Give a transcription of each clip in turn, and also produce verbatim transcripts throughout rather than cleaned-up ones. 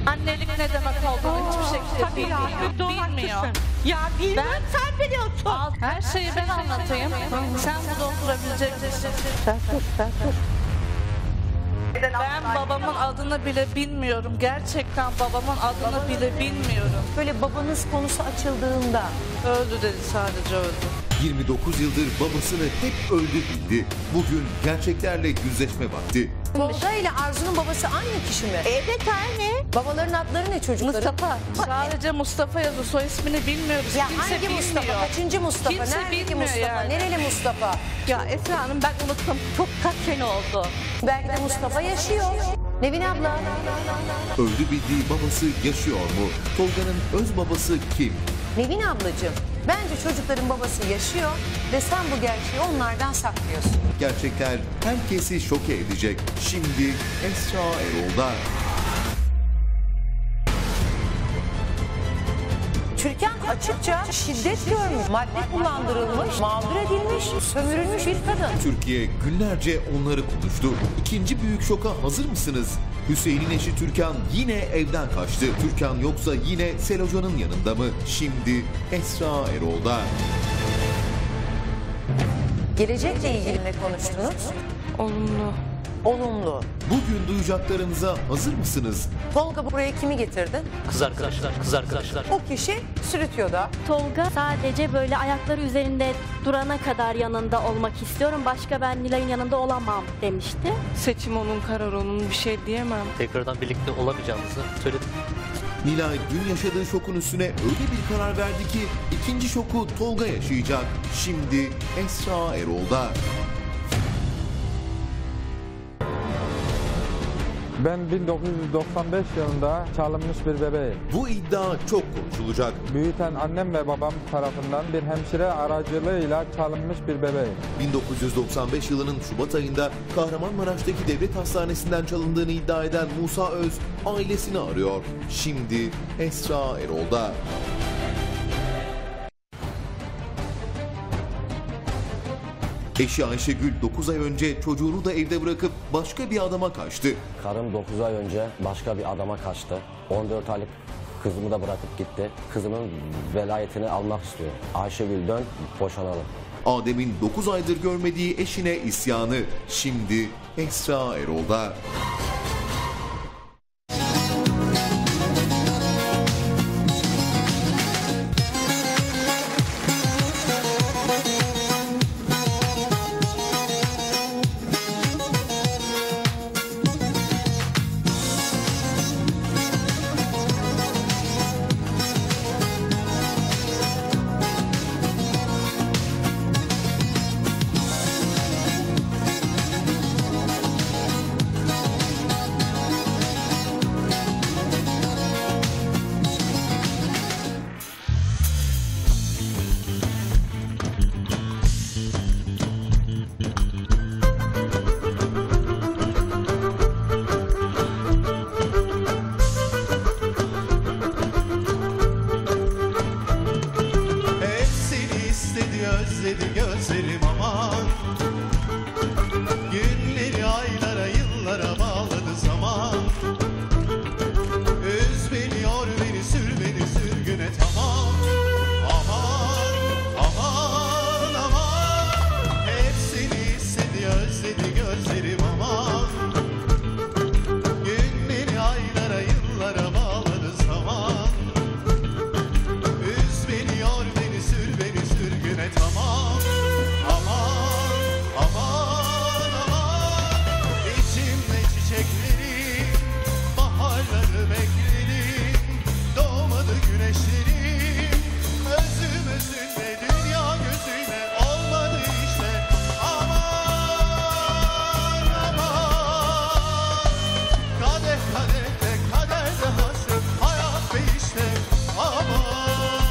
Annelik ne demek olduğunu hiçbir şekilde bilmiyor. Bilmiyor. Ya bilmiyorum, Ben- sen biliyorsun. Al, her şeyi ben anlatayım. Sen burada oturabilecek misin? Sen dur, sen dur. Ben babamın adını bile bilmiyorum. Gerçekten babamın adını bile bilmiyorum. Böyle babanız konusu açıldığında Öldü dedi, sadece öldü. yirmi dokuz yıldır babasını hep öldü bildi. Bugün gerçeklerle yüzleşme vakti. Tolga ile Arzu'nun babası aynı kişi mi? Evet aynı. Babaların adları ne çocukların? Mustafa. Sadece Mustafa yazıyor. Soy ismini bilmiyoruz. Ya Kimse hangi bilmiyor. Mustafa? Kaçıncı Mustafa? Kimse Neredeki bilmiyor Mustafa? yani. Nereli Mustafa? Ya Esra Hanım ben unuttum. Çok kaç sene oldu. Belki de Mustafa yaşıyor. Nevin abla. Öldü bildiği babası yaşıyor mu? Tolga'nın öz babası kim? Nevin ablacığım. Bence çocukların babası yaşıyor ve sen bu gerçeği onlardan saklıyorsun. Gerçekler herkesi şoke edecek. Şimdi Esra Erol'da. Türkan açıkça şiddet görmüş, madde kullandırılmış, mağdur edilmiş, sömürülmüş bir kadın. Türkiye günlerce onları konuştu. İkinci büyük şoka hazır mısınız? Hüseyin'in eşi Türkan yine evden kaçtı. Türkan yoksa yine Seloca'nın yanında mı? Şimdi Esra Erol'da. Gelecekle ilgili ne konuştunuz? Olumlu. Olumlu. Bugün duyacaklarınıza hazır mısınız? Tolga buraya kimi getirdin? Kız arkadaşlar, kız arkadaşlar. O kişi Sürütüyor'da. Tolga sadece böyle ayakları üzerinde durana kadar yanında olmak istiyorum. Başka ben Nilay'ın yanında olamam demişti. Seçim onun, karar onun, bir şey diyemem. Tekrardan birlikte olamayacağımızı söyledim. Nilay dün yaşadığı şokun üstüne öyle bir karar verdi ki ikinci şoku Tolga yaşayacak. Şimdi Esra Erol'da. Ben bin dokuz yüz doksan beş yılında çalınmış bir bebeğim. Bu iddia çok konuşulacak. Büyüten annem ve babam tarafından bir hemşire aracılığıyla çalınmış bir bebeğim. bin dokuz yüz doksan beş yılının Şubat ayında Kahramanmaraş'taki devlet hastanesinden çalındığını iddia eden Musa Öz ailesini arıyor. Şimdi Esra Erol'da. Eşi Ayşegül dokuz ay önce çocuğunu da evde bırakıp başka bir adama kaçtı. Karım dokuz ay önce başka bir adama kaçtı. on dört aylık kızımı da bırakıp gitti. Kızımın velayetini almak istiyor. Ayşegül dön, boşanalım. Adem'in dokuz aydır görmediği eşine isyanı. Şimdi Esra Erol'da. Özledi gözlerim aman. Günleri aylara yıllara bağladı zaman. Üz beni yor beni sür beni sürgüne tamam. Aman aman aman. Hep seni istedi özledi gözlerim aman. Günleri aylara yıllara bağladı zaman. Üz beni yor beni sür beni sürgüne tamam. Aman aman aman. İçimde çiçekleri baharları bekledim. Doğmadı güneşlerim. Özüm özünle dünya gözüne olmadı işte. Aman aman. Kadeh kadehte kaderde hasret hayat ve işte. Aman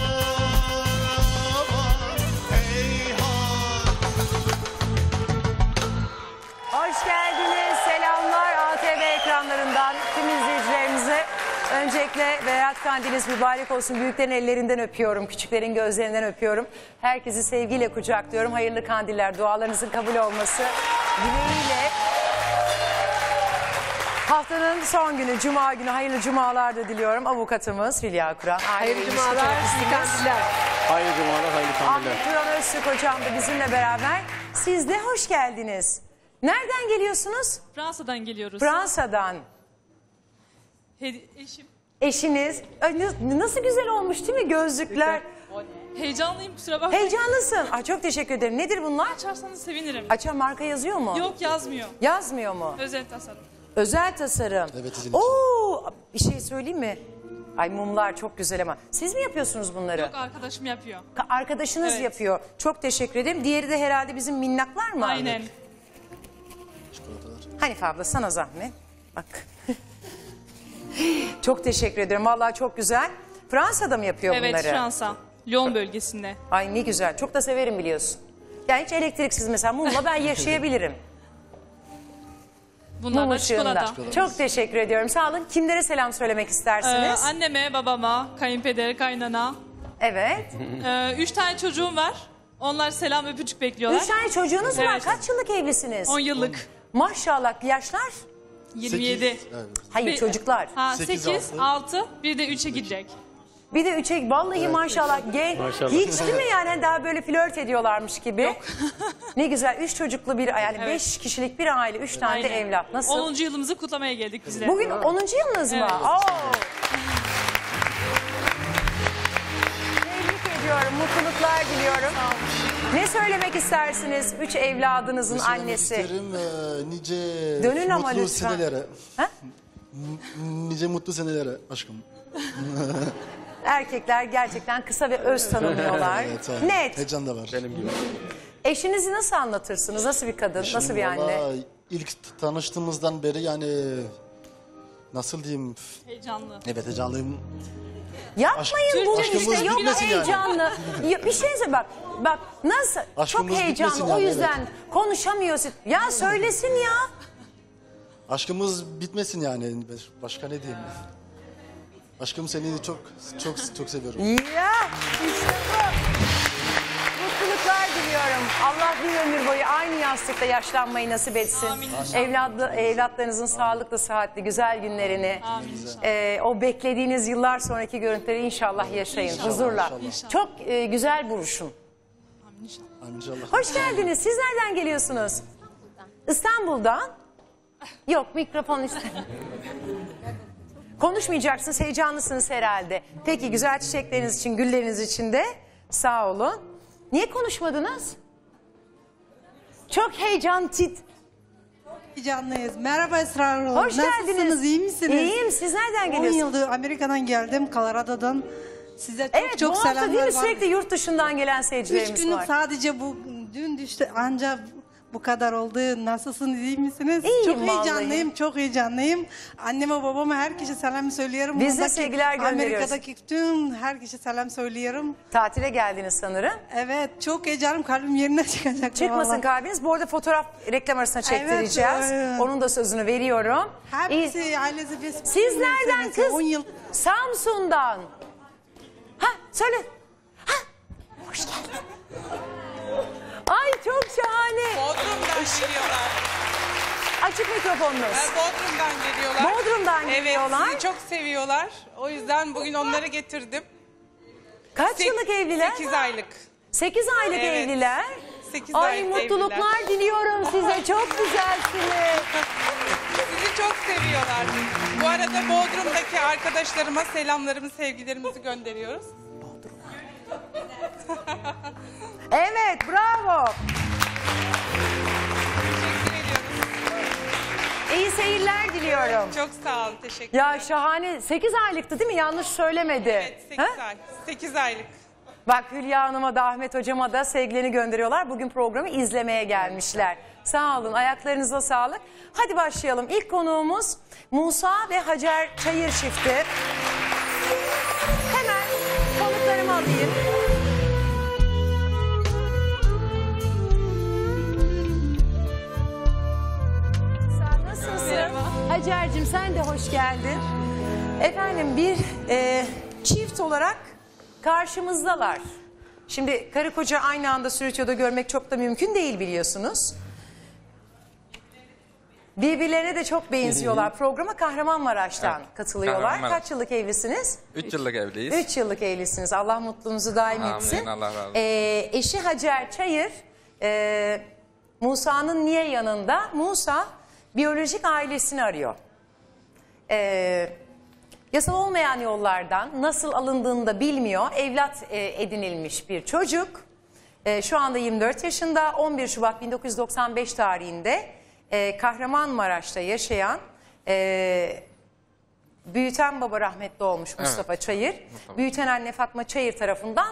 aman heyhat. Hoş geldiniz. Selamlar A T V ekranlarından tüm izleyicilerimize. Öncelikle Berat Kandiliniz mübarek olsun. Büyüklerin ellerinden öpüyorum. Küçüklerin gözlerinden öpüyorum. Herkesi sevgiyle kucaklıyorum. Hayırlı kandiller, dualarınızın kabul olması dileğiyle. Haftanın son günü, cuma günü, hayırlı cumalar da diliyorum. Avukatımız Hülya Kur'an. Hayırlı cumalar, Hayırlı cumalar, hayırlı kandiller. Ahmet Turan Öztürk hocam da bizimle beraber. Siz de hoş geldiniz. Nereden geliyorsunuz? Fransa'dan geliyoruz. Fransa'dan. Hedi- eşim. Eşiniz. Ay, n- nasıl güzel olmuş değil mi gözlükler? Heyecanlıyım, kusura bakmayın. Heyecanlısın. Ay, çok teşekkür ederim. Nedir bunlar? Açarsanız sevinirim. Açan marka yazıyor mu? Yok, yazmıyor. Yazmıyor mu? Özel tasarım. Özel tasarım. Evet, izin Oo, bir şey söyleyeyim mi? Ay, mumlar çok güzel ama. Siz mi yapıyorsunuz bunları? Yok, arkadaşım yapıyor. Ka- Arkadaşınız Evet. yapıyor. Çok teşekkür ederim. Diğeri de herhalde bizim minnaklar mı? Aynen. Hanife abla, sana zahmet. Bak. Çok teşekkür ederim. Vallahi çok güzel. Fransa'da mı yapıyor Evet, bunları? Fransa. Lyon bölgesinde. Ay, ne güzel. Çok da severim biliyorsun. Yani hiç elektriksiz mesela mumla ben yaşayabilirim. Bunlar Mum da ışığında. çikolata. Çok teşekkür ediyorum. Sağ olun. Kimlere selam söylemek Ee, istersiniz? anneme, babama, kayınpeder, kaynana. Evet. Ee, üç tane çocuğum var. Onlar selam öpücük bekliyorlar. Üç tane çocuğunuz var. Evet. Kaç yıllık evlisiniz? on yıllık. Maşallah. Yaşlar? yirmi yedi. Hayır, Bir- çocuklar. Ha, Sekiz, sekiz, altı. altı, bir de üçe gidecek. Bir de üçe, vallahi maşallah. Gen, Maşallah. Hiç değil mi yani, daha böyle flört ediyorlarmış gibi. Yok. Ne güzel. Üç çocuklu bir, yani Evet. beş kişilik bir aile. Üç tane de Aynen. evlat. Nasıl? onuncu yılımızı kutlamaya geldik biz de. Bugün onuncu yılınız mı? Evet. Oo. Tebrik ediyorum. Mutluluklar diliyorum. Ne söylemek istersiniz üç evladınızın Söylemek annesi? isterim e, nice Dönün ama mutlu lütfen. senelere. Ha? N- Nice mutlu senelere aşkım. Erkekler gerçekten kısa ve öz tanımıyorlar. Evet, aynen. Net. Heyecan da var. Benim gibi. Eşinizi nasıl anlatırsınız? Nasıl bir kadın? Nasıl bir anne? İlk tanıştığımızdan beri yani nasıl diyeyim? Heyecanlı. Evet, heyecanlıyım. Yapmayın bunu Aşkımız işte. Yok bitmesin yani. heyecanlı. Ya bir şey söyle bak. Bak nasıl? Aşkımız Çok heyecanlı. bitmesin O yani, yüzden konuşamıyorsun. Ya söylesin ya. Aşkımız bitmesin yani. Başka ne diyeyim? Aşkım, seni çok çok çok seviyorum. Ya işte bu. Mutluluklar diliyorum. Allah bir ömür boyu aynı yastıkta yaşlanmayı nasip etsin. Amin inşallah. Evlatlı, evlatlarınızın sağlıklı, sıhhatli, güzel günlerini, Amin inşallah. e, o beklediğiniz yıllar sonraki görüntüleri inşallah yaşayın İnşallah. huzurla. İnşallah. Çok e, güzel buruşun. Amin inşallah. Amin inşallah. Hoş geldiniz. Siz nereden geliyorsunuz? İstanbul'dan. Yok, mikrofon istemiyorum. Konuşmayacaksınız, heyecanlısınız herhalde. Peki, güzel çiçekleriniz için, gülleriniz için de sağ olun. Niye konuşmadınız? Çok heyecan tit. Heyecanlıyız. Merhaba Esra Hanım. Hoş Nasılsınız? geldiniz. İyi misiniz? İyiyim. Siz nereden on geliyorsunuz? yıldır Amerika'dan geldim. Colorado'dan. Size çok Evet, çok bu hafta selamlar değil mi var. sürekli yurt dışından gelen Üç seyircilerimiz günlük var. sadece bu dün düştü. Ancak bu kadar oldu. Nasılsınız? İyi misiniz? İyiyim çok vallahi. heyecanlıyım. Çok heyecanlıyım. Anneme babama herkese selam söylüyorum. Biz de Buradaki sevgiler gönderiyoruz. Amerika'daki bütün herkese selam söylüyorum. Tatile geldiniz sanırım. Evet, çok heyecanım. Kalbim yerine çıkacak. Çıkmasın vallahi. kalbiniz. Bu arada fotoğraf reklam arasına çektireceğiz. Evet. Onun da sözünü veriyorum. Hepsi İyi. ailesi biz. Siz nereden kız? on yıl. Samsun'dan. Ha, söyle. Ha, hoş geldin. Ay, çok şahane. Bodrum'dan geliyorlar. Açık mikrofonunuz. Ha, Bodrum'dan geliyorlar. Bodrum'dan geliyorlar. Evet, sizi çok seviyorlar. O yüzden bugün onları getirdim. Kaç Sek- yıllık evliler? sekiz aylık. sekiz aylık Evet. evliler. sekiz Ay, aylık mutluluklar evliler. diliyorum size. Çok güzelsiniz. Sizi çok seviyorlar. Bu arada Bodrum'daki arkadaşlarıma selamlarımı, sevgilerimizi gönderiyoruz. Evet, bravo. Teşekkür ediyoruz. İyi seyirler diliyorum. Çok sağ olun, teşekkür Ya ederim. şahane. sekiz aylıktı değil mi? Yanlış söylemedi. Evet, sekiz Ha? ay. sekiz aylık. Bak, Hülya Hanım'a da Ahmet Hocama da sevgilerini gönderiyorlar. Bugün programı izlemeye gelmişler. Sağ olun, ayaklarınıza sağlık. Hadi başlayalım. İlk konuğumuz Musa ve Hacer Çayır çifti. Hemen konuklarımı alayım. Sen nasılsın? Hacer'cim, sen de hoş geldin. Efendim, bir e, çift olarak karşımızdalar. Şimdi karı koca aynı anda stüdyoda görmek çok da mümkün değil biliyorsunuz. Birbirlerine de çok benziyorlar. Programa Kahramanmaraş'tan Evet, katılıyorlar. Kahramanmaraş. Kaç yıllık evlisiniz? Üç yıllık evliyiz. Üç yıllık evlisiniz. Allah mutluluğunuzu daim Amin, etsin. Allah razı olsun. Ee, eşi Hacer Çayır, e, Musa'nın niye yanında? Musa biyolojik ailesini arıyor. Ee, yasal olmayan yollardan nasıl alındığını da bilmiyor. Evlat e, edinilmiş bir çocuk. E, şu anda yirmi dört yaşında. on bir Şubat bin dokuz yüz doksan beş tarihinde e, Kahramanmaraş'ta yaşayan, e, büyüten baba rahmetli olmuş Mustafa Evet. Çayır. Mustafa. Büyüten anne Fatma Çayır tarafından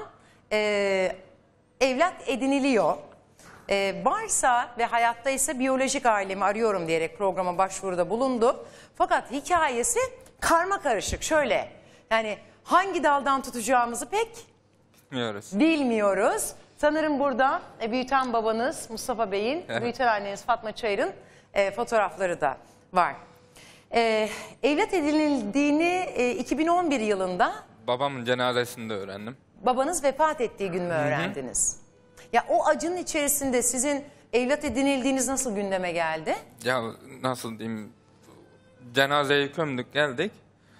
e, evlat ediniliyor. E, varsa ve hayatta ise biyolojik ailemi arıyorum diyerek programa başvuruda bulundu. Fakat hikayesi karma karışık. Şöyle, yani hangi daldan tutacağımızı pek Bilmiyoruz. bilmiyoruz. Sanırım burada e, büyüten babanız Mustafa Bey'in, Evet. büyüten anneniz Fatma Çayır'ın e, fotoğrafları da var. E, evlat edinildiğini e, iki bin on bir yılında Babamın cenazesinde öğrendim. babanız vefat ettiği gün mü öğrendiniz? Ya o acının içerisinde sizin evlat edinildiğiniz nasıl gündeme geldi? Ya nasıl diyeyim, cenazeyi gömdük geldik,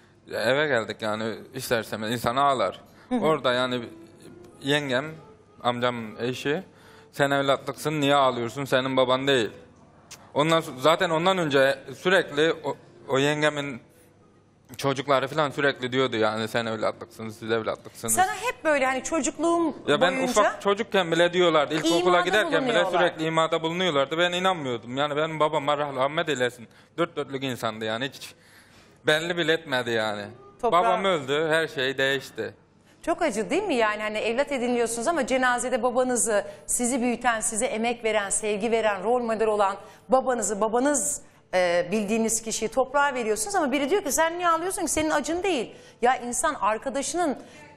eve geldik yani isterseniz insan ağlar. Orada yani yengem, amcamın eşi, sen evlatlıksın niye ağlıyorsun, senin baban değil. Ondan so- zaten ondan önce sürekli o, o yengemin çocukları falan sürekli diyordu yani sen evlatlıksınız, siz evlatlıksınız. Sana hep böyle hani çocukluğum Ya ben boyunca ufak çocukken bile diyorlardı. İlkokula İmada giderken bile bulunuyorlar. sürekli imada bulunuyorlardı. Ben inanmıyordum. Yani benim babam Allah rahmet eylesin. Dört dörtlük insandı yani. Hiç belli bile etmedi yani. Toprağı- Babam öldü. Her şey değişti. çok acı değil mi yani hani evlat ediniliyorsunuz ama cenazede babanızı, sizi büyüten, size emek veren, sevgi veren, rol model olan babanızı, babanız e, bildiğiniz kişiyi toprağa veriyorsunuz ama biri diyor ki sen niye ağlıyorsun ki, senin acın değil. Ya insan arkadaşının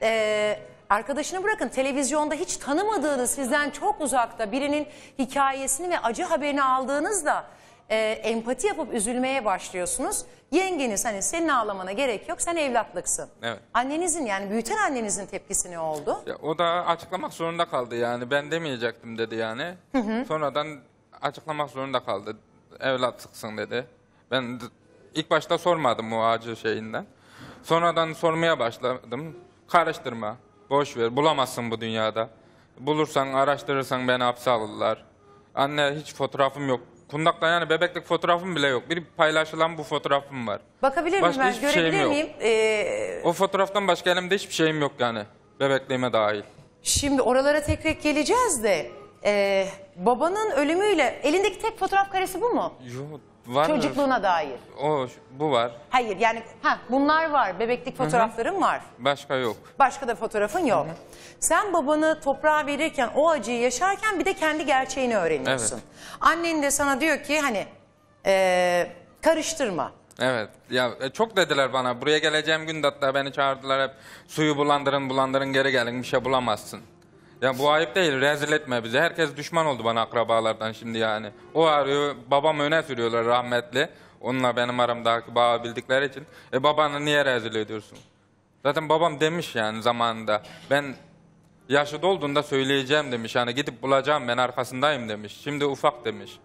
e, arkadaşını bırakın, televizyonda hiç tanımadığınız, sizden çok uzakta birinin hikayesini ve acı haberini aldığınızda e, empati yapıp üzülmeye başlıyorsunuz. Yengeniz hani senin ağlamana gerek yok, sen evlatlıksın. Evet. Annenizin, yani büyüten annenizin tepkisi ne oldu? Ya, o da açıklamak zorunda kaldı yani. Ben demeyecektim dedi yani. Sonradan açıklamak zorunda kaldı. Evlatlıksın dedi. Ben d- ilk başta sormadım o acı şeyinden. Sonradan sormaya başladım. Karıştırma. Boş ver. Bulamazsın bu dünyada. Bulursan, araştırırsan beni hapse alırlar. Anne hiç fotoğrafım yok. Kundakta yani bebeklik fotoğrafım bile yok. Bir paylaşılan bu fotoğrafım var. Bakabilir miyim Başka ben? hiçbir şeyim Görebilir yok. miyim? Ee, O fotoğraftan başka elimde hiçbir şeyim yok yani. Bebekliğime dahil. şimdi oralara tekrar geleceğiz de ee, babanın ölümüyle elindeki tek fotoğraf karesi bu mu? Yok, var. Çocukluğuna dair. O, bu var. Hayır yani ha bunlar var. Bebeklik fotoğrafların var. Başka yok. Başka da fotoğrafın yok. Sen babanı toprağa verirken, o acıyı yaşarken bir de kendi gerçeğini öğreniyorsun. Evet. Annen de sana diyor ki hani ee, karıştırma. Evet. Ya e, çok dediler bana. Buraya geleceğim gün de hatta beni çağırdılar hep. Suyu bulandırın bulandırın geri gelin bir şey bulamazsın. Ya bu ayıp değil. Rezil etme bizi. Herkes düşman oldu bana akrabalardan şimdi yani. O arıyor. Babamı öne sürüyorlar rahmetli. Onunla benim aramdaki bağı bildikleri için. E babanı niye rezil ediyorsun? Zaten babam demiş yani zamanında. Ben yaşı dolduğunda söyleyeceğim demiş. Yani gidip bulacağım, ben arkasındayım demiş. Şimdi ufak demiş.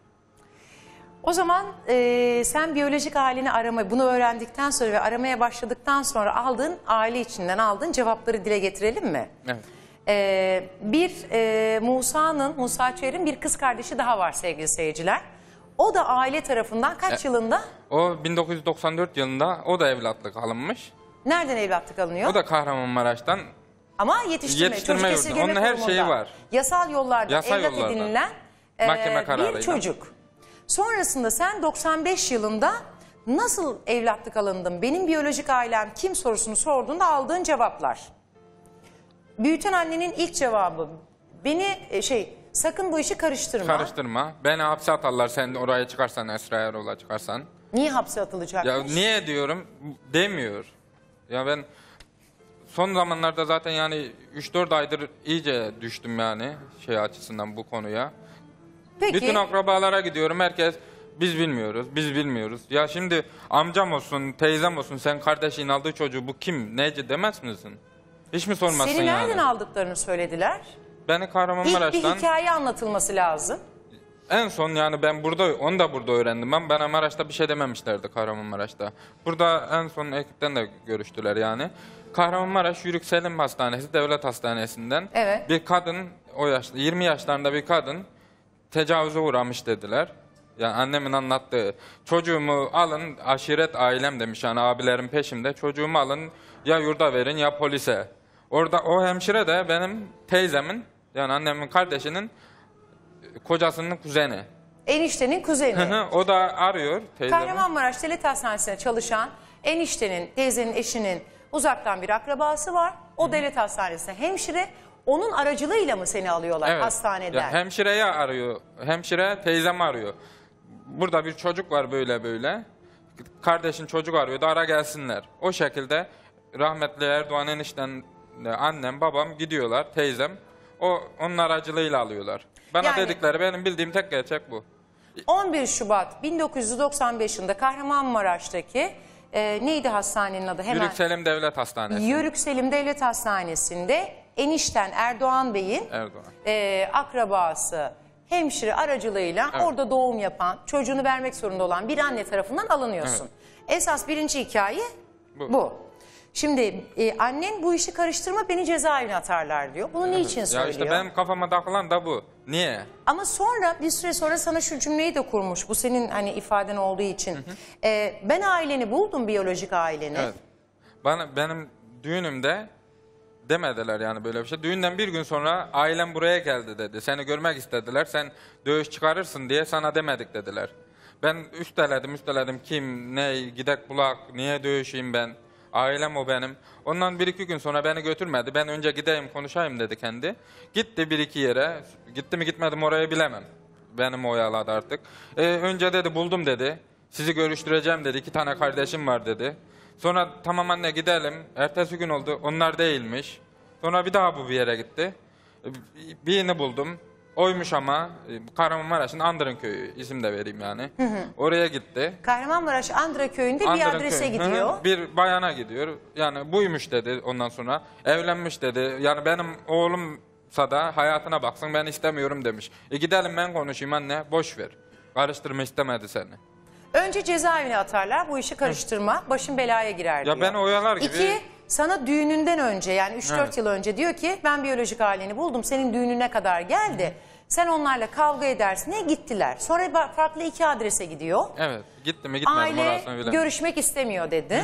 O zaman e, sen biyolojik aileni aramayı, bunu öğrendikten sonra ve aramaya başladıktan sonra aldığın, aile içinden aldığın cevapları dile getirelim mi? Evet. E, bir e, Musa'nın, Musa Çayır'ın bir kız kardeşi daha var sevgili seyirciler. O da aile tarafından kaç E- yılında? O bin dokuz yüz doksan dört yılında o da evlatlık alınmış. Nereden evlatlık alınıyor? O da Kahramanmaraş'tan. Ama yetiştirme, Yetiştirme çocuk yurdu. esirgeme Onun her kurumundan. şeyi var. Yasal yollardan Yasal evlat yollardan. edinilen e, Mahkeme bir kararıyla. çocuk. Sonrasında sen doksan beş yılında nasıl evlatlık alındın? Benim biyolojik ailem kim sorusunu sorduğunda aldığın cevaplar. Büyüten annenin ilk cevabı, beni e, şey sakın bu işi karıştırma. Karıştırma. Beni hapse atarlar sen oraya çıkarsan, Esra Erol'a çıkarsan. Niye hapse atılacakmış? Ya niye diyorum demiyor. Ya ben son zamanlarda zaten yani üç dört aydır iyice düştüm yani şey açısından bu konuya. Peki. Bütün akrabalara gidiyorum, herkes biz bilmiyoruz, biz bilmiyoruz. Ya şimdi amcam olsun, teyzem olsun, sen kardeşin aldığı çocuğu bu kim, nece demez misin? Hiç mi sormazsın Seni yani? nereden aldıklarını söylediler? Beni İlk bir Kahramanmaraş'tan, hikaye anlatılması lazım. En son yani ben burada, onu da burada öğrendim. Ben bana Maraş'ta bir şey dememişlerdi, Kahramanmaraş'ta. Burada en son ekipten de görüştüler yani. Kahramanmaraş Yürük Selim Hastanesi, Devlet Hastanesi'nden Evet. bir kadın, o yaşta, yirmi yaşlarında bir kadın tecavüze uğramış dediler. Yani annemin anlattığı, çocuğumu alın, aşiret ailem demiş yani abilerim peşimde, çocuğumu alın ya yurda verin ya polise. Orada o hemşire de benim teyzemin, yani annemin kardeşinin kocasının kuzeni. Eniştenin kuzeni. O da arıyor teyzemi. Kahramanmaraş Devlet Hastanesi'nde çalışan eniştenin, teyzenin eşinin uzaktan bir akrabası var. O devlet hastanesinde hemşire. Onun aracılığıyla mı seni alıyorlar Evet. hastaneden? Ya hemşireyi arıyor. Hemşire teyzemi arıyor. Burada bir çocuk var böyle böyle. Kardeşin çocuk arıyor da ara gelsinler. O şekilde rahmetli Erdoğan enişten, annem, babam gidiyorlar, teyzem. O onun aracılığıyla alıyorlar. Bana Yani- dedikleri, benim bildiğim tek gerçek bu. on bir Şubat bin dokuz yüz doksan beş yılında Kahramanmaraş'taki e, neydi hastanenin adı? Hemen. Yürük Selim Devlet Hastanesi. Yörük Selim Devlet Hastanesi'nde enişten Erdoğan Bey'in Erdoğan. e, akrabası hemşire aracılığıyla Evet. orada doğum yapan, çocuğunu vermek zorunda olan bir anne tarafından alınıyorsun. Esas birinci hikaye bu. Bu. Şimdi e, annen bu işi karıştırma, beni cezaevine atarlar diyor. Bunu niçin Ya söylüyor? işte benim kafama takılan da bu. Niye? Ama sonra bir süre sonra sana şu cümleyi de kurmuş. Bu senin hani ifaden olduğu için. E, ben aileni buldum, biyolojik aileni. Evet. Bana, benim düğünümde demediler yani böyle bir şey. Düğünden bir gün sonra ailem buraya geldi dedi. Seni görmek istediler. Sen dövüş çıkarırsın diye sana demedik dediler. Ben üsteledim üsteledim. Kim, ne, gidek bulak, niye dövüşeyim ben? Ailem o benim. Ondan bir iki gün sonra beni götürmedi. Ben önce gideyim konuşayım dedi kendi. Gitti bir iki yere. Gitti mi gitmedi mi orayı bilemem. Benim oyaladı artık. Ee, önce dedi buldum dedi. Sizi görüştüreceğim dedi. İki tane kardeşim var dedi. Sonra tamam anne gidelim. Ertesi gün oldu. Onlar değilmiş. Sonra bir daha bu bir yere gitti. Birini buldum. Oymuş ama Kahramanmaraş'ın Andırın Köyü, isim de vereyim yani. Hı hı. Oraya gitti. Kahramanmaraş Andıra Köyü'nde bir Andırın adrese Köyü. Hı hı. gidiyor. Bir bayana gidiyor. Yani buymuş dedi ondan sonra. Evlenmiş dedi. Yani benim oğlumsa da hayatına baksın, ben istemiyorum demiş. E gidelim ben konuşayım anne, boş ver. Karıştırma istemedi seni. Önce cezaevine atarlar, bu işi karıştırma, başın belaya girer diyor. Ya beni oyalar gibi. İki, sana düğününden önce yani üç dört Evet. yıl önce diyor ki ben biyolojik aileni buldum, senin düğününe kadar geldi. Sen onlarla kavga edersin diye gittiler. Sonra ba- farklı iki adrese gidiyor. Evet, gitti mi gitmedi mi Aile orasını bilemem. görüşmek istemiyor dedi.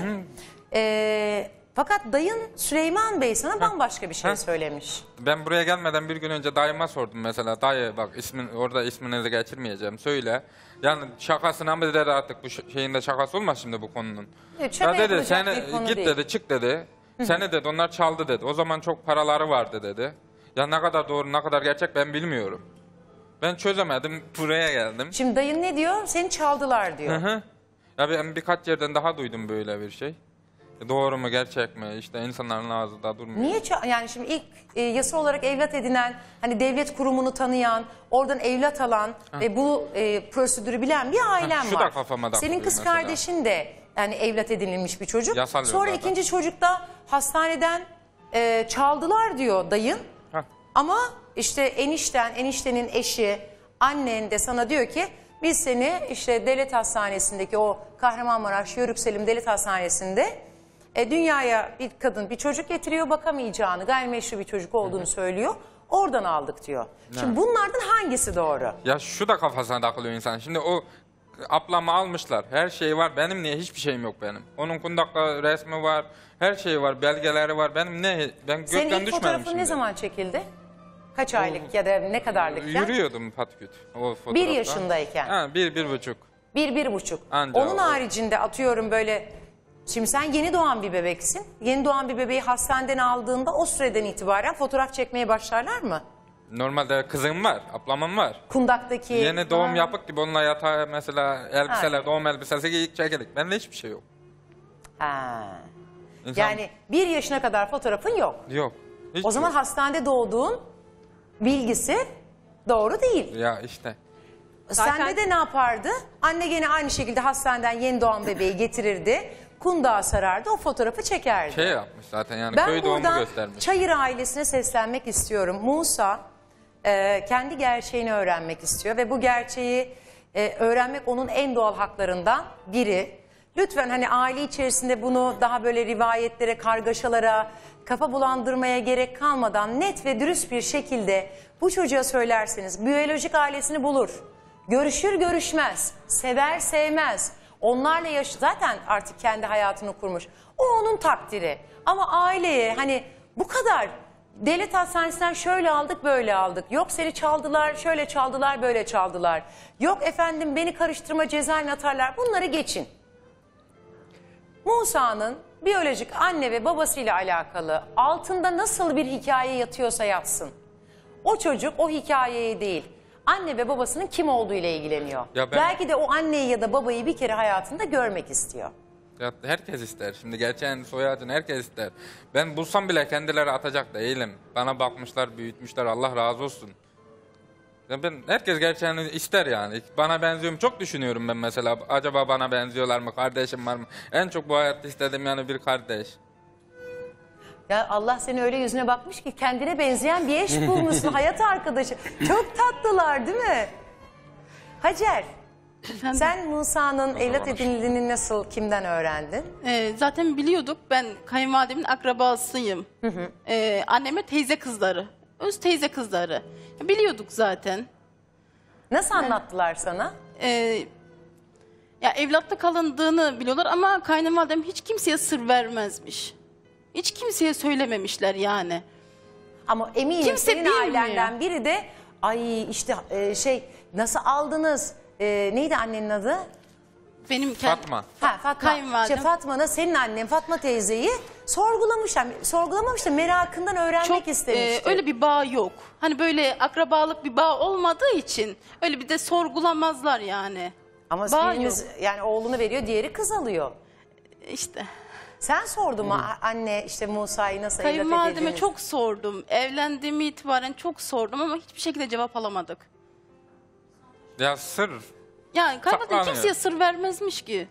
Ee, fakat dayın Süleyman Bey sana bambaşka bir şey söylemiş. Ben buraya gelmeden bir gün önce dayıma sordum mesela. Dayı bak ismin, orada isminizi geçirmeyeceğim söyle. Yani şakasına mı dedi artık, bu ş- şeyin de şakası olmaz şimdi bu konunun. Evet, şaka ya dedi yapılacak seni bir konu git değil. dedi, çık dedi. Seni dedi onlar çaldı dedi. O zaman çok paraları vardı dedi. Ya ne kadar doğru ne kadar gerçek ben bilmiyorum. Ben çözemedim, buraya geldim. Şimdi dayın ne diyor? Seni çaldılar diyor. Hı hı. Ya ben birkaç yerden daha duydum böyle bir şey. Doğru mu gerçek mi? İşte insanların ağzında durmuyor. Niye ça- yani şimdi ilk e, yasa olarak evlat edinen, hani devlet kurumunu tanıyan, oradan evlat alan ve bu e, prosedürü bilen bir ailen şu var. da kafama takılıyor Senin kız mesela. kardeşin de yani evlat edinilmiş bir çocuk. Yasal Sonra yollardan. ikinci çocukta hastaneden e, çaldılar diyor dayın. Heh. Ama işte enişten, eniştenin eşi, annen de sana diyor ki biz seni işte devlet hastanesindeki o Kahramanmaraş Yörük Selim Devlet Hastanesi'nde e, dünyaya bir kadın bir çocuk getiriyor, bakamayacağını, gayrimeşru bir çocuk olduğunu söylüyor. Oradan aldık diyor. Şimdi Evet. bunlardan hangisi doğru? Ya şu da kafasına takılıyor insan. Şimdi o ablamı almışlar. Her şey var. Benim niye hiçbir şeyim yok benim. Onun kundakta resmi var. Her şeyi var. Belgeleri var. Benim ne? Ben gökten Senin ilk düşmedim fotoğrafın şimdi. ne zaman çekildi? Kaç aylık ya da ne kadarlıkken? Yürüyordum patküt. O fotoğrafta. Bir yaşındayken. Ha, bir, bir buçuk. Bir, bir buçuk. Anca Onun o. haricinde atıyorum böyle... Şimdi sen yeni doğan bir bebeksin. Yeni doğan bir bebeği hastaneden aldığında o süreden itibaren fotoğraf çekmeye başlarlar mı? Normalde kızım var. Ablamın var. Kundaktaki... Yeni doğum Ha. yapıp gibi onunla yatağa mesela elbiseler, doğum elbisesi giyip çekelik. Bende hiçbir şey yok. Ha. İnsan- Yani bir yaşına kadar fotoğrafın yok. Yok. Hiç O zaman yok. hastanede doğduğun bilgisi doğru değil. Ya işte. Sende de ne yapardı? Anne gene aynı şekilde hastaneden yeni doğan bebeği getirirdi. Kundağa sarardı, o fotoğrafı çekerdi. Şey yapmış zaten yani Ben köy doğumu buradan göstermiş. Çayır ailesine seslenmek istiyorum. Musa e, kendi gerçeğini öğrenmek istiyor ve bu gerçeği e, öğrenmek onun en doğal haklarından biri. Lütfen hani aile içerisinde bunu daha böyle rivayetlere, kargaşalara, kafa bulandırmaya gerek kalmadan net ve dürüst bir şekilde bu çocuğa söylerseniz biyolojik ailesini bulur. Görüşür görüşmez, sever sevmez. Onlarla yaş zaten artık kendi hayatını kurmuş. O onun takdiri. Ama aileye hani bu kadar devlet hastanesinden şöyle aldık böyle aldık. Yok seni çaldılar şöyle çaldılar böyle çaldılar. Yok efendim beni karıştırma cezaevine atarlar. Bunları geçin. Musa'nın biyolojik anne ve babasıyla alakalı altında nasıl bir hikaye yatıyorsa yatsın. O çocuk o hikayeye değil, anne ve babasının kim olduğu ile ilgileniyor. Ya ben- Belki de o anneyi ya da babayı bir kere hayatında görmek istiyor. Ya herkes ister. Şimdi gerçeğin soyadını herkes ister. Ben bulsam bile kendileri atacak değilim. Bana bakmışlar, büyütmüşler. Allah razı olsun. Ya ben herkes gerçeğini ister yani. Bana benziyor mu? Çok düşünüyorum ben mesela. Acaba bana benziyorlar mı? Kardeşim var mı? En çok bu hayatta istediğim yani bir kardeş. Ya Allah seni öyle yüzüne bakmış ki kendine benzeyen bir eş bulmuşsun, hayat arkadaşı. Çok tatlılar değil mi? Hacer, sen Musa'nın evlat edinildiğini nasıl, kimden öğrendin? Ee, zaten biliyorduk. Ben kayınvalidemin akrabasıyım. Ee, anneme teyze kızları. Öz teyze kızları. Biliyorduk zaten. Nasıl anlattılar sana? Ee, ya evlatlı kalındığını biliyorlar ama kayınvalidem hiç kimseye sır vermezmiş. Hiç kimseye söylememişler yani. Ama eminim Kimse senin bilmiyor. ailenden biri de ay işte e, şey nasıl aldınız? E, neydi annenin adı? Benim Fatma. Ha Fatma. Kayınvalidem. İşte Fatma'na senin annen Fatma teyzeyi sorgulamışlar. Sorgulamamış da merakından öğrenmek Çok istemişti. e, öyle bir bağ yok. Hani böyle akrabalık bir bağ olmadığı için öyle bir de sorgulamazlar yani. Ama bağ biriniz yok. yani oğlunu veriyor, diğeri kız alıyor. İşte. Sen sordun mu anne işte Musa'yı nasıl evlat Kayınvalideme edindiniz? çok sordum. Evlendiğimi itibaren çok sordum ama hiçbir şekilde cevap alamadık. Ya sır. Yani kayınvalidem Saklanıyor. kimseye sır vermezmiş ki.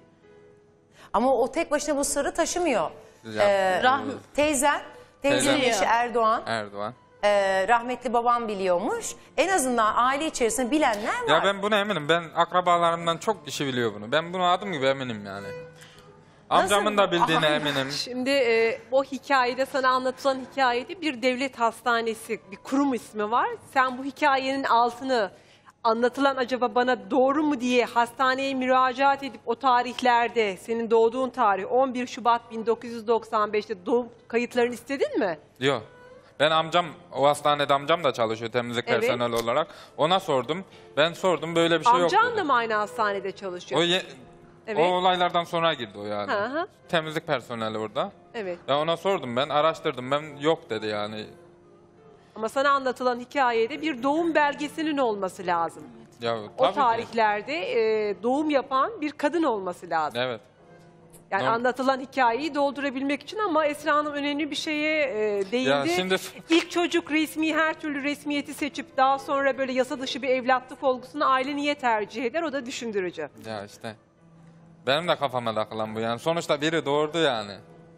Ama o tek başına bu sırrı taşımıyor. Ya, Ee, Rahm- teyzen, teyzenin Teyze. eşi Erdoğan, Erdoğan. e, rahmetli babam biliyormuş. En azından aile içerisinde bilenler var. Ya ben buna eminim. Ben akrabalarımdan çok kişi biliyor bunu. Ben buna adım gibi eminim yani. Amcamın da bildiğine eminim. Şimdi e, o hikayede sana anlatılan hikayede bir devlet hastanesi, bir kurum ismi var. Sen bu hikayenin altını anlatılan acaba bana doğru mu diye hastaneye müracaat edip o tarihlerde senin doğduğun tarih on bir Şubat bin dokuz yüz doksan beşte doğum kayıtlarını istedin mi? Yok. Ben amcam, o hastanede amcam da çalışıyor temizlik Evet. personeli olarak. Ona sordum. Ben sordum böyle bir şey yok Amcan dedi. da mı aynı hastanede çalışıyor? O, ye- Evet. o olaylardan sonra girdi o yani. Hı hı. Temizlik personeli orada. Evet. Ya ona sordum ben, araştırdım. Ben yok dedi yani. Ama sana anlatılan hikayede bir doğum belgesinin olması lazım. Ya O tabii ki. tarihlerde e, doğum yapan bir kadın olması lazım. Evet. Yani Norm- anlatılan hikayeyi doldurabilmek için ama Esra Hanım önemli bir şeye e, değindi. Ya şimdi- İlk çocuk resmi her türlü resmiyeti seçip daha sonra böyle yasa dışı bir evlatlık olgusunu aile niye tercih eder? O da düşündürücü. Ya işte. Benim de kafama takılan bu yani. Sonuçta biri doğurdu yani.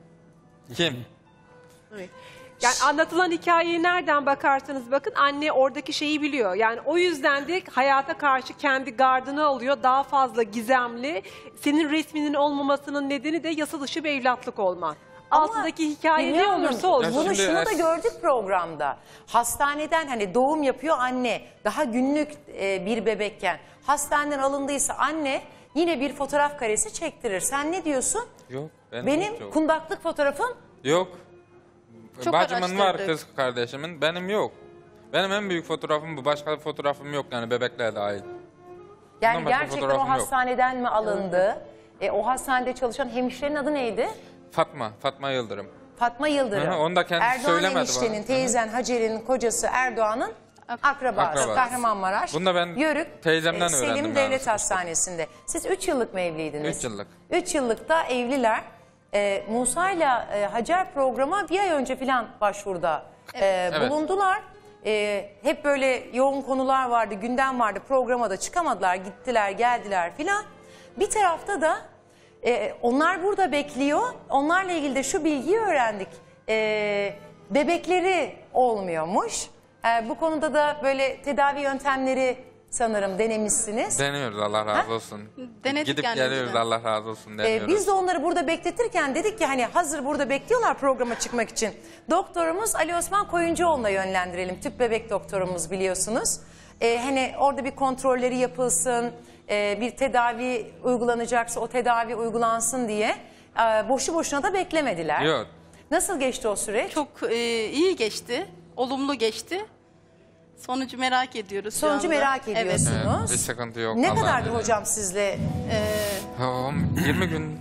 Kim? Evet. Yani anlatılan hikayeye nereden bakarsanız bakın anne oradaki şeyi biliyor. Yani o yüzden de hayata karşı kendi gardını alıyor. Daha fazla gizemli. Senin resminin olmamasının nedeni de yasa dışı bir evlatlık olman. Altındaki hikaye Hülya ne Hanım, olursa olsun. Bunu şimdi şunu da es- gördük programda. Hastaneden hani doğum yapıyor anne. Daha günlük e, bir bebekken. Hastaneden alındıysa anne yine bir fotoğraf karesi çektirir. Sen ne diyorsun? Yok. Benim, Benim yok. kundaklık fotoğrafım Yok. Çok Bacımın var, araştırdık. kız kardeşimin. Benim yok. Benim en büyük fotoğrafım bu. Başka bir fotoğrafım yok yani bebekle dahil. yani Bundan başka gerçekten o fotoğrafım yok. hastaneden mi alındı? E, o hastanede çalışan hemşirenin adı neydi? Fatma, Fatma Yıldırım. Fatma Yıldırım. Hı hı, onu da kendisi Erdoğan söylemedi bana. eniştenin, Hı hı. teyzen Hacer'in kocası Erdoğan'ın akrabası. Akrabası. Kahramanmaraş. Bunu da ben Yörük, teyzemden e, Selim öğrendim Devlet yani. Hastanesi'nde. Siz üç yıllık mı evliydiniz? Üç yıllık. Üç yıllıkta evliler. E, Musa ile e, Hacer programa bir ay önce filan başvuruda e, Evet. bulundular. E, hep böyle yoğun konular vardı, gündem vardı. Programa da çıkamadılar, gittiler, geldiler filan. Bir tarafta da e, onlar burada bekliyor. Onlarla ilgili de şu bilgiyi öğrendik. E, bebekleri olmuyormuş. Ee, bu konuda da böyle tedavi yöntemleri sanırım denemişsiniz. Deniyoruz, Allah razı olsun. Denedik Gidip yani geliyoruz, biz de. Allah razı olsun, Ee, deniyoruz. biz de onları burada bekletirken dedik ki hani hazır burada bekliyorlar programa çıkmak için. Doktorumuz Ali Osman Koyuncuoğlu'na yönlendirelim. Tüp bebek doktorumuz biliyorsunuz. Ee, hani orada bir kontrolleri yapılsın, e, bir tedavi uygulanacaksa o tedavi uygulansın diye e, boşu boşuna da beklemediler. Yok. Nasıl geçti o süreç? Çok e, iyi geçti. Olumlu geçti. Sonucu merak ediyoruz şu Sonucu anda. merak ediyorsunuz. Evet, bir sıkıntı yok. Ne Allah'ın kadardır izniyle. hocam sizle? Tamam, yirmi gün.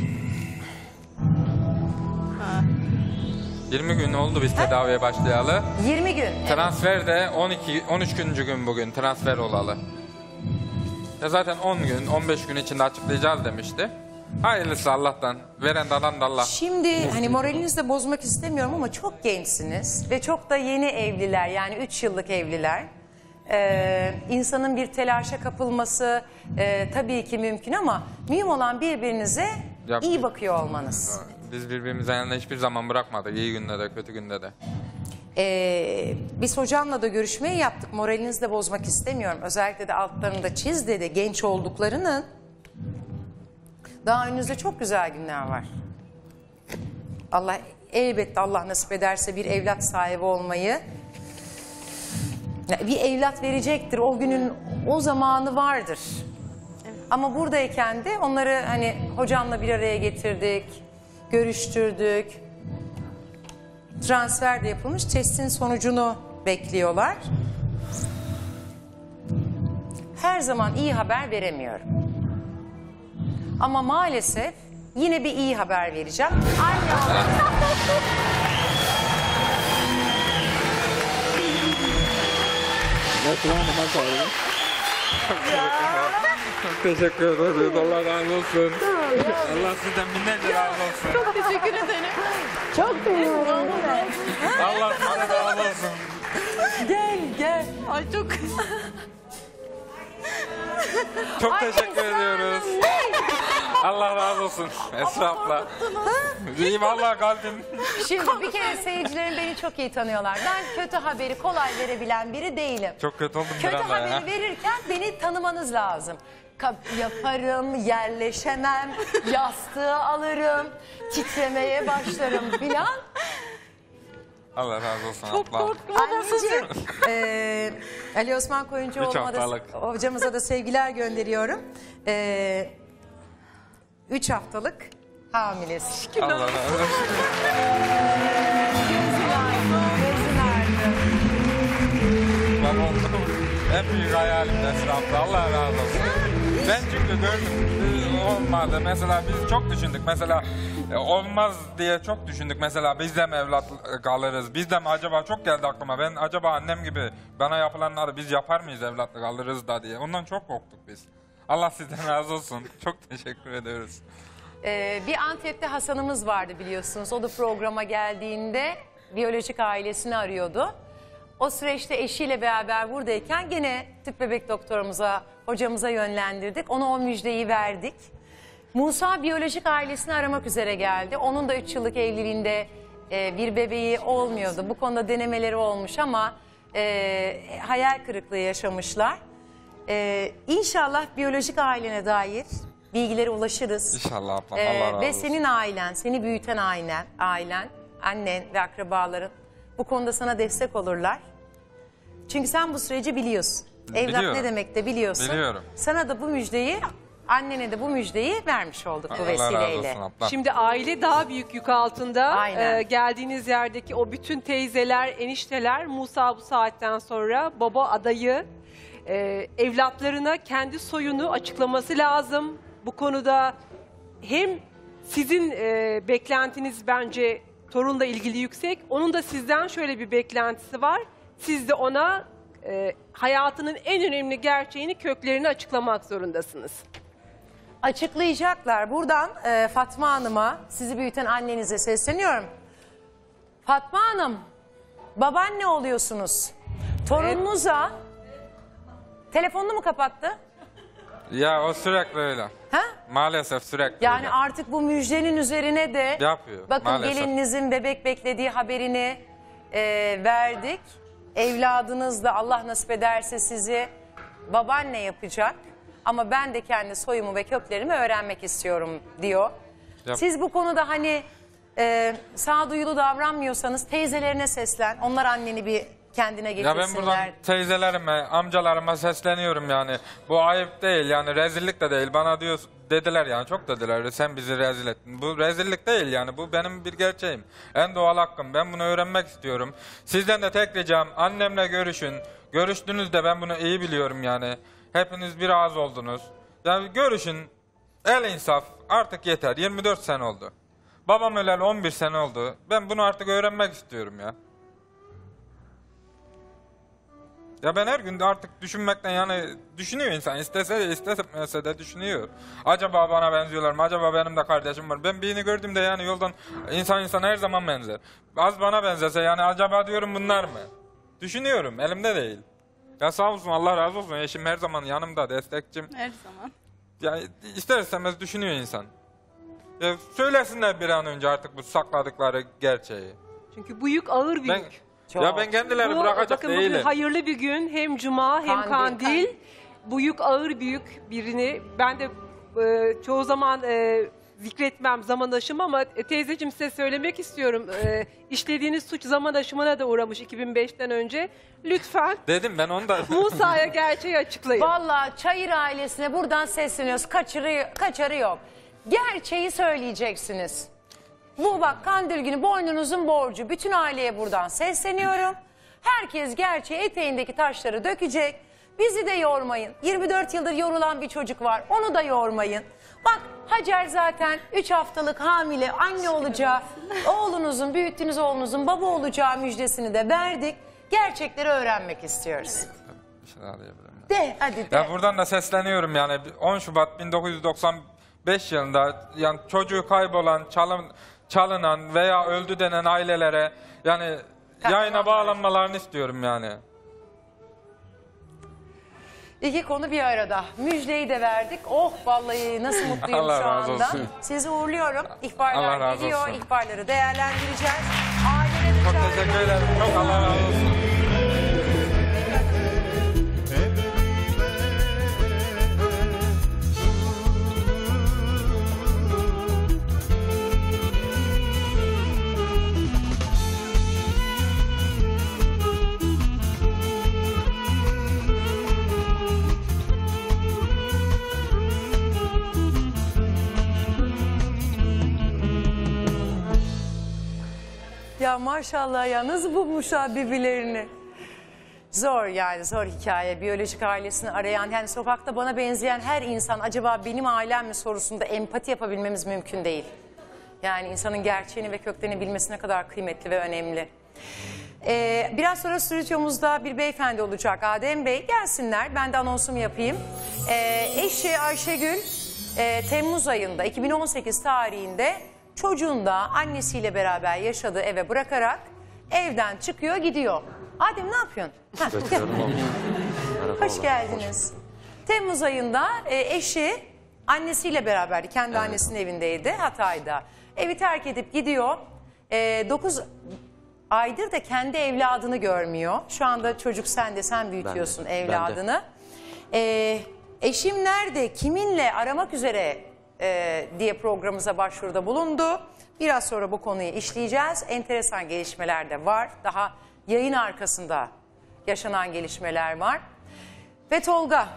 yirmi gün oldu biz tedaviye başlayalı. yirmi gün. Transfer de on iki on üç gün bugün transfer olalı. Ya zaten on gün, on beş gün içinde açıklayacağız demişti. Hayırlısı Allah'tan. Veren de alan da Allah. Şimdi hani moralinizi de bozmak istemiyorum ama çok gençsiniz ve çok da yeni evliler, yani üç yıllık evliler. Ee, insanın bir telaşa kapılması e, tabii ki mümkün ama mühim olan birbirinize Ya- iyi bakıyor olmanız. Biz birbirimize yanında hiçbir zaman bırakmadık. İyi günde de kötü günde de. Ee, biz hocamla da görüşmeyi yaptık. Moralinizi de bozmak istemiyorum. Özellikle de altlarında çiz dedi genç olduklarının. Daha önünüzde çok güzel günler var. Allah elbette Allah nasip ederse bir evlat sahibi olmayı, bir evlat verecektir. O günün o zamanı vardır. Ama buradayken de onları hani hocamla bir araya getirdik, görüştürdük. Transfer de yapılmış, testin sonucunu bekliyorlar. Her zaman iyi haber veremiyorum. Ama maalesef yine bir iyi haber vereceğim. Anne. Çok teşekkür ederiz. Allah razı olsun. Allah sizden binlerce razı olsun. Çok teşekkür ederim. Çok seviyorum. Allah sizden razı olsun. Gel gel. Ay çok... Çok teşekkür ediyoruz. Allah razı olsun Esra abla. İyi vallahi kalbim. Şimdi bir kere seyircilerim beni çok iyi tanıyorlar. Ben kötü haberi kolay verebilen biri değilim. Çok kötü oldum Kötü Miranda haberi ya. verirken beni tanımanız lazım. Kap yaparım, yerleşemem, yastığı alırım, titremeye başlarım filan. Allah razı olsun Çok abla. korktum. Anneciğim, eee, Ali Osman Koyuncuoğlu'na da, haftalık. hocamıza da sevgiler gönderiyorum. Eee, üç haftalık hamilesin. Allah razı olsun. Baba oldum. En büyük hayalim Esra abla. Allah razı olsun. Ben çünkü gördüm olmadı. Mesela biz çok düşündük. Mesela e, olmaz diye çok düşündük. Mesela biz de mi evlat kalırız? Biz de mi acaba çok geldi aklıma. Ben acaba annem gibi bana yapılanları biz yapar mıyız evlatlık alırız da diye. Ondan çok korktuk biz. Allah sizden razı olsun. Çok teşekkür ediyoruz. Ee, bir Antep'te Hasan'ımız vardı biliyorsunuz. O da programa geldiğinde biyolojik ailesini arıyordu. O süreçte eşiyle beraber buradayken gene tüp bebek doktorumuza, hocamıza yönlendirdik. Ona o müjdeyi verdik. Musa biyolojik ailesini aramak üzere geldi. Onun da üç yıllık evliliğinde e, bir bebeği olmuyordu. Bu konuda denemeleri olmuş ama e, hayal kırıklığı yaşamışlar. E, İnşallah biyolojik ailene dair bilgilere ulaşırız. İnşallah ablam. Ee, Allah razı ve olsun. senin ailen, seni büyüten ailen, ailen, annen ve akrabaların bu konuda sana destek olurlar. Çünkü sen bu süreci biliyorsun. Evlat Biliyorum. ne demek de biliyorsun. Biliyorum. Sana da bu müjdeyi, annene de bu müjdeyi vermiş olduk bu Allah razı vesileyle. olsun abla. Şimdi aile daha büyük yük altında. Aynen. Ee, geldiğiniz yerdeki o bütün teyzeler, enişteler Musa bu saatten sonra baba adayı e, evlatlarına kendi soyunu açıklaması lazım. Bu konuda hem sizin e, beklentiniz bence torunla ilgili yüksek. Onun da sizden şöyle bir beklentisi var. Siz de ona e, hayatının en önemli gerçeğini, köklerini açıklamak zorundasınız. Açıklayacaklar. Buradan e, Fatma Hanım'a, sizi büyüten annenize sesleniyorum. Fatma Hanım, babaanne oluyorsunuz. Torununuza telefonunu mu kapattı? Ya o sürekli öyle. Ha? Maalesef sürekli Yani öyle. artık bu müjdenin üzerine de Yapıyor, bakın maalesef. gelininizin bebek beklediği haberini e, verdik. evladınız da Allah nasip ederse sizi babaanne yapacak. Ama ben de kendi soyumu ve köklerimi öğrenmek istiyorum diyor. Yap. Siz bu konuda hani e, sağduyulu davranmıyorsanız teyzelerine seslen. Onlar anneni bir kendine Ya getirsinler. ben buradan teyzelerime, amcalarıma sesleniyorum yani. Bu ayıp değil yani, rezillik de değil. Bana diyor, dediler yani, çok dediler. Sen bizi rezil ettin. Bu rezillik değil yani. Bu benim bir gerçeğim. En doğal hakkım. Ben bunu öğrenmek istiyorum. Sizden de tek ricam, annemle görüşün. Görüştüğünüzde ben bunu iyi biliyorum yani. Hepiniz bir ağız oldunuz. Yani görüşün. El insaf. Artık yeter. yirmi dört sene oldu. Babam öleli on bir sene oldu. Ben bunu artık öğrenmek istiyorum ya. Ya ben her gün de artık düşünmekten yani düşünüyor insan. İstese de istemese de düşünüyor. Acaba bana benziyorlar mı? Acaba benim de kardeşim var. Ben birini gördüğümde yani yoldan insan insana her zaman benzer. Az bana benzese yani acaba diyorum bunlar mı? Düşünüyorum. Elimde değil. Ya sağ olsun, Allah razı olsun. Eşim her zaman yanımda, destekçim. Her zaman. Ya ister istemez düşünüyor insan. Ya söylesinler bir an önce artık bu sakladıkları gerçeği. Çünkü bu yük ağır bir Ben, yük. ya ben kendileri Bu, bırakacak bakın değilim. bugün hayırlı bir gün. Hem cuma hem Kandil. kandil. Bu yük ağır bir yük. Birini ben de e, çoğu zaman e, zikretmem zaman aşımı ama e, teyzeciğim size söylemek istiyorum. E, işlediğiniz suç zaman aşımına da uğramış iki bin beşten önce. Lütfen Dedim ben onu da... Musa'ya gerçeği açıklayın. Vallahi Çayır ailesine buradan sesleniyoruz. Kaçırı, kaçarı yok. Gerçeği söyleyeceksiniz. Bu bak kandil günü boynunuzun borcu. Bütün aileye buradan sesleniyorum. Herkes gerçeği, eteğindeki taşları dökecek. Bizi de yormayın. yirmi dört yıldır yorulan bir çocuk var. Onu da yormayın. Bak Hacer zaten üç haftalık hamile anne olacağı, oğlunuzun, büyüttüğünüz oğlunuzun baba olacağı müjdesini de verdik. Gerçekleri öğrenmek istiyoruz. Bir şey daha diyebilirim. De hadi de. Ya buradan da sesleniyorum yani on Şubat bin dokuz yüz doksan beş yılında yani çocuğu kaybolan, çalın, çalınan veya öldü denen ailelere yani yayına bağlanmalarını istiyorum yani. İki konu bir arada. Müjdeyi de verdik. Oh vallahi nasıl mutluyum Allah şu razı anda. olsun. Sizi uğurluyorum. Allah İhbarlar razı geliyor. olsun. İhbarları değerlendireceğiz. Ailelere Çok çağırıyoruz. teşekkür ederim. Çok Allah razı olsun. Ya maşallah ya nasıl bulmuşlar birbirlerini. Zor yani zor hikaye. Biyolojik ailesini arayan yani sokakta bana benzeyen her insan acaba benim ailem mi sorusunda empati yapabilmemiz mümkün değil. Yani insanın gerçeğini ve köklerini bilmesi ne kadar kıymetli ve önemli. Ee, biraz sonra stüdyomuzda bir beyefendi olacak, Adem Bey. Gelsinler, ben de anonsumu yapayım. Ee, eşi Ayşegül e, Temmuz ayında iki bin on sekiz tarihinde çocuğunu da annesiyle beraber yaşadığı eve bırakarak evden çıkıyor gidiyor. Adem ne yapıyorsun? Heh, gel. Hoş geldiniz. Temmuz ayında e, eşi annesiyle beraberdi. Kendi evet. annesinin evindeydi Hatay'da. Evi terk edip gidiyor. dokuz aydır da kendi evladını görmüyor. Şu anda çocuk sende, sen büyütüyorsun ben de, evladını. Ben de. E, eşim nerede, kiminle aramak üzere e, diye programımıza başvuruda bulundu. Biraz sonra bu konuyu işleyeceğiz. Enteresan gelişmeler de var. Daha yayın arkasında yaşanan gelişmeler var. Ve Tolga,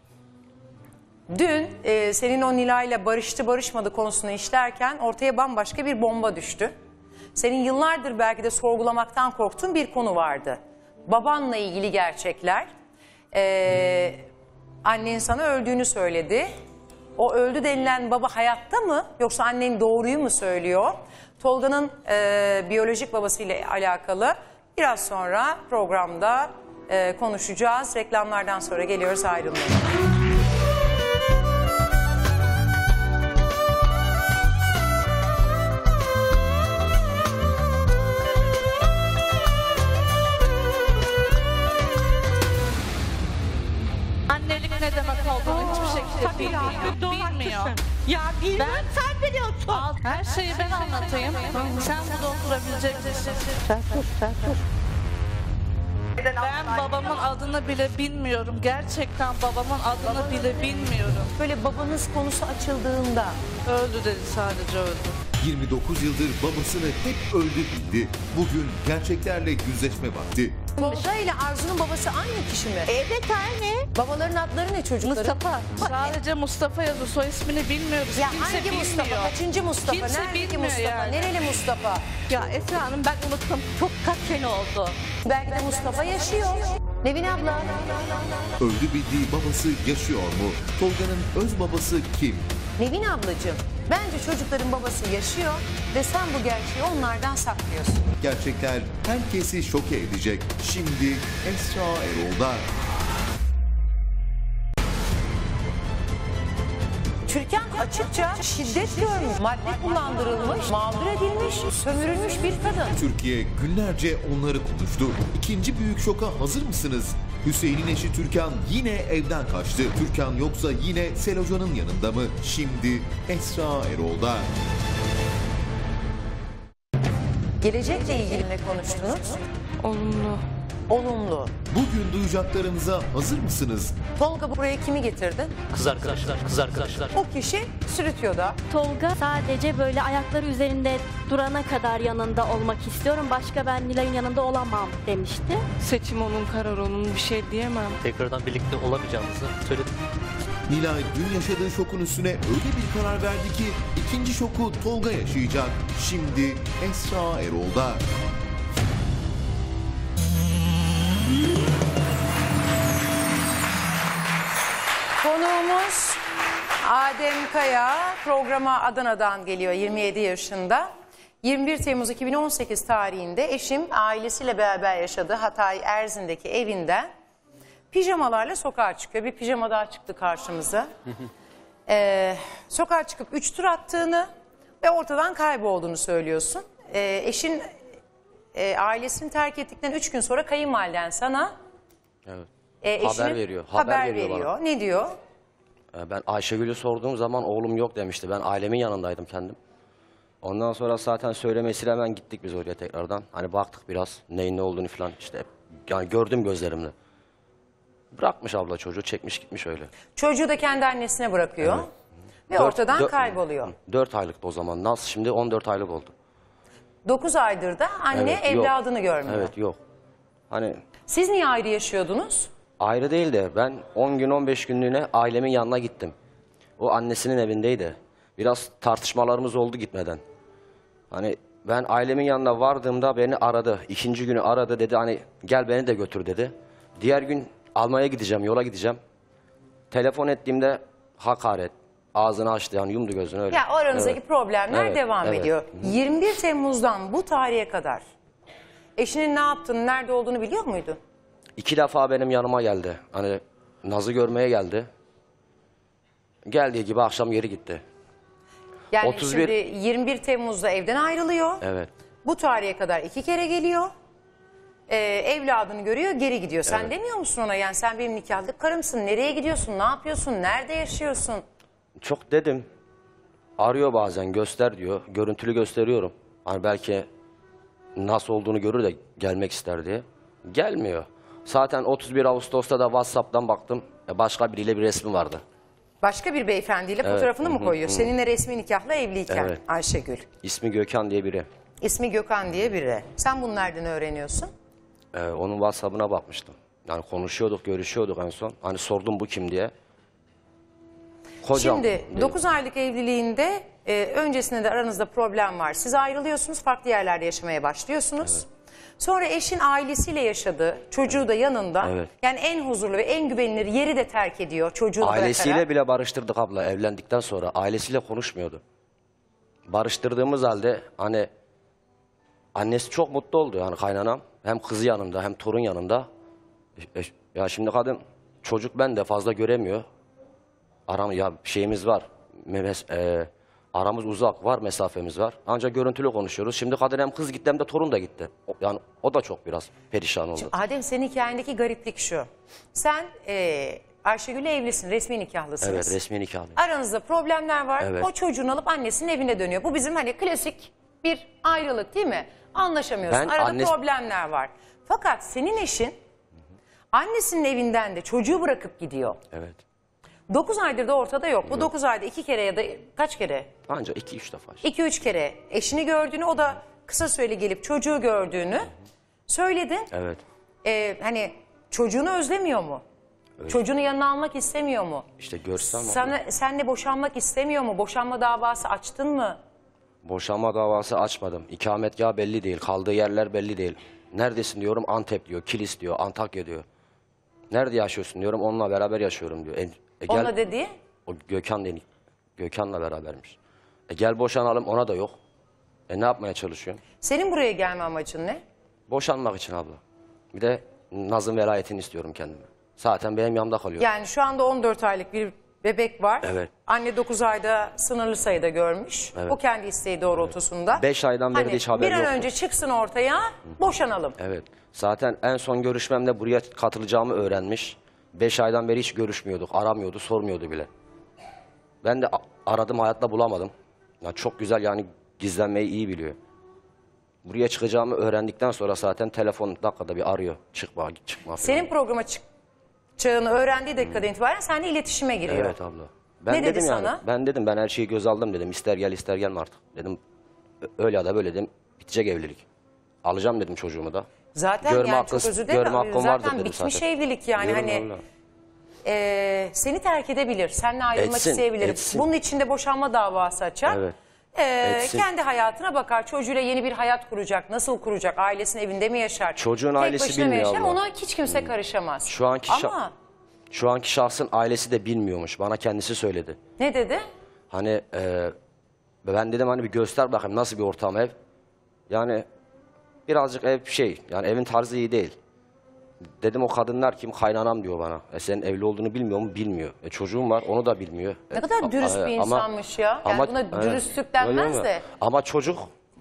dün e, senin o Nilay'la barıştı barışmadı konusunu işlerken ortaya bambaşka bir bomba düştü. Senin yıllardır belki de sorgulamaktan korktuğun bir konu vardı. Babanla ilgili gerçekler. Ee, annen sana öldüğünü söyledi. O öldü denilen baba hayatta mı yoksa annen doğruyu mu söylüyor? Tolga'nın e, biyolojik babasıyla alakalı biraz sonra programda e, konuşacağız. Reklamlardan sonra geliyoruz, ayrılmayın. Annelik ne demek olduğunu hiçbir şekilde bilmiyor. Bilmiyor. Ya bilmem Ben- sen biliyorsun. Al, her şeyi ben anlatayım. Sen burada oturabilecek misin? Sen sus sen sus. Ben babamın adını bile bilmiyorum. Gerçekten babamın adını bile bilmiyorum. Böyle babanız konusu açıldığında. Öldü dedi, sadece öldü. yirmi dokuz yıldır babasını hep öldü bildi. Bugün gerçeklerle yüzleşme vakti. Tolga ile Arzu'nun babası aynı kişi mi? Evet aynı. Babaların adları ne çocukların? Mustafa. Sadece Mustafa yazıyor. Soy ismini bilmiyoruz. Ya Kimse hangi bilmiyor. Mustafa? Kaçıncı Mustafa? Kimse Neredeki bilmiyor Mustafa? yani. Nereli Mustafa? Ya Esra Hanım ben unuttum. Çok kaç sene oldu. Belki de Mustafa yaşıyor. Nevin abla. Öldü bildiği babası yaşıyor mu? Tolga'nın öz babası kim? Nevin ablacığım, bence çocukların babası yaşıyor ve sen bu gerçeği onlardan saklıyorsun. Gerçekler herkesi şoke edecek. Şimdi Esra Erol'da. Türkan açıkça şiddet görmüş, madde kullandırılmış, mağdur edilmiş, sömürülmüş bir kadın. Türkiye günlerce onları konuştu. İkinci büyük şoka hazır mısınız? Hüseyin'in eşi Türkan yine evden kaçtı. Türkan yoksa yine Seloca'nın yanında mı? Şimdi Esra Erol'da. Gelecekle ilgili ne konuştunuz? Olumlu. Olumlu. Bugün duyacaklarınıza hazır mısınız? Tolga buraya kimi getirdi? Kız arkadaşlar, kız arkadaşlar. O kişi sürütüyordu. Tolga sadece böyle ayakları üzerinde durana kadar yanında olmak istiyorum. Başka ben Nilay'ın yanında olamam demişti. Seçim onun, karar onun, bir şey diyemem. Tekrardan birlikte olamayacağımızı söyledim. Nilay dün yaşadığı şokun üstüne öyle bir karar verdi ki ikinci şoku Tolga yaşayacak. Şimdi Esra Erol'da. Konuğumuz Adem Kaya, programa Adana'dan geliyor, yirmi yedi yaşında. yirmi bir Temmuz iki bin on sekiz tarihinde eşim ailesiyle beraber yaşadığı Hatay Erzin'deki evinden pijamalarla sokağa çıkıyor. Bir pijama daha çıktı karşımıza. ee, sokağa çıkıp üç tur attığını ve ortadan kaybolduğunu söylüyorsun. Ee, eşin e, ailesini terk ettikten üç gün sonra kayınvaliden sana Evet. e, eşinin Haber veriyor. Haber, Haber veriyor veriyor. bana. Ne diyor? Ee, Ben Ayşegül'ü sorduğum zaman oğlum yok demişti. Ben ailemin yanındaydım kendim. Ondan sonra zaten söylemesiyle hemen gittik biz oraya tekrardan. Hani baktık biraz neyin ne olduğunu falan işte. Yani gördüm gözlerimle. Bırakmış abla çocuğu, çekmiş gitmiş öyle. Çocuğu da kendi annesine bırakıyor. Evet. Ve Dört- ortadan dört- kayboluyor. dört aylıktı o zaman. Nasıl şimdi on dört aylık oldu. dokuz aydır da anne Evet, yok. evladını görmüyor. Evet yok. Hani Siz niye ayrı yaşıyordunuz? ayrı değil de ben on gün on beş günlüğüne ailemin yanına gittim. O annesinin evindeydi. Biraz tartışmalarımız oldu gitmeden. Hani ben ailemin yanına vardığımda beni aradı. İkinci günü aradı, dedi hani gel beni de götür dedi. Diğer gün almaya gideceğim, yola gideceğim. Telefon ettiğimde hakaret. Ağzını açtı yani yumdu gözünü öyle. Ya o aranızdaki Evet. problemler Evet, devam evet. ediyor. yirmi bir Temmuz'dan bu tarihe kadar eşinin ne yaptığını, nerede olduğunu biliyor muydu? İki defa benim yanıma geldi. Hani Naz'ı görmeye geldi. Geldiği gibi akşam geri gitti. Yani otuz bir şimdi yirmi bir Temmuz'da evden ayrılıyor. Evet. Bu tarihe kadar iki kere geliyor. Ee, evladını görüyor, geri gidiyor. Sen Evet. demiyor musun ona, yani sen benim nikahlı karımsın, nereye gidiyorsun, ne yapıyorsun, nerede yaşıyorsun? Çok dedim. Arıyor bazen, göster diyor. Görüntülü gösteriyorum. Hani belki nasıl olduğunu görür de gelmek ister diye. Gelmiyor. Zaten otuz bir Ağustos'ta da WhatsApp'tan baktım. e, Başka biriyle bir resmi vardı. Başka bir beyefendiyle Evet, fotoğrafını hı mı hı, koyuyor? hı. Seninle resmi nikahla evliyken Evet. Ayşegül. İsmi Gökhan diye biri. İsmi Gökhan diye biri. Sen bunu nereden öğreniyorsun? Ee, onun WhatsApp'ına bakmıştım. Yani konuşuyorduk, görüşüyorduk en son. Hani sordum bu kim diye. Kocam. Şimdi dedi. dokuz aylık evliliğinde e, öncesinde de aranızda problem var. Siz ayrılıyorsunuz, farklı yerlerde yaşamaya başlıyorsunuz. Sonra eşin ailesiyle yaşadı, çocuğu da yanında. Evet. Yani en huzurlu ve en güvenilir yeri de terk ediyor çocuğunu Ailesiyle bırakarak. bile barıştırdık abla evlendikten sonra. Ailesiyle konuşmuyordu. Barıştırdığımız halde hani annesi çok mutlu oldu yani kaynanam. Hem kızı yanında hem torun yanında. E, Ya şimdi kadın çocuk ben de fazla göremiyor. Aram ya şeyimiz var. Memes, e, aramız uzak var, mesafemiz var. Ancak görüntülü konuşuyoruz. Şimdi kadın hem kız gitti hem de torun da gitti. O- Yani o da çok biraz perişan oldu. Adem, senin hikayendeki gariplik şu. Sen e, Ayşegül'le evlisin, resmi nikahlısınız. Evet, resmi nikahlı. Aranızda problemler var. Evet. O çocuğunu alıp annesinin evine dönüyor. Bu bizim hani klasik bir ayrılık değil mi? Anlaşamıyorsun. Ben Arada annesi- problemler var. Fakat senin eşin Annesinin evinden de çocuğu bırakıp gidiyor. Evet. dokuz aydır da ortada yok. Bu dokuz ayda iki kere ya da kaç kere? Ancak iki üç defa. işte. iki üç kere eşini gördüğünü, o da kısa süreli gelip çocuğu gördüğünü söyledin. Evet. Ee, hani çocuğunu özlemiyor mu? Öyle. Çocuğunu yanına almak istemiyor mu? İşte görsem Sana, senle boşanmak istemiyor mu? Boşanma davası açtın mı? Boşanma davası açmadım. İkametgah belli değil. Kaldığı yerler belli değil. Neredesin diyorum, Antep diyor, Kilis diyor, Antakya diyor. Nerede yaşıyorsun diyorum, onunla beraber yaşıyorum diyor. E, e, gel, Onunla dediği? O Gökhan deni. Gökhan'la berabermiş. E, gel boşanalım, ona da yok. E ne yapmaya çalışıyorsun? Senin buraya gelme amacın ne? Boşanmak için abla. Bir de Naz'ın velayetini istiyorum kendime. Zaten benim yanımda kalıyor. Yani şu anda on dört aylık bir bebek var. Evet. Anne dokuz ayda sınırlı sayıda görmüş. Evet. O kendi isteği doğrultusunda. Beş aydan beri Hani de hiç haberi bir an yoktu. önce çıksın ortaya, boşanalım. Evet. Zaten en son görüşmemde buraya katılacağımı öğrenmiş. Beş aydan beri hiç görüşmüyorduk. Aramıyordu, sormuyordu bile. Ben de aradım, hayatta bulamadım. Ya çok güzel, yani gizlenmeyi iyi biliyor. Buraya çıkacağımı öğrendikten sonra zaten telefon dakikada bir arıyor. Çıkma, çıkma falan. Senin programa çıkacağını öğrendiği dakikadan itibaren seninle iletişime giriyor. Evet abla. Ben Ne dedi dedim yani, sana? Ben dedim, ben her şeyi göz aldım dedim. İster gel ister gelme artık. Dedim öyle ya da böyle dedim. Bitecek evlilik. Alacağım dedim çocuğumu da. Zaten Görme yani hakkı- çok özür dilerim. görme hakkım Zaten vardır dedim bitmiş zaten. evlilik yani. Diyorum Hani vallahi. e, seni terk edebilir. Seninle ayrılmak Etsin, isteyebilir. etsin. Bunun için de boşanma davası açar. Evet. E, Etsin. kendi hayatına bakar. Çocuğuyla yeni bir hayat kuracak. Nasıl kuracak? Ailesinin evinde mi yaşar? Çocuğun Tek ailesi başına mı bilmiyor yaşar? abla. Ona hiç kimse karışamaz. Şu anki şa- Ama Şu anki şahsın ailesi de bilmiyormuş. Bana kendisi söyledi. ne dedi? Hani e, ben dedim hani bir göster bakayım nasıl bir ortam ev. Yani birazcık ev şey, yani evin tarzı iyi değil. Dedim o kadınlar kim? Kaynanam diyor bana. E senin evli olduğunu bilmiyor mu? Bilmiyor. E çocuğum var, onu da bilmiyor. Ne E, kadar dürüst a- bir ama- insanmış ya. Yani ama- buna evet. dürüstlük Öyle denmez mi? de. Ama çocuk,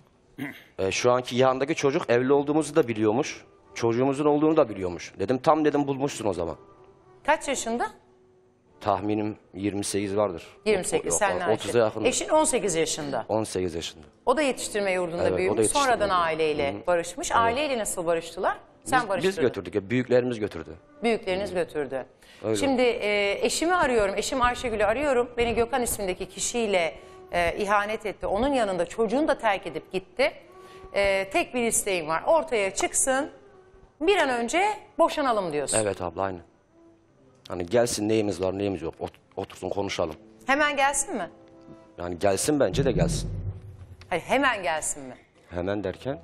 e, şu anki yanındaki çocuk evli olduğumuzu da biliyormuş. Çocuğumuzun olduğunu da biliyormuş. Dedim tam dedim bulmuşsun o zaman. Kaç yaşında? Tahminim yirmi sekiz vardır. yirmi sekiz. Yok, Senle otuza yakın. Eşin on sekiz yaşında. on sekiz yaşında. O da yetiştirme yurdunda Evet, o da büyümüş. yetiştirme Sonradan yurdunda. aileyle Hı hı. barışmış. Evet. Aileyle nasıl barıştılar? Sen Biz, barıştırdın. biz götürdük ya, büyüklerimiz götürdü. Büyükleriniz götürdü. Öyle. Şimdi e, eşimi arıyorum. Eşim Ayşegül'ü arıyorum. Beni Gökhan ismindeki kişiyle e, ihanet etti. Onun yanında çocuğunu da terk edip gitti. E, tek bir isteğim var. Ortaya çıksın. Bir an önce boşanalım diyorsun. Evet abla aynı. Hani gelsin, neyimiz var neyimiz yok. Ot- otursun konuşalım. Hemen gelsin mi? Yani gelsin, bence de gelsin. Hayır, hemen gelsin mi? Hemen derken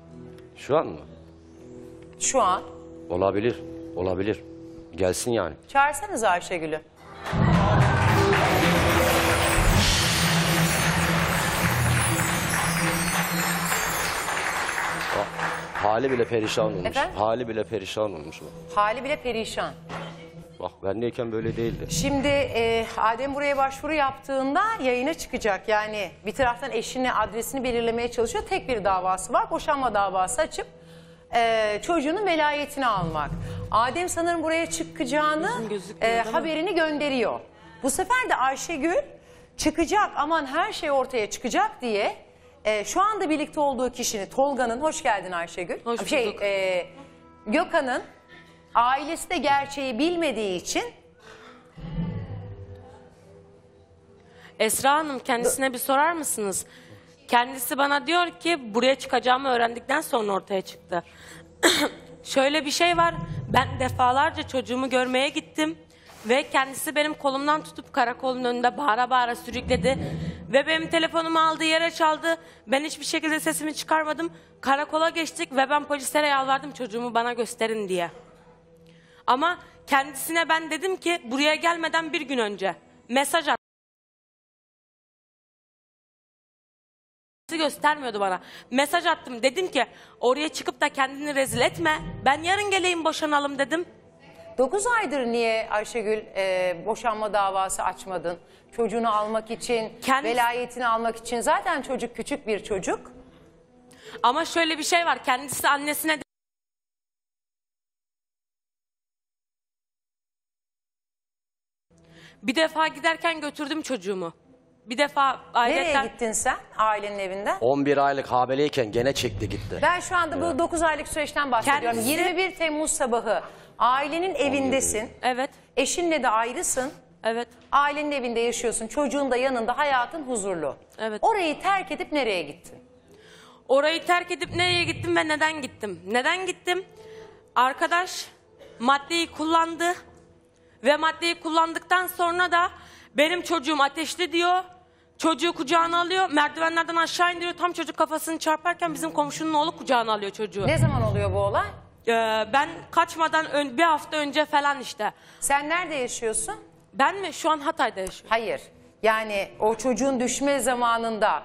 şu an mı? Şu an. Olabilir. Olabilir. Gelsin yani. Çağırsanız Ayşegül'ü. Bak, hali bile perişan olmuş. Efendim? Hali bile perişan olmuş. Bak, Hali bile perişan. bak bendeyken böyle değildi. Şimdi e, Adem buraya başvuru yaptığında yayına çıkacak. Yani bir taraftan eşini, adresini belirlemeye çalışıyor. Tek bir davası var. Boşanma davası açıp e, çocuğunun velayetini almak. Adem sanırım buraya çıkacağını e, haberini gönderiyor. Bu sefer de Ayşegül çıkacak, aman her şey ortaya çıkacak diye e, şu anda birlikte olduğu kişinin, Tolga'nın, hoş geldin Ayşegül. Hoş şey, bulduk. e, Gökhan'ın ailesi de gerçeği bilmediği için Esra Hanım, kendisine bir sorar mısınız? Kendisi bana diyor ki buraya çıkacağımı öğrendikten sonra ortaya çıktı. Şöyle bir şey var. Ben defalarca çocuğumu görmeye gittim. Ve kendisi benim kolumdan tutup karakolun önünde bağıra bağıra sürükledi. Ve benim telefonumu aldı, yere çaldı. Ben hiçbir şekilde sesimi çıkarmadım. Karakola geçtik ve ben polislere yalvardım çocuğumu bana gösterin diye. Ama kendisine ben dedim ki buraya gelmeden bir gün önce mesaj at. Göstermiyordu bana. Mesaj attım, dedim ki oraya çıkıp da kendini rezil etme. Ben yarın geleyim, boşanalım dedim. dokuz aydır niye Ayşegül e, boşanma davası açmadın? Çocuğunu almak için, Kendisi- velayetini almak için. Zaten çocuk küçük bir çocuk. Ama şöyle bir şey var, kendisi annesine de- bir defa giderken götürdüm çocuğumu. Bir defa Nereye ailetten... gittin sen ailenin evinden? on bir aylık hamileyken gene çekti gitti. Ben şu anda bu dokuz aylık süreçten bahsediyorum. Kendisi- yirmi bir Temmuz sabahı ailenin evindesin. Evet. Eşinle de ayrısın. Evet. Ailenin evinde yaşıyorsun. Çocuğun da yanında, hayatın huzurlu. Evet. Orayı terk edip nereye gittin? Orayı terk edip nereye gittim ve neden gittim? Neden gittim? Arkadaş maddeyi kullandı ve maddeyi kullandıktan sonra da benim çocuğum ateşli diyor. Çocuğu kucağına alıyor, merdivenlerden aşağı indiriyor. Tam çocuk kafasını çarparken bizim komşunun oğlu kucağına alıyor çocuğu. Ne zaman oluyor bu olay? Ee, ben kaçmadan ön, bir hafta önce falan işte. Sen nerede yaşıyorsun? Ben mi? Şu an Hatay'da yaşıyorum. Hayır. Yani o çocuğun düşme zamanında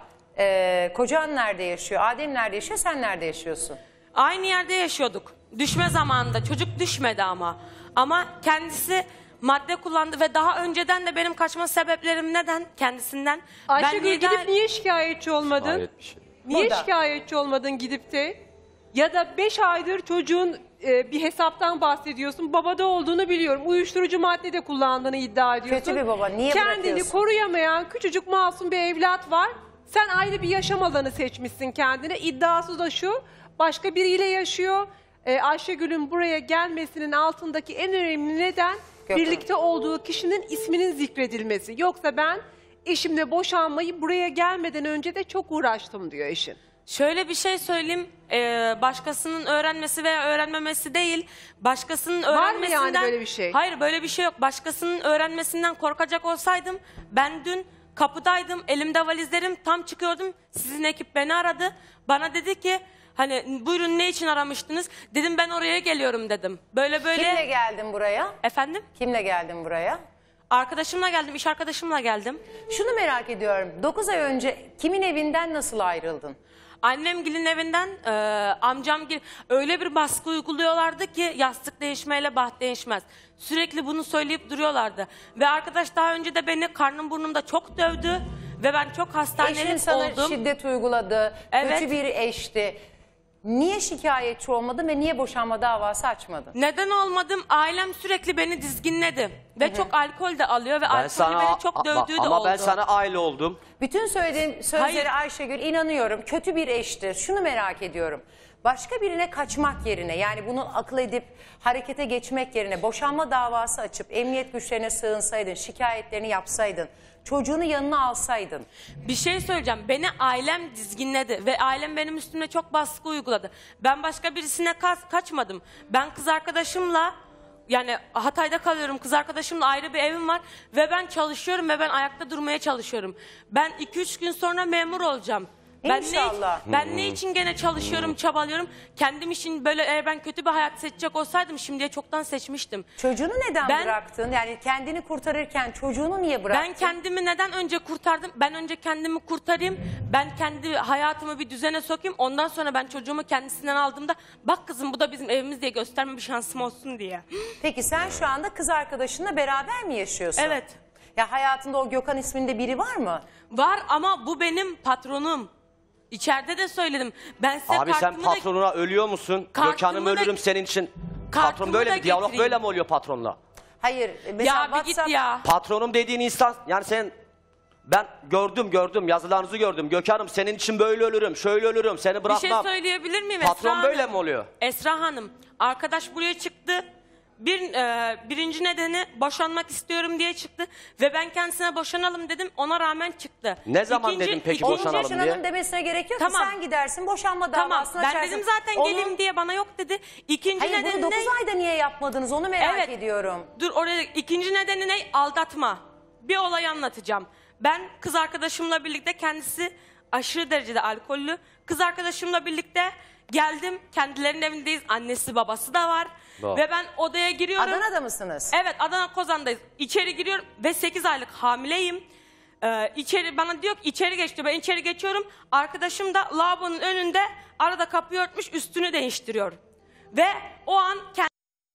e, kocan nerede yaşıyor? Adem nerede yaşıyor? Sen nerede yaşıyorsun? Aynı yerde yaşıyorduk. Düşme zamanında. Çocuk düşmedi ama. Ama kendisi madde kullandı ve daha önceden de benim kaçma sebeplerim neden? Kendisinden. Ayşegül ben gidip niye şikayetçi olmadın? Hayret bir şey. Niye Burada. şikayetçi olmadın gidip de? Ya da beş aydır çocuğun e, bir hesaptan bahsediyorsun. Babada olduğunu biliyorum. Uyuşturucu madde de kullandığını iddia ediyorsun. Kötü bir baba. Niye Kendini bırakıyorsun? koruyamayan küçücük masum bir evlat var. Sen ayrı bir yaşam alanı seçmişsin kendine. İddiası da şu. Başka biriyle yaşıyor. E, Ayşegül'ün buraya gelmesinin altındaki en önemli neden Gökhan. birlikte olduğu kişinin isminin zikredilmesi. Yoksa ben eşimle boşanmayı buraya gelmeden önce de çok uğraştım diyor eşin. Şöyle bir şey söyleyeyim. Ee, başkasının öğrenmesi veya öğrenmemesi değil. Başkasının Var mı öğrenmesinden... yani böyle bir şey? Hayır, böyle bir şey yok. Başkasının öğrenmesinden korkacak olsaydım ben dün kapıdaydım. Elimde valizlerim, tam çıkıyordum. Sizin ekip beni aradı. Bana dedi ki hani buyurun ne için aramıştınız? Dedim ben oraya geliyorum dedim. Böyle böyle. Kimle geldin buraya? Efendim? Kimle geldin buraya? Arkadaşımla geldim, iş arkadaşımla geldim. Şunu merak ediyorum. dokuz ay önce kimin evinden nasıl ayrıldın? Annemgilin evinden e, amcamgil öyle bir baskı uyguluyorlardı ki yastık değişmeyle baht değişmez. Sürekli bunu söyleyip duruyorlardı. Ve arkadaş daha önce de beni karnım burnumda çok dövdü ve ben çok hastanelik Eşin sana oldum. şiddet uyguladı, Evet. kötü bir eşti. Niye şikayetçi olmadın ve niye boşanma davası açmadın? Neden olmadım? Ailem sürekli beni dizginledi. Ve çok alkol de alıyor ve Ben alkolü sana beni çok dövdüğü de ama oldu. ben sana aile oldum. Bütün söylediğim sözleri Hayır. Ayşegül inanıyorum kötü bir eştir. Şunu merak ediyorum. Başka birine kaçmak yerine yani bunu akıl edip harekete geçmek yerine boşanma davası açıp emniyet güçlerine sığınsaydın, şikayetlerini yapsaydın, çocuğunu yanına alsaydın. Bir şey söyleyeceğim. Beni ailem dizginledi ve ailem benim üstümde çok baskı uyguladı. Ben başka birisine ka- kaçmadım. Ben kız arkadaşımla yani Hatay'da kalıyorum. Kız arkadaşımla ayrı bir evim var ve ben çalışıyorum ve ben ayakta durmaya çalışıyorum. Ben iki üç gün sonra memur olacağım. Ben İnşallah. ne, ben ne için gene çalışıyorum, çabalıyorum? Kendim için böyle eğer ben kötü bir hayat seçecek olsaydım şimdiye çoktan seçmiştim. Çocuğunu neden Ben- bıraktın? Yani kendini kurtarırken çocuğunu niye bıraktın? Ben kendimi neden önce kurtardım? Ben önce kendimi kurtarayım. Ben kendi hayatımı bir düzene sokayım. Ondan sonra ben çocuğumu kendisinden aldığımda bak kızım bu da bizim evimiz diye gösterme bir şansım olsun diye. Peki sen şu anda kız arkadaşınla beraber mi yaşıyorsun? Evet. Ya hayatında o Gökhan isminde biri var mı? Var ama bu benim patronum. İçeride de söyledim. Ben size Abi sen kartımı da- patronuna ölüyor musun? Kartımı Gökhan'ım da- ölürüm senin için. Kartımı Patron böyle da mi? Diyalog getireyim. böyle mi oluyor patronla? Hayır. Mesela Ya bir git WhatsApp- ya. Patronum dediğin insan yani sen ben gördüm gördüm yazılarınızı gördüm. Gökhan'ım senin için böyle ölürüm, şöyle ölürüm, seni Bir bırakmam. şey söyleyebilir miyim Patron Esra böyle Hanım? mi oluyor? Esra Hanım, arkadaş buraya çıktı. Bir e, birinci nedeni boşanmak istiyorum diye çıktı ve ben kendisine boşanalım dedim. Ona rağmen çıktı. Ne zaman dedin peki ikinci- boşanalım Yaşanalım diye? demesine gerek yok Tamam. ki sen gidersin boşanma Tamam davasını ben açarsın. dedim zaten Onun- geleyim diye bana yok dedi. İkinci Hayır nedeni bunu dokuz ne? ayda niye yapmadınız onu merak Evet. ediyorum. Dur oraya ikinci nedeni ne? Aldatma. Bir olay anlatacağım. Ben kız arkadaşımla birlikte kendisi aşırı derecede alkollü. Kız arkadaşımla birlikte geldim. Kendilerinin evindeyiz. Annesi babası da var. Doğru. Ve ben odaya giriyorum. Adana'da mısınız? Evet Adana Kozan'dayız. İçeri giriyorum ve sekiz aylık hamileyim. Ee, içeri bana diyor ki içeri geç diyor. Ben içeri geçiyorum. Arkadaşım da lavabonun önünde arada kapıyı örtmüş üstünü değiştiriyor. Ve o an kendi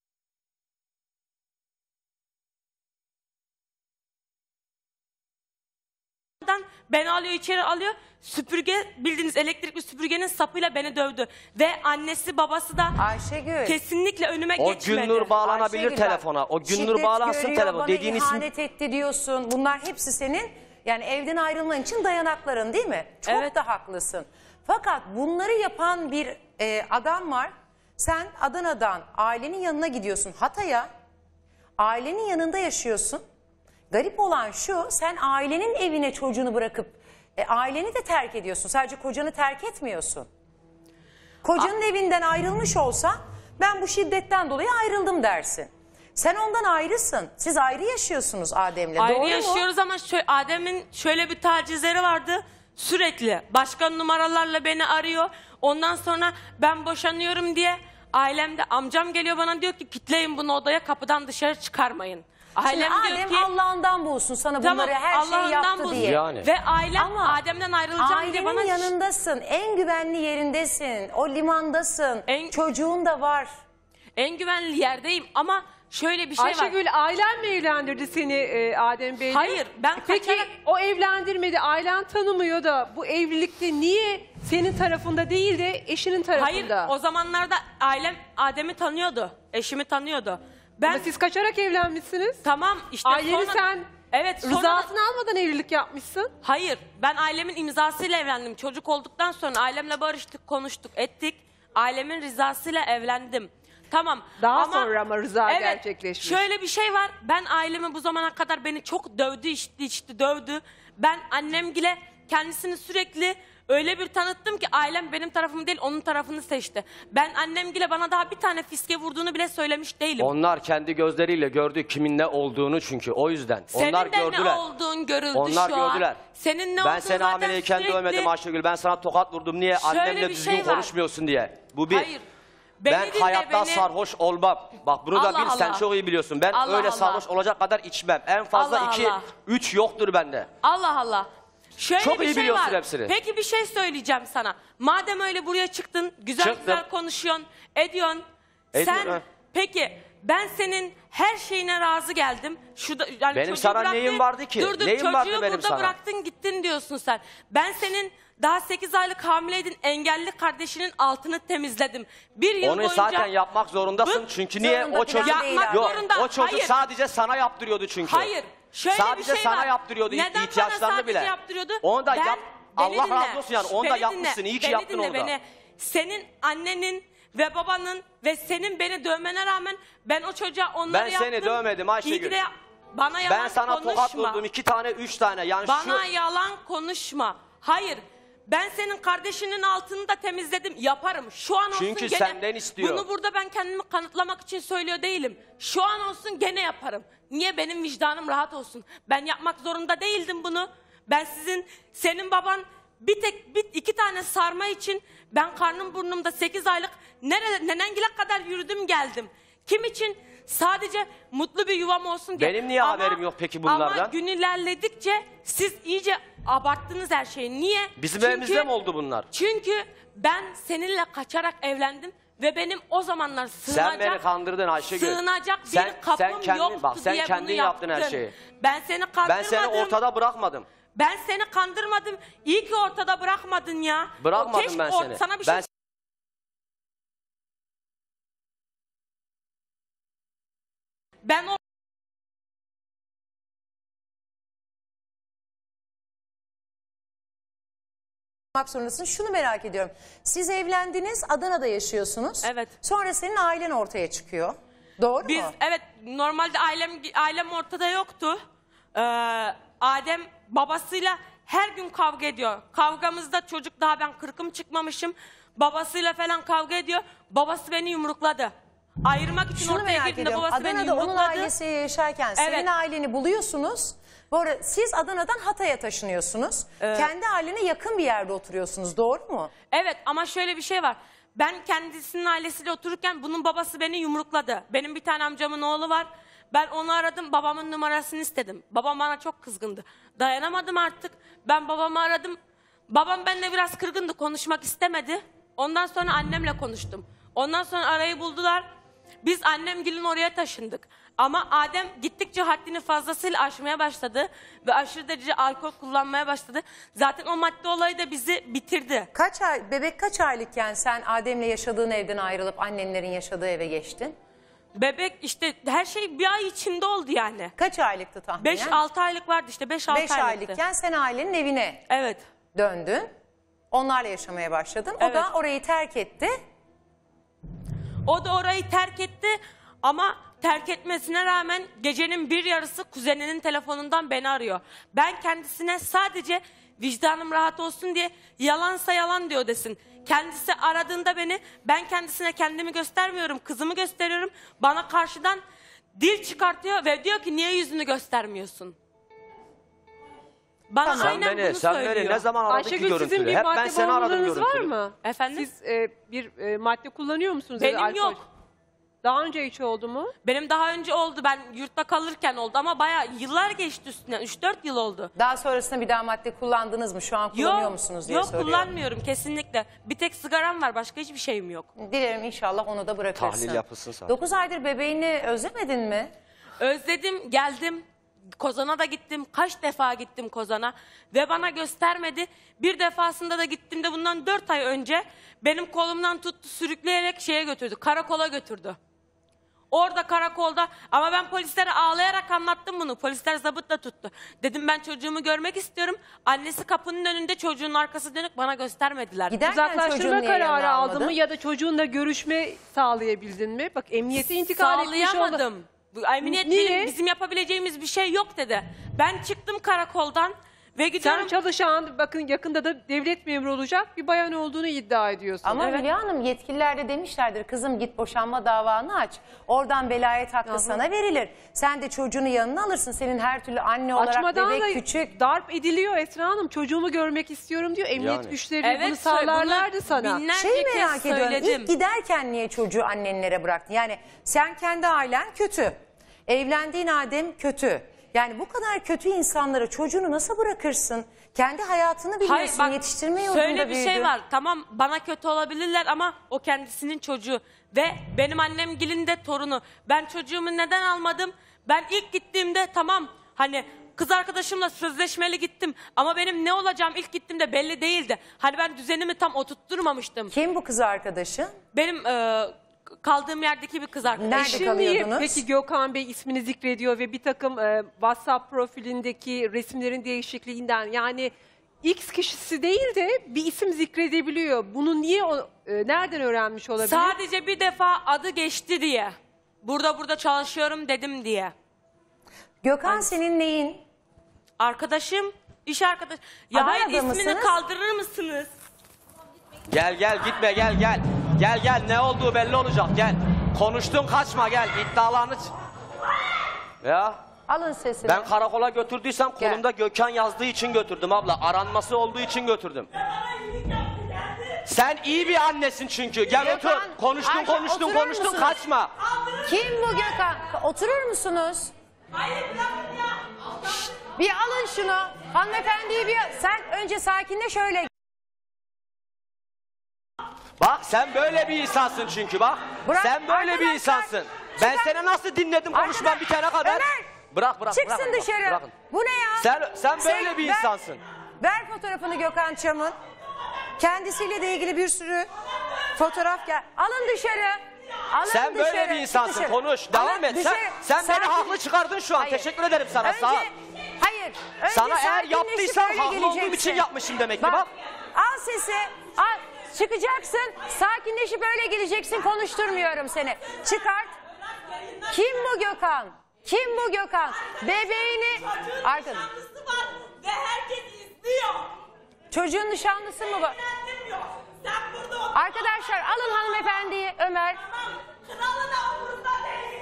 beni alıyor içeri alıyor. Süpürge bildiğiniz elektrikli süpürgenin sapıyla beni dövdü. Ve annesi babası da Ayşegül. kesinlikle önüme O geçmedi. Günnur bağlanabilir Ayşegül bak, telefona. O Günnur şiddet bağlansın görüyor, telefona. bana Dediğin isim ihanet etti diyorsun. Bunlar hepsi senin Yani evden ayrılman için dayanakların değil mi? Çok Evet. da haklısın. Fakat bunları yapan bir e, adam var. Sen Adana'dan ailenin yanına gidiyorsun Hatay'a. Ailenin yanında yaşıyorsun. Garip olan şu, sen ailenin evine çocuğunu bırakıp e, aileni de terk ediyorsun. Sadece kocanı terk etmiyorsun. Kocanın evinden ayrılmış olsa ben bu şiddetten dolayı ayrıldım dersin. Sen ondan ayrısın. Siz ayrı yaşıyorsunuz Adem'le. Ayrı Doğru mu? yaşıyoruz ama şö- Adem'in şöyle bir tacizleri vardı. Sürekli başka numaralarla beni arıyor. Ondan sonra ben boşanıyorum diye ailemde amcam geliyor bana diyor ki kitleyin bunu odaya, kapıdan dışarı çıkarmayın. Ailem Şimdi diyor Adem ki Allah'ından bulsun sana bunları tamam, her şeyi Allah'ından yaptı bulsun. diye. Yani. Ve ailem Ama Adem'den ayrılacağım diye bana ailenin yanındasın. En güvenli yerindesin. O limandasın. Çocuğun da var. en güvenli yerdeyim ama şöyle bir şey var. Ayşegül ailen mi evlendirdi seni e, Adem Bey'le? Hayır, ben Peki kaçarak- o evlendirmedi, ailen tanımıyor da bu evlilikte niye senin tarafında değil de eşinin tarafında? Hayır, o zamanlarda ailem Adem'i tanıyordu, eşimi tanıyordu. Ben Ama siz kaçarak evlenmişsiniz. Tamam işte Aileni sonra- sen Evet, sonra- rızasını almadan evlilik yapmışsın. Hayır, ben ailemin imzasıyla evlendim. Çocuk olduktan sonra ailemle barıştık, konuştuk, ettik. Ailemin rızasıyla evlendim. Tamam. Daha sonra ama rıza gerçekleşmiş. Şöyle bir şey var. Ben ailemi bu zamana kadar beni çok dövdü, içti, içti, dövdü. Ben annemgile kendisini sürekli öyle bir tanıttım ki ailem benim tarafımı değil, onun tarafını seçti. Ben annemgile bana daha bir tane fiske vurduğunu bile söylemiş değilim. Onlar kendi gözleriyle gördü kimin ne olduğunu çünkü o yüzden. Senin Onlar de gördüler. ne olduğun görüldü Onlar şu an. gördüler. Senin ne ben olduğunu seni zaten hamileyken sürekli... dövmedim Ayşegül. Ben sana tokat vurdum. Niye? Şöyle Annemle bir düzgün şey var. konuşmuyorsun diye. Bu bir. Hayır. Beni Ben dinle, hayatta beni- sarhoş olmam. Bak bunu da Allah bil, sen Allah. çok iyi biliyorsun. Ben Allah öyle Allah. sarhoş olacak kadar içmem. En fazla Allah iki, Allah. üç yoktur bende. Allah Allah. Şöyle Çok bir iyi şey biliyorsun var. hepsini. Peki bir şey söyleyeceğim sana. Madem öyle buraya çıktın, güzel Çıktım. güzel konuşuyorsun, ediyorsun. Ediyorum, Sen ha. peki ben senin her şeyine razı geldim. Şu da, yani Benim çocuğu sana bıraktın, neyim vardı ki? Dur dur Neyim çocuğu vardı benim burada sana? bıraktın gittin diyorsun sen. Ben senin daha sekiz aylık hamileydin, engelli kardeşinin altını temizledim. Bir yıl Onu boyunca... zaten yapmak zorundasın. Bu- çünkü niye? Zorunda O çocuk falan değil abi. yok. Zorunda, O çocuk hayır. sadece sana yaptırıyordu çünkü. Hayır. Şöyle sadece bir şey sana var. yaptırıyordu Neden bana ihtiyaçlarını sadece bile. yaptırıyordu? Onu da Ben- yap. beni Allah dinle. razı olsun yani. Onu da Beni yapmışsın. dinle. İyi ki Beni yaptın dinle onu da. beni. Senin annenin ve babanın ve senin beni dövmene rağmen ben o çocuğa onları Ben yaptım. seni dövmedim Ayşegül. İyi ki de bana yalan Ben sana konuşma. tokat vurdum iki tane, üç tane. Yani Bana şu... yalan konuşma. Hayır. Ben senin kardeşinin altını da temizledim. Yaparım. Şu an olsun Çünkü gene. senden istiyor. Bunu burada ben kendimi kanıtlamak için söylüyor değilim. Şu an olsun gene yaparım. Niye? Benim vicdanım rahat olsun. Ben yapmak zorunda değildim bunu. Ben sizin, senin baban bir tek bir, iki tane sarma için ben karnım burnumda sekiz aylık nerede, nenengile kadar yürüdüm geldim. Kim için? Sadece mutlu bir yuvam olsun diye. Benim niye Ama- haberim yok peki bunlardan? Ama gün ilerledikçe siz iyice abarttınız her şeyi. Niye? Bizim Çünkü- evimizde mi oldu bunlar? Çünkü ben seninle kaçarak evlendim ve benim o zamanlar sığınacak, Sen beni kandırdın Ayşegül. sığınacak bir Sen- kapım sen kendin- yoktu bak, sen diye kendin bunu yaptın her yaptın. şeyi. Ben seni Ben kandırmadım. seni ortada bırakmadım. Ben seni kandırmadım. İyi ki ortada bırakmadın ya. Bırakmadım Keşke ben or- seni. Sana bir şey Ben Ben o Yapmak zorundasın. Şunu merak ediyorum. Siz evlendiniz, Adana'da yaşıyorsunuz. Evet. Sonra senin ailen ortaya çıkıyor. Doğru Biz mu? evet normalde ailem ailem ortada yoktu. Ee, Adem babasıyla her gün kavga ediyor. Kavgamızda çocuk daha ben kırkım çıkmamışım. Babasıyla falan kavga ediyor. Babası beni yumrukladı. Ayırmak için Şunu ortaya merak girdiğinde ediyorum. babası beni Adana'da onun yumrukladı. ailesi yaşarken senin Evet. aileni buluyorsunuz. Bu arada siz Adana'dan Hatay'a taşınıyorsunuz. Evet. Kendi ailene yakın bir yerde oturuyorsunuz. Doğru mu? Evet ama şöyle bir şey var. Ben kendisinin ailesiyle otururken bunun babası beni yumrukladı. Benim bir tane amcamın oğlu var. Ben onu aradım, babamın numarasını istedim. Babam bana çok kızgındı. Dayanamadım artık. Ben babamı aradım. Babam benimle biraz kırgındı, konuşmak istemedi. Ondan sonra annemle konuştum. Ondan sonra arayı buldular. Biz annemgilin oraya taşındık. Ama Adem gittikçe haddini fazlasıyla aşmaya başladı. Ve aşırı derece alkol kullanmaya başladı. Zaten o madde olayı da bizi bitirdi. Kaç ay, bebek kaç aylıkken sen Adem'le yaşadığın evden ayrılıp annenlerin yaşadığı eve geçtin? Bebek işte her şey bir ay içinde oldu yani. Kaç aylıktı tahminen? beş altı aylık vardı işte beş altı beş aylıktı. aylıkken sen ailenin evine Evet. döndün. Onlarla yaşamaya başladın. O Evet. da orayı terk etti. O da orayı terk etti ama terk etmesine rağmen gecenin bir yarısı kuzeninin telefonundan beni arıyor. Ben kendisine sadece vicdanım rahat olsun diye yalansa yalan diyor desin. Kendisi aradığında beni, ben kendisine kendimi göstermiyorum, kızımı gösteriyorum. Bana karşıdan dil çıkartıyor ve diyor ki niye yüzünü göstermiyorsun? Bana Sen aynen beni, bunu sen söylüyor. beni ne zaman aradık ki Ayşegül sizin görüntülü? bir Hep ben madde seni aradım bağımlılığınız var görüntülü. mı? Efendim? Siz e, bir e, madde kullanıyor musunuz? ya da Benim alkol? yok. Daha önce hiç oldu mu? Benim daha önce oldu. Ben yurtta kalırken oldu ama bayağı yıllar geçti üstüne. üç dört yıl oldu. Daha sonrasında bir daha madde kullandınız mı? Şu an kullanıyor Yok, musunuz diye yok soruyorum. kullanmıyorum kesinlikle. Bir tek sigaram var, başka hiçbir şeyim yok. Dilerim inşallah onu da bırakırsın. Tahlil yapılsın sana. dokuz aydır bebeğini özlemedin mi? Özledim, geldim. Kozan'a da gittim. Kaç defa gittim Kozan'a ve bana göstermedi. Bir defasında da gittiğimde bundan dört ay önce benim kolumdan tuttu, sürükleyerek şeye götürdü. Karakola götürdü. Orada karakolda ama ben polislere ağlayarak anlattım bunu. Polisler zabıtla tuttu. Dedim ben çocuğumu görmek istiyorum. Annesi kapının önünde, çocuğun arkası dönük, bana göstermediler. Uzaklaştırma niye kararı yanına aldın almadın? mı ya da çocuğunla görüşme sağlayabildin mi? Bak emniyete intikal etmiş oldu. Sağlayamadım. Bu Emniyet Niye? benim- bizim yapabileceğimiz bir şey yok dedi. Ben çıktım karakoldan ve gidiyorum. Sen çalışan, bakın yakında da devlet memuru olacak bir bayan olduğunu iddia ediyorsun. Ama Hülya Hanım yetkililer de demişlerdir kızım git boşanma davanı aç. Oradan velayet hakkı sana verilir. Sen de çocuğunu yanına alırsın. Senin her türlü anne olarak Açmadan bebek da küçük. darp ediliyor Esra Hanım. Çocuğumu görmek istiyorum diyor. Emniyet Yani. güçleri Evet, bunu sağlarlardı bunu sana. binlerce Şey kez merak ediyorum. söyledim. İlk giderken niye çocuğu annenlere bıraktın? Yani sen kendi ailen kötü. Evlendiğin Adem kötü. Yani bu kadar kötü insanlara çocuğunu nasıl bırakırsın? Kendi hayatını biliyorsun. Hayır, bak, yetiştirme yolunda şöyle bir şey büyüdün. var. Tamam bana kötü olabilirler ama o kendisinin çocuğu. Ve benim annem Gil'in de torunu. Ben çocuğumu neden almadım? Ben ilk gittiğimde tamam hani kız arkadaşımla sözleşmeli gittim. Ama benim ne olacağım ilk gittiğimde belli değildi. Hani ben düzenimi tam oturtturmamıştım. Kim bu kız arkadaşın? Benim e, kaldığım yerdeki bir kız arkadaşım. Nerede Şimdi kalıyordunuz? peki Gökhan Bey ismini zikrediyor ve bir takım e, WhatsApp profilindeki resimlerin değişikliğinden yani X kişisi değil de bir isim zikredebiliyor. Bunu niye o, e, nereden öğrenmiş olabilir? Sadece bir defa adı geçti diye. Burada burada çalışıyorum dedim diye. Gökhan senin neyin? Arkadaşım, iş arkadaş. Ya Adana'da hayır ismini mısınız? kaldırır mısınız? Gel gel gitme gel gel. Gel gel ne olduğu belli olacak gel. Konuştun kaçma gel iddialarını. ç- Ya Alın sesini. ben karakola götürdüysem Gel. kolumda Gökhan yazdığı için götürdüm abla. Aranması olduğu için götürdüm. Sen iyi bir annesin çünkü. Gel Gökhan, otur. Konuştun Ayşe, konuştun oturur konuştun musunuz? kaçma. Kim bu Gökhan? Oturur musunuz? Bir alın şunu. Hanımefendiyi bir... Sen önce sakinle şöyle. Bak sen böyle bir insansın çünkü bak. Bırak, sen böyle bir arkadaşlar, insansın. Ben çıkar. seni nasıl dinledim konuşmam Arkadaş, bitene kadar. Ömer, Bırak bırak çıksın bırakın, bak, dışarı. bırakın. Bu ne ya? Sen sen böyle Sen- bir ver- insansın. Ver fotoğrafını Gökhan Çam'ın. Kendisiyle de ilgili bir sürü fotoğraf gel. Alın dışarı. Alın Sen böyle dışarı. bir insansın. Dışarı. Konuş. Devam Alın et. Sen, dışarı. sen beni Sakin- haklı çıkardın şu an. Hayır. Teşekkür ederim sana. Önce, Sağ ol. hayır. Önce Sana eğer sakinleşip yaptıysam öyle haklı olduğum geleceksin. için yapmışım demek ki bak. Al sesi. Al. Çıkacaksın. Sakinleşip öyle geleceksin. Konuşturmuyorum seni. Çıkart. Kim bu Gökhan? Kim bu Gökhan? Bebeğini... Arkadaş. Ve herkes izliyor. Çocuğun nişanlısı mı bu? Sen burada otur. Arkadaşlar alın hanımefendiyi Ömer. Kralın umurunda değil.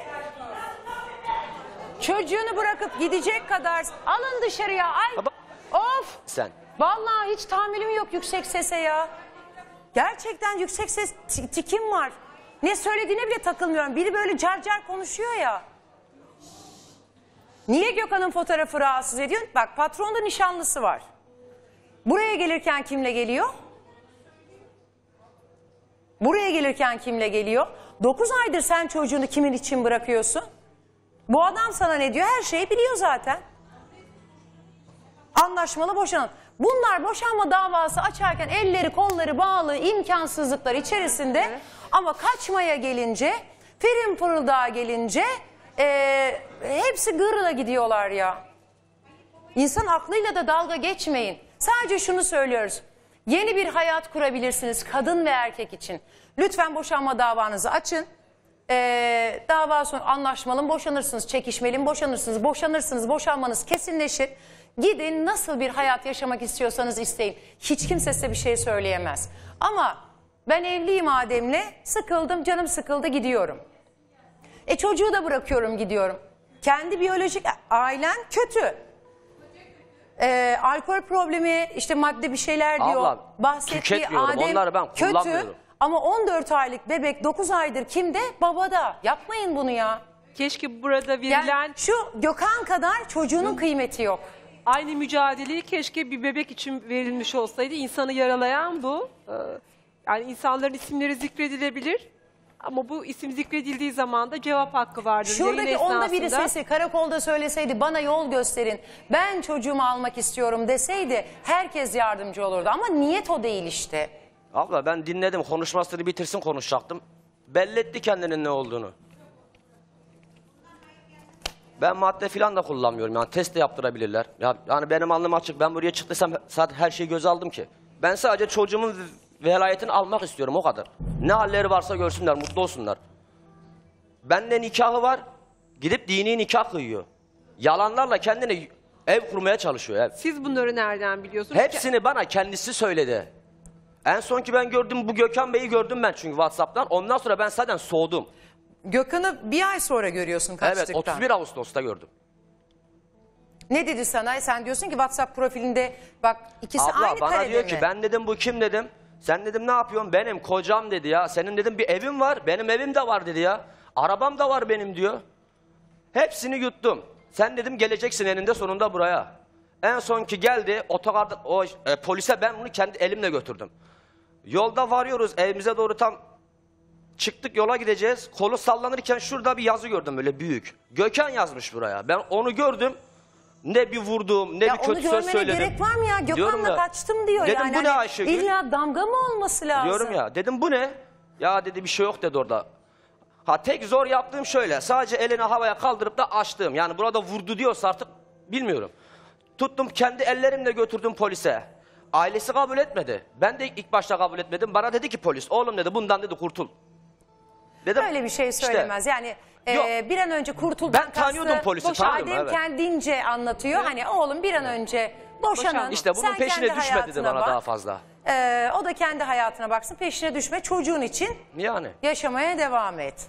Çocuğunu bırakıp gidecek kadar alın dışarıya. Ay. Of. Sen. Vallahi hiç tahammülüm yok yüksek sese ya. Gerçekten yüksek ses ti- tikim var. Ne söylediğine bile takılmıyorum. Biri böyle car car konuşuyor ya. Niye Gökhan'ın fotoğrafı rahatsız ediyor? Bak patronda nişanlısı var. Buraya gelirken kimle geliyor? Buraya gelirken kimle geliyor? Dokuz aydır sen çocuğunu kimin için bırakıyorsun? Bu adam sana ne diyor? Her şeyi biliyor zaten. Anlaşmalı boşanan. Bunlar boşanma davası açarken elleri kolları bağlı imkansızlıklar içerisinde ama kaçmaya gelince Firin Fırıldağa gelince e, hepsi gırla gidiyorlar ya. İnsan aklıyla da dalga geçmeyin. Sadece şunu söylüyoruz. Yeni bir hayat kurabilirsiniz kadın ve erkek için. Lütfen boşanma davanızı açın. Ee, dava sonu anlaşmalı mı boşanırsınız, çekişmeli mi boşanırsınız, boşanırsınız, boşanmanız kesinleşir. Gidin nasıl bir hayat yaşamak istiyorsanız isteyin. Hiç kimse size bir şey söyleyemez. Ama ben evliyim Adem'le, sıkıldım, canım sıkıldı, gidiyorum. E çocuğu da bırakıyorum, gidiyorum. Kendi biyolojik ailen kötü. Ee, alkol problemi, işte madde bir şeyler diyor. Ablam, bahsettiği tüketmiyorum. Adem Onları ben kötü. kullanmıyorum. Ama on dört aylık bebek dokuz aydır kimde? Babada. Yapmayın bunu ya. Keşke burada verilen... Yani şu Gökhan kadar çocuğunun kıymeti yok. Aynı mücadeleyi keşke bir bebek için verilmiş olsaydı. İnsanı yaralayan bu. Ee, Yani insanların isimleri zikredilebilir. Ama bu isim zikredildiği zaman da cevap hakkı vardır. Şuradaki Yayın onda biri esnasında- sesi karakolda söyleseydi bana yol gösterin, ben çocuğumu almak istiyorum deseydi herkes yardımcı olurdu. Ama niyet o değil işte. Abla ben dinledim, konuşmasını bitirsin konuşacaktım. Belli etti kendinin ne olduğunu. Ben madde falan da kullanmıyorum, yani test de yaptırabilirler. Ya, yani benim alnım açık, ben buraya çıktıysam zaten her şeyi göze aldım ki. Ben sadece çocuğumun velayetini almak istiyorum, o kadar. Ne halleri varsa görsünler, mutlu olsunlar. Bende nikahı var, gidip dini nikah kıyıyor. Yalanlarla kendine ev kurmaya çalışıyor. Ev. Siz bunları nereden biliyorsunuz? Hepsini bana kendisi söyledi. En son ki ben gördüm, bu Gökhan Bey'i gördüm ben çünkü WhatsApp'tan. Ondan sonra ben zaten soğudum. Gökhan'ı bir ay sonra görüyorsun kaçtıktan. Evet, otuz bir Ağustos'ta gördüm. Ne dedi sana? Sen diyorsun ki WhatsApp profilinde bak ikisi Abla aynı bana karede diyor mi? ki ben dedim bu kim dedim. Sen dedim ne yapıyorsun? Benim kocam dedi ya. Senin dedim bir evim var. Benim evim de var dedi ya. Arabam da var benim diyor. Hepsini yuttum. Sen dedim geleceksin eninde sonunda buraya. En son ki geldi otogarda o e, polise ben bunu kendi elimle götürdüm. Yolda varıyoruz evimize doğru, tam çıktık yola gideceğiz. Kolu sallanırken şurada bir yazı gördüm böyle büyük. Gökhan yazmış buraya. Ben onu gördüm. Ne bir vurdum, ne Ya bir onu kötü söz görmene söyledim. gerek var mı ya? Diyorum Gökhan'la ya, kaçtım diyor dedim, yani. bu ne Hani Ayşegül? İlla damga mı olması lazım? Diyorum ya, dedim bu ne? Ya dedi bir şey yok dedi orada. Ha tek zor yaptığım şöyle, sadece elini havaya kaldırıp da açtım. Yani burada vurdu diyorsa artık bilmiyorum. Tuttum kendi ellerimle götürdüm polise. Ailesi kabul etmedi. Ben de ilk başta kabul etmedim. Bana dedi ki polis, oğlum dedi bundan dedi kurtul. Dedim, Öyle bir şey işte, söylemez. Yani Yok. e, bir an önce kurtul. Ben tanıyordum polisi, tanıyordum, Adem evet. kendince anlatıyor. Hani oğlum bir an önce boşanın. İşte bunun sen peşine kendi düşme dedi hayatına bana bak. daha fazla. E, o da kendi hayatına baksın. Peşine düşme, çocuğun için Yani. yaşamaya devam et.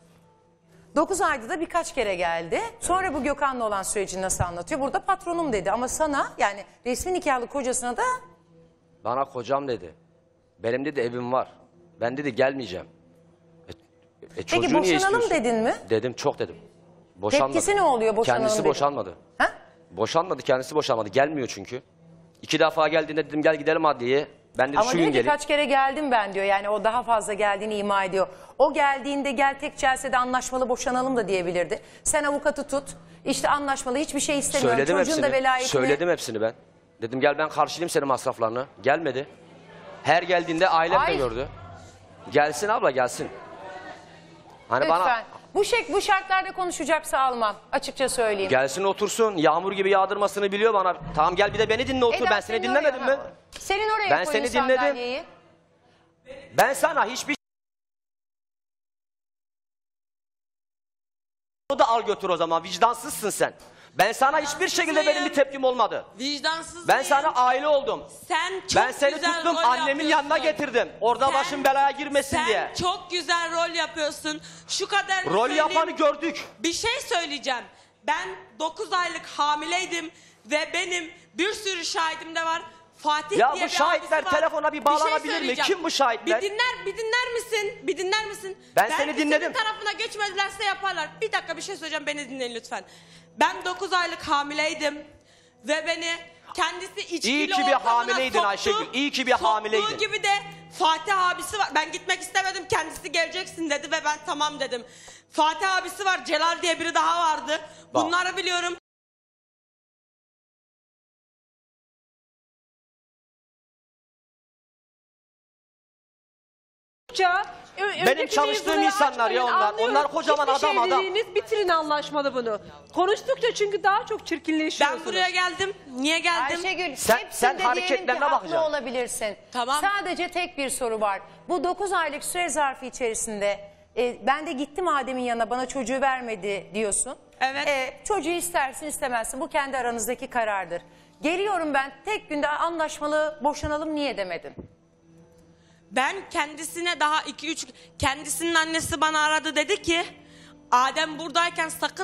dokuz ayda da birkaç kere geldi. Sonra bu Gökhan'la olan sürecini nasıl anlatıyor? Burada patronum dedi ama sana, yani resmi nikahlı kocasına da Bana kocam dedi. Benim dedi evim var. Ben dedi gelmeyeceğim. E, e, peki çocuğu niye boşanalım istiyorsun? dedin mi? Dedim, çok dedim. Boşanmadı. Tepkisi ne oluyor boşanalım Kendisi dedin? boşanmadı. Ha? Boşanmadı, kendisi boşanmadı. Gelmiyor çünkü. İki defa geldiğinde dedim gel gidelim adliyeye. Ben dedi Ama şu diyor gün ki gelin. kaç kere geldim ben diyor. Yani o daha fazla geldiğini ima ediyor. O geldiğinde gel tek celsede anlaşmalı boşanalım da diyebilirdi. Sen avukatı tut. İşte anlaşmalı, hiçbir şey istemiyorum. Söyledim Çocuğun da hepsini. velayetini. Söyledim hepsini ben. Dedim gel ben karşılayayım senin masraflarını. Gelmedi. Her geldiğinde ailem de Ay. gördü. Gelsin abla gelsin. Hani Lütfen. bana Bu, şek, bu şartlarda konuşacaksa almam. Açıkça söyleyeyim. gelsin otursun. Yağmur gibi yağdırmasını biliyor bana. Tamam gel bir de beni dinle otur. Eda, ben seni senin dinlemedim oraya- mi? Senin oraya Ben koyun seni dinledim. sandalyeyi. Ben sana hiçbir O da al götür o zaman. Vicdansızsın sen. Ben sana hiçbir şekilde benim bir tepkim olmadı. Vicdansız Ben sana aile oldum. Sen çok Ben seni güzel tuttum rol annemin yapıyorsun. yanına getirdim. Orada Sen- başım belaya girmesin sen diye. çok güzel rol yapıyorsun. Şu kadar Rol söyleyeyim. yapanı gördük. Bir şey söyleyeceğim. Ben dokuz aylık hamileydim ve benim bir sürü şahidim de var. Fatih Ya diye bu bir şahitler abisi var. telefona bir şey bağlanabilir mi? söyleyeceğim. Kim bu şahitler? Bir dinler, bir dinler misin? Bir dinler misin? Ben seni dinledim. Senin tarafına geçmedilerse yaparlar. Bir dakika bir şey söyleyeceğim, beni dinleyin lütfen. Ben dokuz aylık hamileydim ve beni kendisi içkili İyi ki bir ortamına hamileydin soktu. Ayşegül, iyi ki bir Soktuğu hamileydin. gibi de Fatih abisi var. Ben gitmek istemedim. Kendisi geleceksin dedi ve ben tamam dedim. Fatih abisi var. Celal diye biri daha vardı. Bak. Bunları biliyorum. önceki çalıştığım mevzuları insanlar ya açmayın, onlar. anlıyorum. Onlar kocaman Bitmiş adam adam. evliliğiniz, bitirin anlaşmalı bunu. Konuştukça çünkü daha çok çirkinleşiyorsunuz. Ben buraya geldim. Niye geldim? Ayşegül, Sen- hepsinde sen diyelim ki hareketlerine haklı bakacaksın. olabilirsin. Tamam. Sadece tek bir soru var. Bu dokuz aylık süre zarfı içerisinde e, ben de gittim Adem'in yanına, bana çocuğu vermedi diyorsun. Evet. E, çocuğu istersin istemezsin, bu kendi aranızdaki karardır. Geliyorum ben, tek günde anlaşmalı boşanalım niye demedin? Ben kendisine daha iki üç kendisinin annesi bana aradı, dedi ki Adem buradayken sakın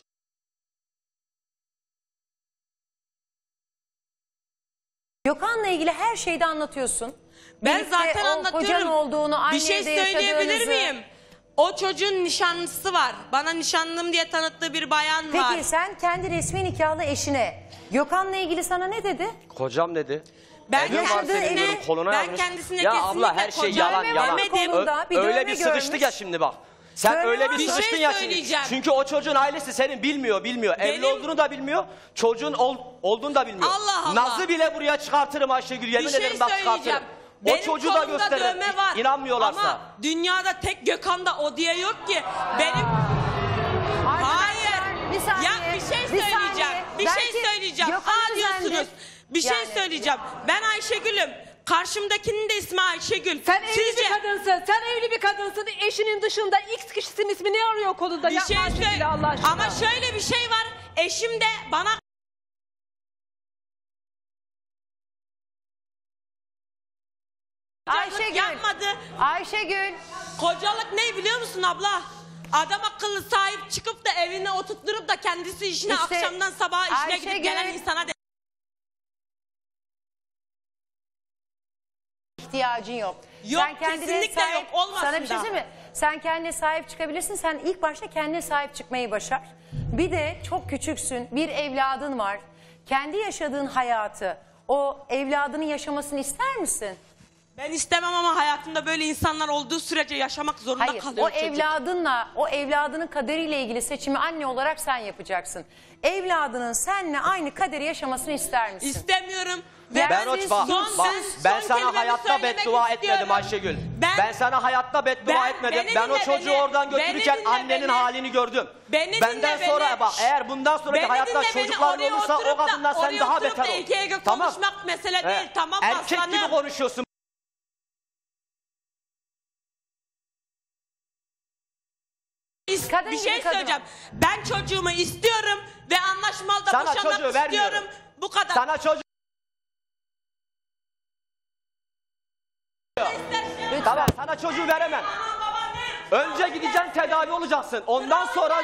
Gökhan'la ilgili her şeyde anlatıyorsun. ben Birlikte zaten o anlatıyorum. kocan olduğunu, bir şey annede söyleyebilir yaşadığınızı- miyim? O çocuğun nişanlısı var. Bana nişanlım diye tanıttığı bir bayan Peki var. sen kendi resmi nikahlı eşine Gökhan'la ilgili sana ne dedi? Kocam dedi. Ben Evlen varsa kendisine- ediyorum, koluna ben almış. kendisine Ya kesinlikle abla her şey kocam yalan yalan. demedim. Konuda bir öyle dövme bir sıkıştık görmüş. ya şimdi bak. Sen Dövme öyle var. bir Bir şey sıkıştın ya şimdi. söyleyeceğim. Çünkü o çocuğun ailesi senin bilmiyor bilmiyor. Evli Benim- olduğunu da bilmiyor. Çocuğun ol, olduğunu da bilmiyor. Allah Allah. Nazlı bile buraya çıkartırım Ayşegül. Yemin Bir şey ederim bak söyleyeceğim. çıkartırım. O Benim çocuğu da kolumda gösteririm. dövme var. İnanmıyorlarsa. Ama dünyada tek Gökhan'da o diye yok ki. Benim hayır. Bir saniye. Ya bir şey bir söyleyeceğim. saniye. Bir Belki şey söyleyeceğim. Gökhan Aa diyorsunuz. özendi. Bir şey Yani- söyleyeceğim. Ben Ayşegül'üm. Karşımdakinin de ismi Ayşegül. Sen evli Sizce bir kadınsın. Sen evli bir kadınsın. Eşinin dışında X kişisinin ismi ne arıyor kolunda? bir Yapma şey Ayşegül söyle. Allah aşkına. Ama şöyle bir şey var. Eşim de bana Ayşegül. yapmadı. Ayşegül. Kocalık ne biliyor musun abla? Adam akıllı sahip çıkıp da evine oturtturup da kendisi işine İşte akşamdan sabaha işine Ayşegül- gidip gelen insana de. ihtiyacın yok. Yok, kesinlikle yok, olmasın Sana bir şey da. söyleyeyim mi? Sen kendine sahip çıkabilirsin. Sen ilk başta kendine sahip çıkmayı başar. Bir de çok küçüksün. Bir evladın var. Kendi yaşadığın hayatı, o evladının yaşamasını ister misin? Ben istemem ama hayatımda böyle insanlar olduğu sürece yaşamak zorunda Hayır, kalıyor o çocuk. evladınla, o evladının kaderiyle ilgili seçimi anne olarak sen yapacaksın. Evladının seninle aynı kaderi yaşamasını ister misin? İstemiyorum. Yani Ben o siz- bak, son- bak ben ben son sana kelimemi hayatta söylemek beddua istiyorum. etmedim Ayşegül. Ben- Ben, sana hayatta beddua Ben- etmedim. beni Ben o dinle çocuğu beni. oradan Beni götürürken dinle annenin beni. halini gördüm. Beni Benden dinle sonra beni. bak eğer bundan sonraki Beni hayatta dinle beni, çocukların oraya olursa o oturup da- kadından sen oraya daha oturup beter da ol. ikiye gök Tamam. konuşmak mesele He. değil, tamam Erkek aslanım. gibi konuşuyorsun. Kadın Bir gibi şey kadın. söyleyeceğim. Ben çocuğumu istiyorum ve anlaşmalı da Sana boşanmak çocuğu vermiyorum. istiyorum. Bu kadar. Sana çocuğu... Tamam sana çocuğu veremem. Önce gideceksin tedavi olacaksın. Ondan sonra...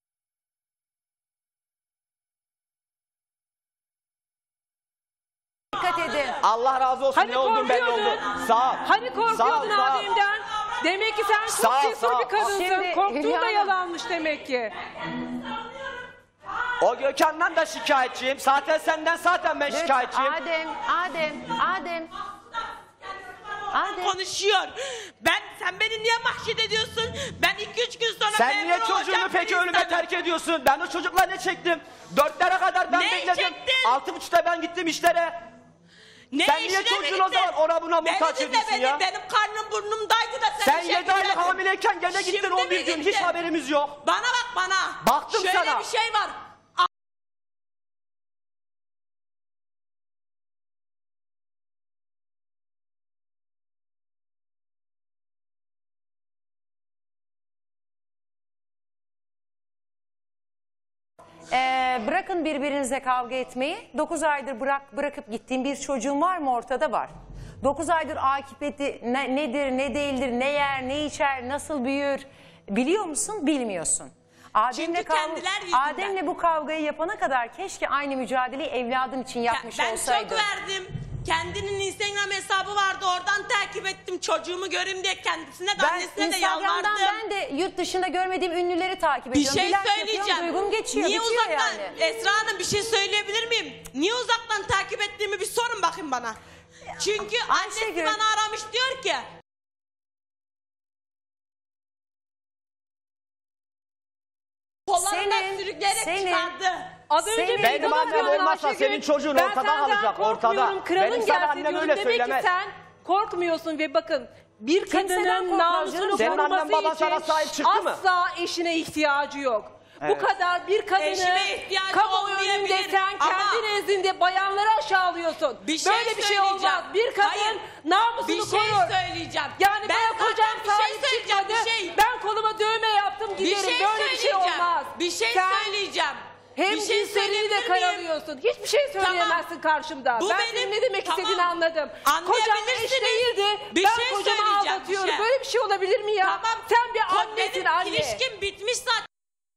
Dikkat edin. Allah razı olsun Hani ne oldun belli oldu. korkuyordun? Sağ ol. Hani Sağ ol, korkuyordun sağ ol. Adem'den? Demek ki sen çok Sağ ol, cesur sağ ol. bir kadınsın. Şimdi Korktuğun Hülya da Hanım- yalanmış demek ki. O Gökhan'dan da şikayetçiyim. Zaten senden zaten ben Lütfen, şikayetçiyim. Adem, Adem, Adem. Adem. konuşuyor. Ben sen beni niye mahşet ediyorsun? Ben iki üç gün sonra Sen memur niye çocuğunu olacağım peki bir ölüme insanım. terk ediyorsun? Ben o çocukla ne çektim? Dörtlere kadar ben Ne bekledim. çektin? Altı buçukta ben gittim işlere. Ne Sen niye işine mi çocuğun o gittin? zaman ona buna Beni muhtaç dinle ediyorsun beni. ya? Benim karnım burnumdaydı da sen, Sen işe yedi aylık giremedin. hamileyken gene gittin Şimdi on bir mi gün. Hiç gittin? haberimiz yok. Bana bak bana. Baktım Şöyle sana. bir şey var. Ee, bırakın birbirinize kavga etmeyi. Dokuz aydır bırak bırakıp gittiğin bir çocuğun var mı? Ortada var. Dokuz aydır akıbeti ne, nedir, ne değildir, ne yer, ne içer, nasıl büyür biliyor musun? Bilmiyorsun. Adem'le Çünkü kav- kendiler yüzünden. Adem'le bu kavgayı yapana kadar keşke aynı mücadeleyi evladın için yapmış Ben olsaydın. çok verdim. Kendinin Instagram hesabı vardı. Oradan takip ettim. Çocuğumu göreyim diye kendisine de Ben annesine de Instagram'dan yalvardım. ben de yurt dışında görmediğim ünlüleri takip Bir ediyorum. şey Relax söyleyeceğim. yapıyorum, duygum geçiyor. Niye bitiyor uzaktan yani. Esra Hanım bir şey söyleyebilir miyim? Niye uzaktan takip ettiğimi bir sorun bakın bana. Çünkü annesi Ayşegül. bana aramış diyor ki kollarından Senin- sürükleyerek senin- çıkardı. Az önce Senin- bir Benim iddia annem yapıyordun olmazsa Ayşegül. senin çocuğun Ben ortada senden kalacak, ortada. korkmuyorum, kralın Benim sana gelsin annem diyorum. öyle Demek söylemez. ki sen korkmuyorsun ve bakın bir Kimseden kadının korkmaz namusunu canım. Senin annen koruması baban sana için sahip çıktı mı? asla eşine ihtiyacı yok. Bu Evet. kadar bir kadını Eşime ihtiyacı kamuoyu olmayabilir önünde sen ama- kendi nezdinde bayanları aşağılıyorsun. Bir şey Böyle bir şey söyleyeceğim. olmaz. Bir kadın Hayır, namusunu bir şey korur. söyleyeceğim. Yani Ben bana zaten kocam bir şey sahip söyleyeceğim, çıkmadı. bir şey. Ben koluma dövme yaptım Bir giderim. şey Böyle bir şey söyleyeceğim. olmaz. Bir şey Sen söyleyeceğim. hem Bir şey cinslerini de söyleyebilir miyim? karalıyorsun. Hiçbir şey söyleyemezsin karşımda. Bu ben benim- senin ne demek Tamam. istediğini anladım. Kocam eş Anlayabilirsiniz. değildi. Bir ben şey kocamı söyleyeceğim, bir aldatıyorum. şey. Böyle bir şey olabilir mi ya? Tamam. Sen bir Ko- annesin benim anne. ilişkim bitmiş zaten.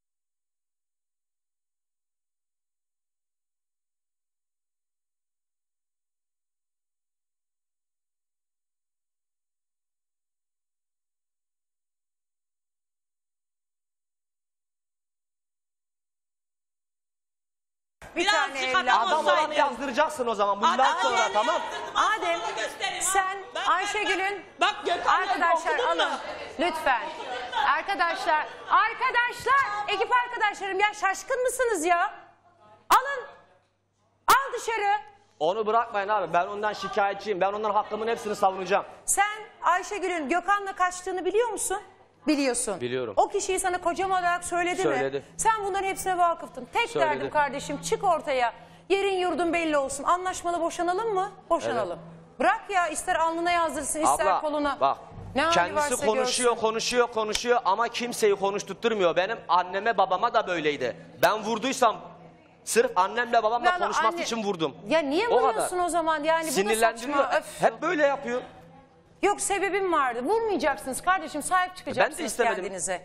Bir tane Birazcık evlat. adam Adam olanı olsaydı. yazdıracaksın o zaman. Bundan Adam sonra olanı tamam. yazdırdım, Adem onu göstereyim, ha. sen Bak, Ayşegül'ün Bak Gökhan arkadaşlar okudun alın mu? lütfen. Arkadaşlar, arkadaşlar, ekip arkadaşlarım ya şaşkın mısınız ya? Alın. Al dışarı. Onu bırakmayın abi. Ben ondan şikayetçiyim. Ben onların hakkımın hepsini savunacağım. Sen Ayşegül'ün Gökhan'la kaçtığını biliyor musun? Biliyorsun. Biliyorum. O kişiyi sana kocam olarak söyledi, Söyledi. mi? Sen bunların hepsine vakıftın. Tek Söyledi. derdim kardeşim çık ortaya. Yerin yurdun belli olsun. Anlaşmalı boşanalım mı? Boşanalım. Bırak ya ister alnına yazdırsın ister Abla koluna. bak. Ne hali Kendisi varsa konuşuyor, görsün. konuşuyor, konuşuyor ama kimseyi konuşturtturmuyor. Benim anneme, babama da böyleydi. Ben vurduysam sırf annemle babamla Yani konuşmak anne- için vurdum. Ya niye O vuruyorsun kadar. o zaman? Yani bu da Sinirlendiriyor. saçma. Öf. Hep böyle yapıyor. Yok sebebim vardı. Vurmayacaksınız kardeşim sahip çıkacaksınız istemedim. kendinize.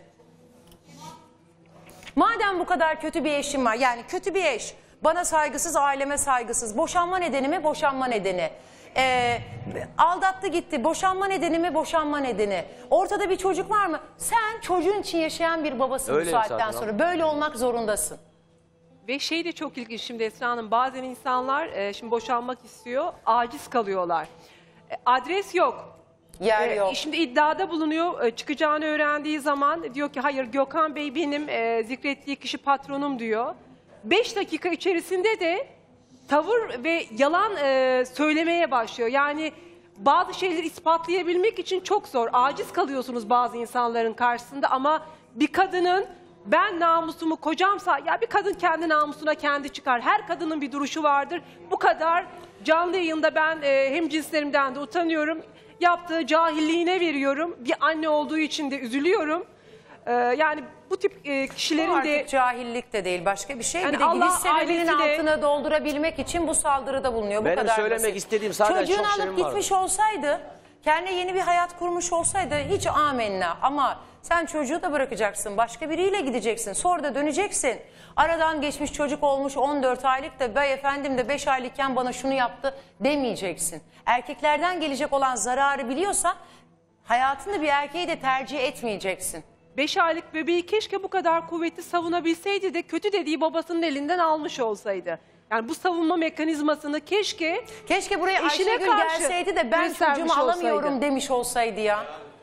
Madem bu kadar kötü bir eşim var yani kötü bir eş bana saygısız aileme saygısız boşanma nedeni mi boşanma nedeni. Ee, aldattı gitti boşanma nedeni mi boşanma nedeni. Ortada bir çocuk var mı? Sen çocuğun için yaşayan bir babasın bu Öyleyim saatten zaten sonra abi. böyle olmak zorundasın. Ve şey de çok ilginç şimdi Esra Hanım. Bazen insanlar e, şimdi boşanmak istiyor, aciz kalıyorlar. E, adres yok. Yer E, yok. Şimdi iddiada bulunuyor. E, çıkacağını öğrendiği zaman diyor ki hayır Gökhan Bey benim e, zikrettiği kişi patronum diyor. Beş dakika içerisinde de tavır ve yalan e, söylemeye başlıyor. Yani bazı şeyleri ispatlayabilmek için çok zor. Aciz kalıyorsunuz bazı insanların karşısında ama bir kadının ben namusumu kocamsa ya bir kadın kendi namusuna kendi çıkar. Her kadının bir duruşu vardır. Bu kadar canlı yayında ben e, hem cinslerimden de utanıyorum. Yaptığı cahilliğine veriyorum. Bir anne olduğu için de üzülüyorum. Ee, yani bu tip e, Bu kişilerin artık de cahillik de değil başka bir şey. Yani bir de Allah gidiş sebebinin ailesi de- altına doldurabilmek için bu saldırıda bulunuyor. Bu Benim kadar söylemek basit. istediğim sadece Çocuğunu çok alıp şeyim gitmiş vardı. olsaydı, kendine yeni bir hayat kurmuş olsaydı hiç amenna. Ama sen çocuğu da bırakacaksın, başka biriyle gideceksin. Sonra da döneceksin. Aradan geçmiş çocuk olmuş on dört aylık da bey efendim de beş aylıkken bana şunu yaptı demeyeceksin. Erkeklerden gelecek olan zararı biliyorsan hayatında bir erkeği de tercih etmeyeceksin. beş aylık bebeği keşke bu kadar kuvvetli savunabilseydi de kötü dediği babasının elinden almış olsaydı. Yani bu savunma mekanizmasını keşke Keşke buraya eşine Ayşegül karşı gelseydi de ben göstermiş çocuğumu alamıyorum olsaydı. demiş olsaydı ya.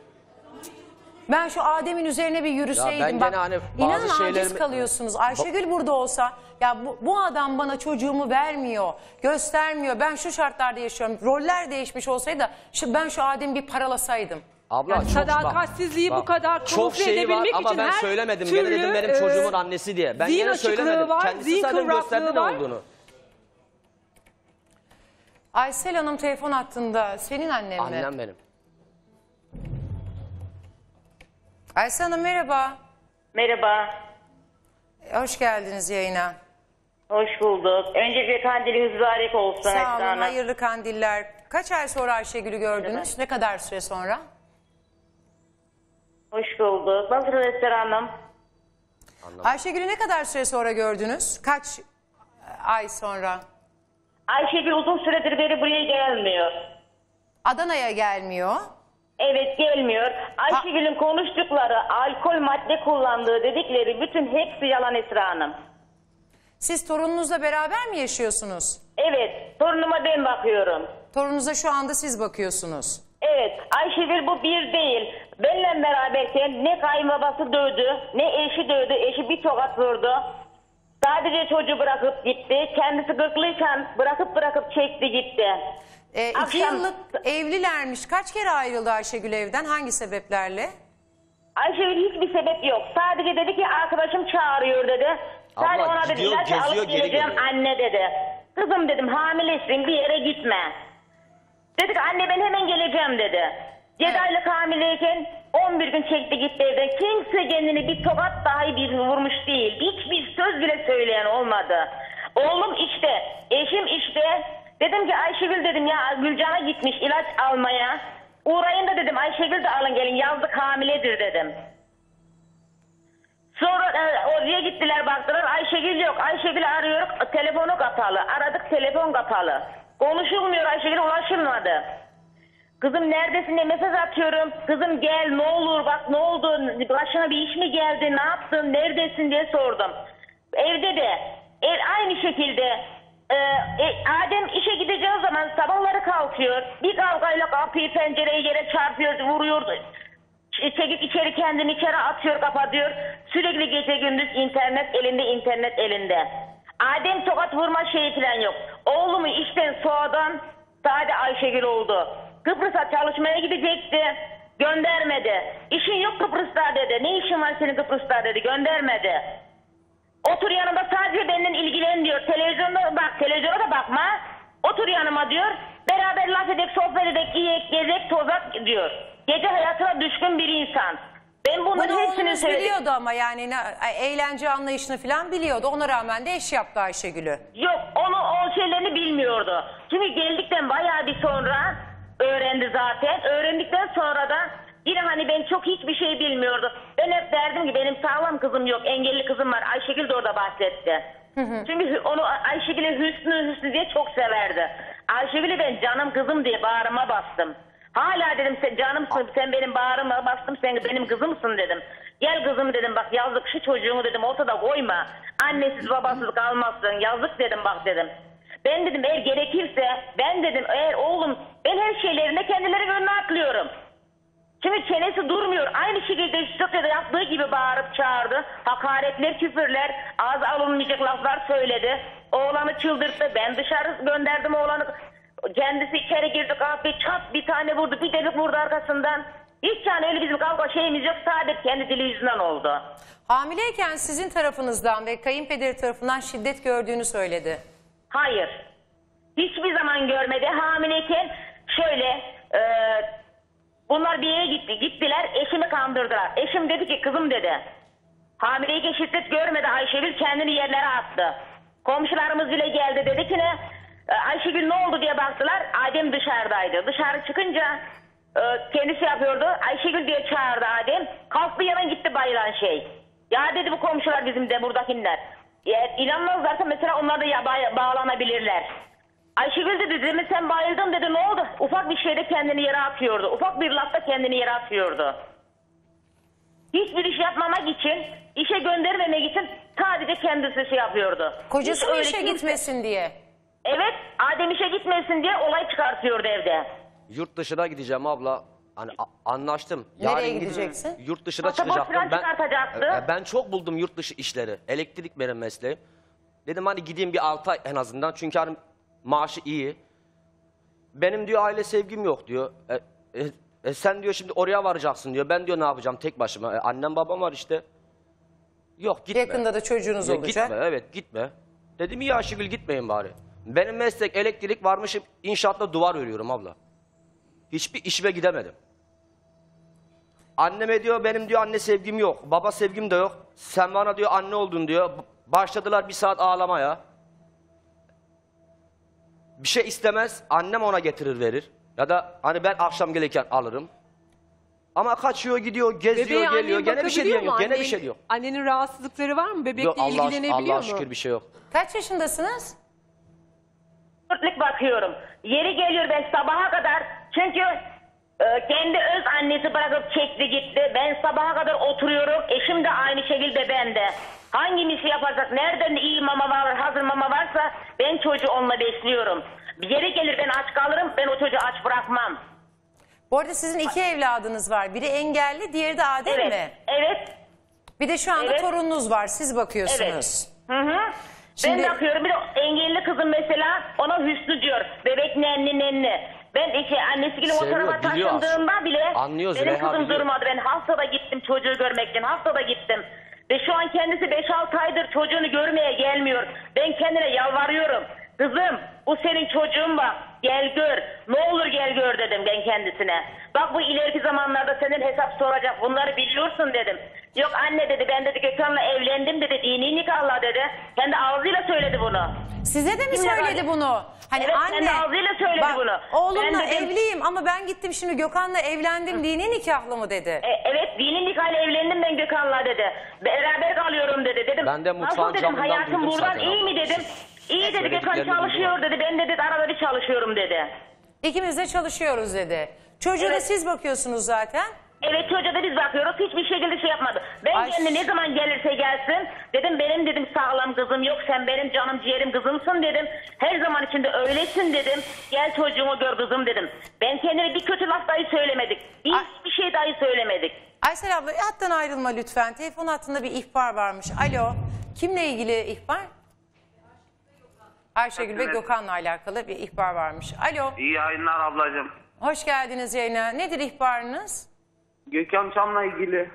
Ben şu Adem'in üzerine bir yürüseydim. Ya ben Bak, gene hani inanın bazı aciz şeylerimi- kalıyorsunuz. Ayşegül burada olsa ya bu, bu adam bana çocuğumu vermiyor, göstermiyor. Ben şu şartlarda yaşıyorum. Roller değişmiş olsaydı şu, ben şu Adem'i bir paralasaydım. Abla Yani çok sadakatsizliği bak, bu kadar çok kamufle şeyi var edebilmek ama için ben her söylemedim. türlü, Gene dedim benim e, çocuğumun annesi diye. Ben zihin gene açıklığı söylemedim. var, Kendisi zihin zaten gösterdi kıvraklığı ne var. olduğunu. Aysel Hanım telefon hattında. Senin annen mi? Annem benim. Aysel Hanım merhaba. Merhaba. Hoş geldiniz yayına. Hoş bulduk. Öncelikle kandiliniz mübarek olsun. Sağ Esra olun, Hanım. hayırlı kandiller. Kaç ay sonra Ayşegül'ü gördünüz? Ne kadar süre sonra? Hoş bulduk. Nasılsınız Esra Hanım? Ayşegül'ü ne kadar süre sonra gördünüz? Kaç ay sonra? Ayşegül uzun süredir beri buraya gelmiyor. Adana'ya gelmiyor. Evet gelmiyor. Ayşegül'ün konuştukları, alkol madde kullandığı dedikleri bütün hepsi yalan Esra Hanım. Siz torununuzla beraber mi yaşıyorsunuz? Evet, torunuma ben bakıyorum. Torununuza şu anda siz bakıyorsunuz. Evet, Ayşegül bu bir değil. Benimle beraberken ne kayınbabası dövdü, ne eşi dövdü. Eşi bir tokat vurdu. Sadece çocuğu bırakıp gitti. Kendisi gırklıyken bırakıp bırakıp çekti gitti. Ee, iki Akşam- yıllık evlilermiş. Kaç kere ayrıldı Ayşegül evden? Hangi sebeplerle? Ayşegül hiçbir sebep yok. Sadece dedi ki arkadaşım çağırıyor dedi. Sadece Abla, ona dedi gidiyor, ilaç geziyor, alıp geri geleceğim geliyor. anne dedi. Kızım dedim hamilesin bir yere gitme. Dedi ki anne ben hemen geleceğim dedi. yedi aylık hamileyken on bir gün çekti gitti evden. Kimse kendini bir tokat dahi bir vurmuş değil. Hiçbir söz bile söyleyen olmadı. Oğlum işte, eşim işte. Dedim ki Ayşegül dedim ya Gülcan'a gitmiş ilaç almaya. Uğrayın da dedim Ayşegül de alın gelin yazlık hamiledir dedim. Sonra e, oraya gittiler baktılar Ayşegül yok. Ayşegül'ü arıyoruz telefonu kapalı. Aradık telefon kapalı. Konuşulmuyor Ayşegül'e ulaşılmadı. Kızım neredesin diye mesaj atıyorum. Kızım gel ne olur bak ne oldu başına bir iş mi geldi ne yaptın neredesin diye sordum. Evde de ev aynı şekilde e, e, Adem işe gideceği zaman sabahları kalkıyor. Bir kavgayla kapıyı pencereyi yere çarpıyor vuruyor. Çekip içeri kendini içeri atıyor kapatıyor. Sürekli gece gündüz internet elinde internet elinde. Adem tokat vurma şeyi falan yok. Oğlumu işten soğudan sadece Ayşegül oldu. Kıbrıs'a çalışmaya gidecekti. Göndermedi. İşin yok Kıbrıs'ta dedi. Ne işin var senin Kıbrıs'ta dedi. Göndermedi. Otur yanımda sadece benimle ilgilen diyor. Televizyonda bak televizyona da bakma. Otur yanıma diyor. Beraber laf edek, sohbet edek, yiyek, gezek, tozak diyor. Gece hayatına düşkün bir insan. Ben bunların Bunu hepsini oğlunuz söyledim. biliyordu ama yani ne- eğlence anlayışını falan biliyordu. Ona rağmen de eş yaptı Ayşegül'ü. Yok onu o şeylerini bilmiyordu. Çünkü geldikten bayağı bir sonra öğrendi zaten. Öğrendikten sonra da yine hani ben çok hiçbir şey bilmiyordu. Ben hep derdim ki benim sağlam kızım yok engelli kızım var. Ayşegül de orada bahsetti. Çünkü onu Ayşegül'ü Hüsnü Hüsnü diye çok severdi. Ayşegül'ü ben canım kızım diye bağrıma bastım. Hala dedim sen canımsın sen benim bağrıma bastım sen benim kızımsın dedim. Gel kızım dedim bak yazlık şu çocuğunu dedim ortada koyma. Annesiz babasız kalmazsın yazlık dedim bak dedim. Ben dedim eğer gerekirse ben dedim eğer oğlum ben her şeylerinde kendileri önüne atlıyorum. Çünkü çenesi durmuyor. Aynı şekilde Stüdyo'da yaptığı gibi bağırıp çağırdı. Hakaretler, küfürler, ağza alınmayacak laflar söyledi. Oğlanı çıldırttı. Ben dışarı gönderdim oğlanı. Kendisi içeri girdi kahve çat bir tane vurdu. Bir delik vurdu arkasından. Hiç yani öyle bizim kavga şeyimiz yok. Sadece kendi dili yüzünden oldu. Hamileyken sizin tarafınızdan ve kayınpederi tarafından şiddet gördüğünü söyledi. Hayır. Hiçbir zaman görmedi. Hamileyken şöyle e, bunlar bir yere gitti. Gittiler eşimi kandırdılar. Eşim dedi ki kızım dedi. Hamileyken şiddet görmedi. Ayşegül kendini yerlere attı. Komşularımız bile geldi dedi ki ne? E, Ayşegül ne oldu diye baktılar. Adem dışarıdaydı. Dışarı çıkınca e, kendisi yapıyordu. Ayşegül diye çağırdı Adem. Kalktı yanına gitti bayılan şey. Ya dedi bu komşular bizim de buradakiler. Eğer inanmazlarsa mesela onlar da ya, ba- bağlanabilirler. Ayşegül dedi, dedi sen bayıldın dedi ne oldu? Ufak bir şeyde kendini yere atıyordu. Ufak bir lafta kendini yere atıyordu. Hiçbir iş yapmamak için, işe göndermemek için sadece kendisi şey yapıyordu. Kocası Hiç mı öyle işe kimse- gitmesin diye. Evet, Adem işe gitmesin diye olay çıkartıyordu evde. Yurt dışına gideceğim abla. Hani a- anlaştım. Nereye gidip gideceksin? Yurt dışına Pasaport çıkacaktım. falan çıkartacaktı. e, ben çok buldum yurt dışı işleri. Elektrik benim mesleğim. Dedim hani gideyim bir altı ay en azından. Çünkü hani maaşı iyi. Benim diyor aile sevgim yok diyor. E, e, e, sen diyor şimdi oraya varacaksın diyor. Ben diyor ne yapacağım tek başıma. E, annem babam var işte. Yok gitme. Yakında da çocuğunuz Ya, olacak. Gitme evet gitme. Dedim iyi Ayşegül gitmeyin bari. Benim meslek elektrik varmışım inşaatta duvar örüyorum abla. Hiçbir işime gidemedim. Anneme diyor benim diyor anne sevgim yok. Baba sevgim de yok. Sen bana diyor anne oldun diyor. Başladılar bir saat ağlamaya. Bir şey istemez annem ona getirir verir. Ya da hani ben akşam gelirken alırım. Ama kaçıyor gidiyor geziyor Bebeğe geliyor. annen Gene bir şey bakabiliyor diyen yok. mu? Gene bir Annen- şey yok. Annenin rahatsızlıkları var mı? Bebekle Yok Allah, ilgilenebiliyor Allah'a mu? şükür bir şey yok. Kaç yaşındasınız? Dörtlük bakıyorum. Yeri geliyor ben sabaha kadar çünkü e, kendi öz annesi bırakıp çekti gitti. Ben sabaha kadar oturuyorum. Eşim de aynı şekilde ben de. Hangimiz şey yaparsak nereden iyi mama var, hazır mama varsa ben çocuğu onunla besliyorum. Yeri gelir ben aç kalırım, ben o çocuğu aç bırakmam. Bu arada sizin iki evladınız var. Biri engelli, diğeri de Adem Evet, mi? evet. Bir de şu anda Evet. torununuz var. Siz bakıyorsunuz. Hı hı. Şimdi- Ben bakıyorum bir de engelli kızım mesela ona Hüsnü diyor. Bebek nenni nenni. Ben iki annesiyle o Seviyor, tarafa biliyor taşındığımda aslında. bile Anlıyor, benim Züleyha kızım biliyor. durmadı. Ben hastada gittim çocuğu görmekten. Hastada gittim. Ve şu an kendisi beş altı aydır çocuğunu görmeye gelmiyor. Ben kendine yalvarıyorum. Kızım bu senin çocuğun bak. Gel gör. Ne olur gel gör dedim ben kendisine. Bak bu ileriki zamanlarda senin hesap soracak. Bunları biliyorsun dedim. Yok anne dedi ben dedi Gökhan'la evlendim dedi. Dini nikahla dedi. Kendi ağzıyla söyledi bunu. Size de mi Kimle söyledi var? bunu? Hani Evet, anne, kendi ağzıyla söyledi bak, bunu. Oğlumla Ben dedim- evliyim ama ben gittim şimdi Gökhan'la evlendim dini nikahlı mı dedi. E, evet dini nikahla evlendim ben Gökhan'la dedi. Beraber kalıyorum dedi. Dedim, Ben de mutfağın nasıl dedim camından hayatım duydum buradan zaten iyi abla. mi dedim. İyi dedi Gökhan Söylediklerini çalışıyor duydum. dedi. Ben dedi arada bir çalışıyorum dedi. İkimiz de çalışıyoruz dedi. Çocuğu da Evet. siz bakıyorsunuz zaten. Evet çocuğa da biz bakıyoruz. Hiçbir şekilde şey yapmadı. Ben Ay. kendi ne zaman gelirse gelsin dedim benim dedim sağlam kızım yok. Sen benim canım ciğerim kızımsın dedim. Her zaman içinde öylesin dedim. Gel çocuğumu gör kızım dedim. Ben kendime bir kötü laf dahi söylemedik. Hiçbir şey dahi söylemedik. Aysel abla hattan ayrılma lütfen. Telefon hattında bir ihbar varmış. Alo. Kimle ilgili ihbar? Ayşegül ve Gökhan'la alakalı bir ihbar varmış. Alo. İyi yayınlar ablacığım. Hoş geldiniz yayına. Nedir ihbarınız? Gökhan Çam'la ilgili.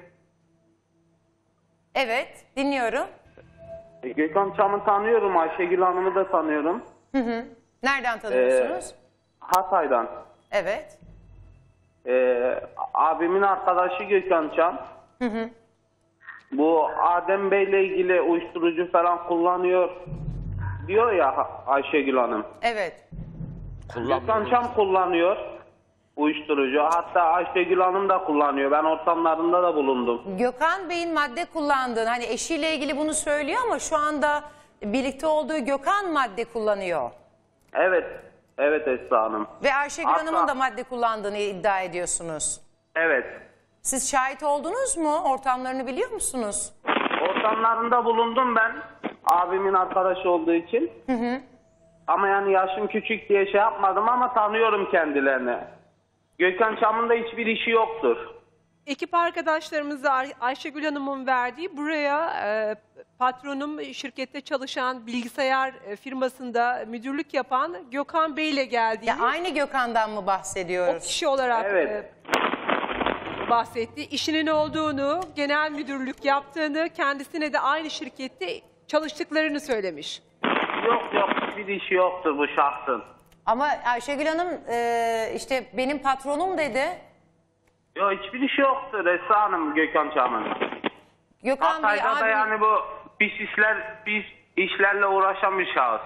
Evet, dinliyorum. E, Gökhan Çam'ı tanıyorum. Ayşegül Hanım'ı da tanıyorum. Hı hı. Nereden tanıyorsunuz? Hatay'dan. Evet. E, abimin arkadaşı Gökhan Çam. Hı hı. Bu Adem Bey'le ilgili uyuşturucu falan kullanıyor diyor ya Ayşegül Hanım. Evet. Gökhan Çam kullanıyor uyuşturucu. Hatta Ayşegül Hanım da kullanıyor. Ben ortamlarında da bulundum. Gökhan Bey'in madde kullandığını, hani eşiyle ilgili bunu söylüyor ama şu anda birlikte olduğu Gökhan madde kullanıyor. Evet. Evet Esra Hanım. Ve Ayşegül Hatta- Hanım'ın da madde kullandığını iddia ediyorsunuz. Evet. Siz şahit oldunuz mu? Ortamlarını biliyor musunuz? Ortamlarında bulundum ben. Abimin arkadaşı olduğu için. Hı hı. Ama yani yaşım küçük diye şey yapmadım ama tanıyorum kendilerini. Gökhan Çam'ın da hiçbir işi yoktur. Ekip arkadaşlarımıza Ay- Ayşegül Hanım'ın verdiği buraya e, patronum şirkette çalışan bilgisayar e, firmasında müdürlük yapan Gökhan Bey ile geldiği. Ya aynı Gökhan'dan mı bahsediyoruz? O kişi olarak Evet. e, bahsetti. İşinin olduğunu, genel müdürlük yaptığını, kendisine de aynı şirkette çalıştıklarını söylemiş. Yok yok hiçbir işi yoktur bu şahsın. Ama Ayşegül Hanım e, işte benim patronum dedi. Yok hiçbir işi yoktur Esra Hanım Gökhan Çam'ın. Gökhan Bey Hatay'da da abi... yani bu pis işler, pis işlerle uğraşan bir şahıs.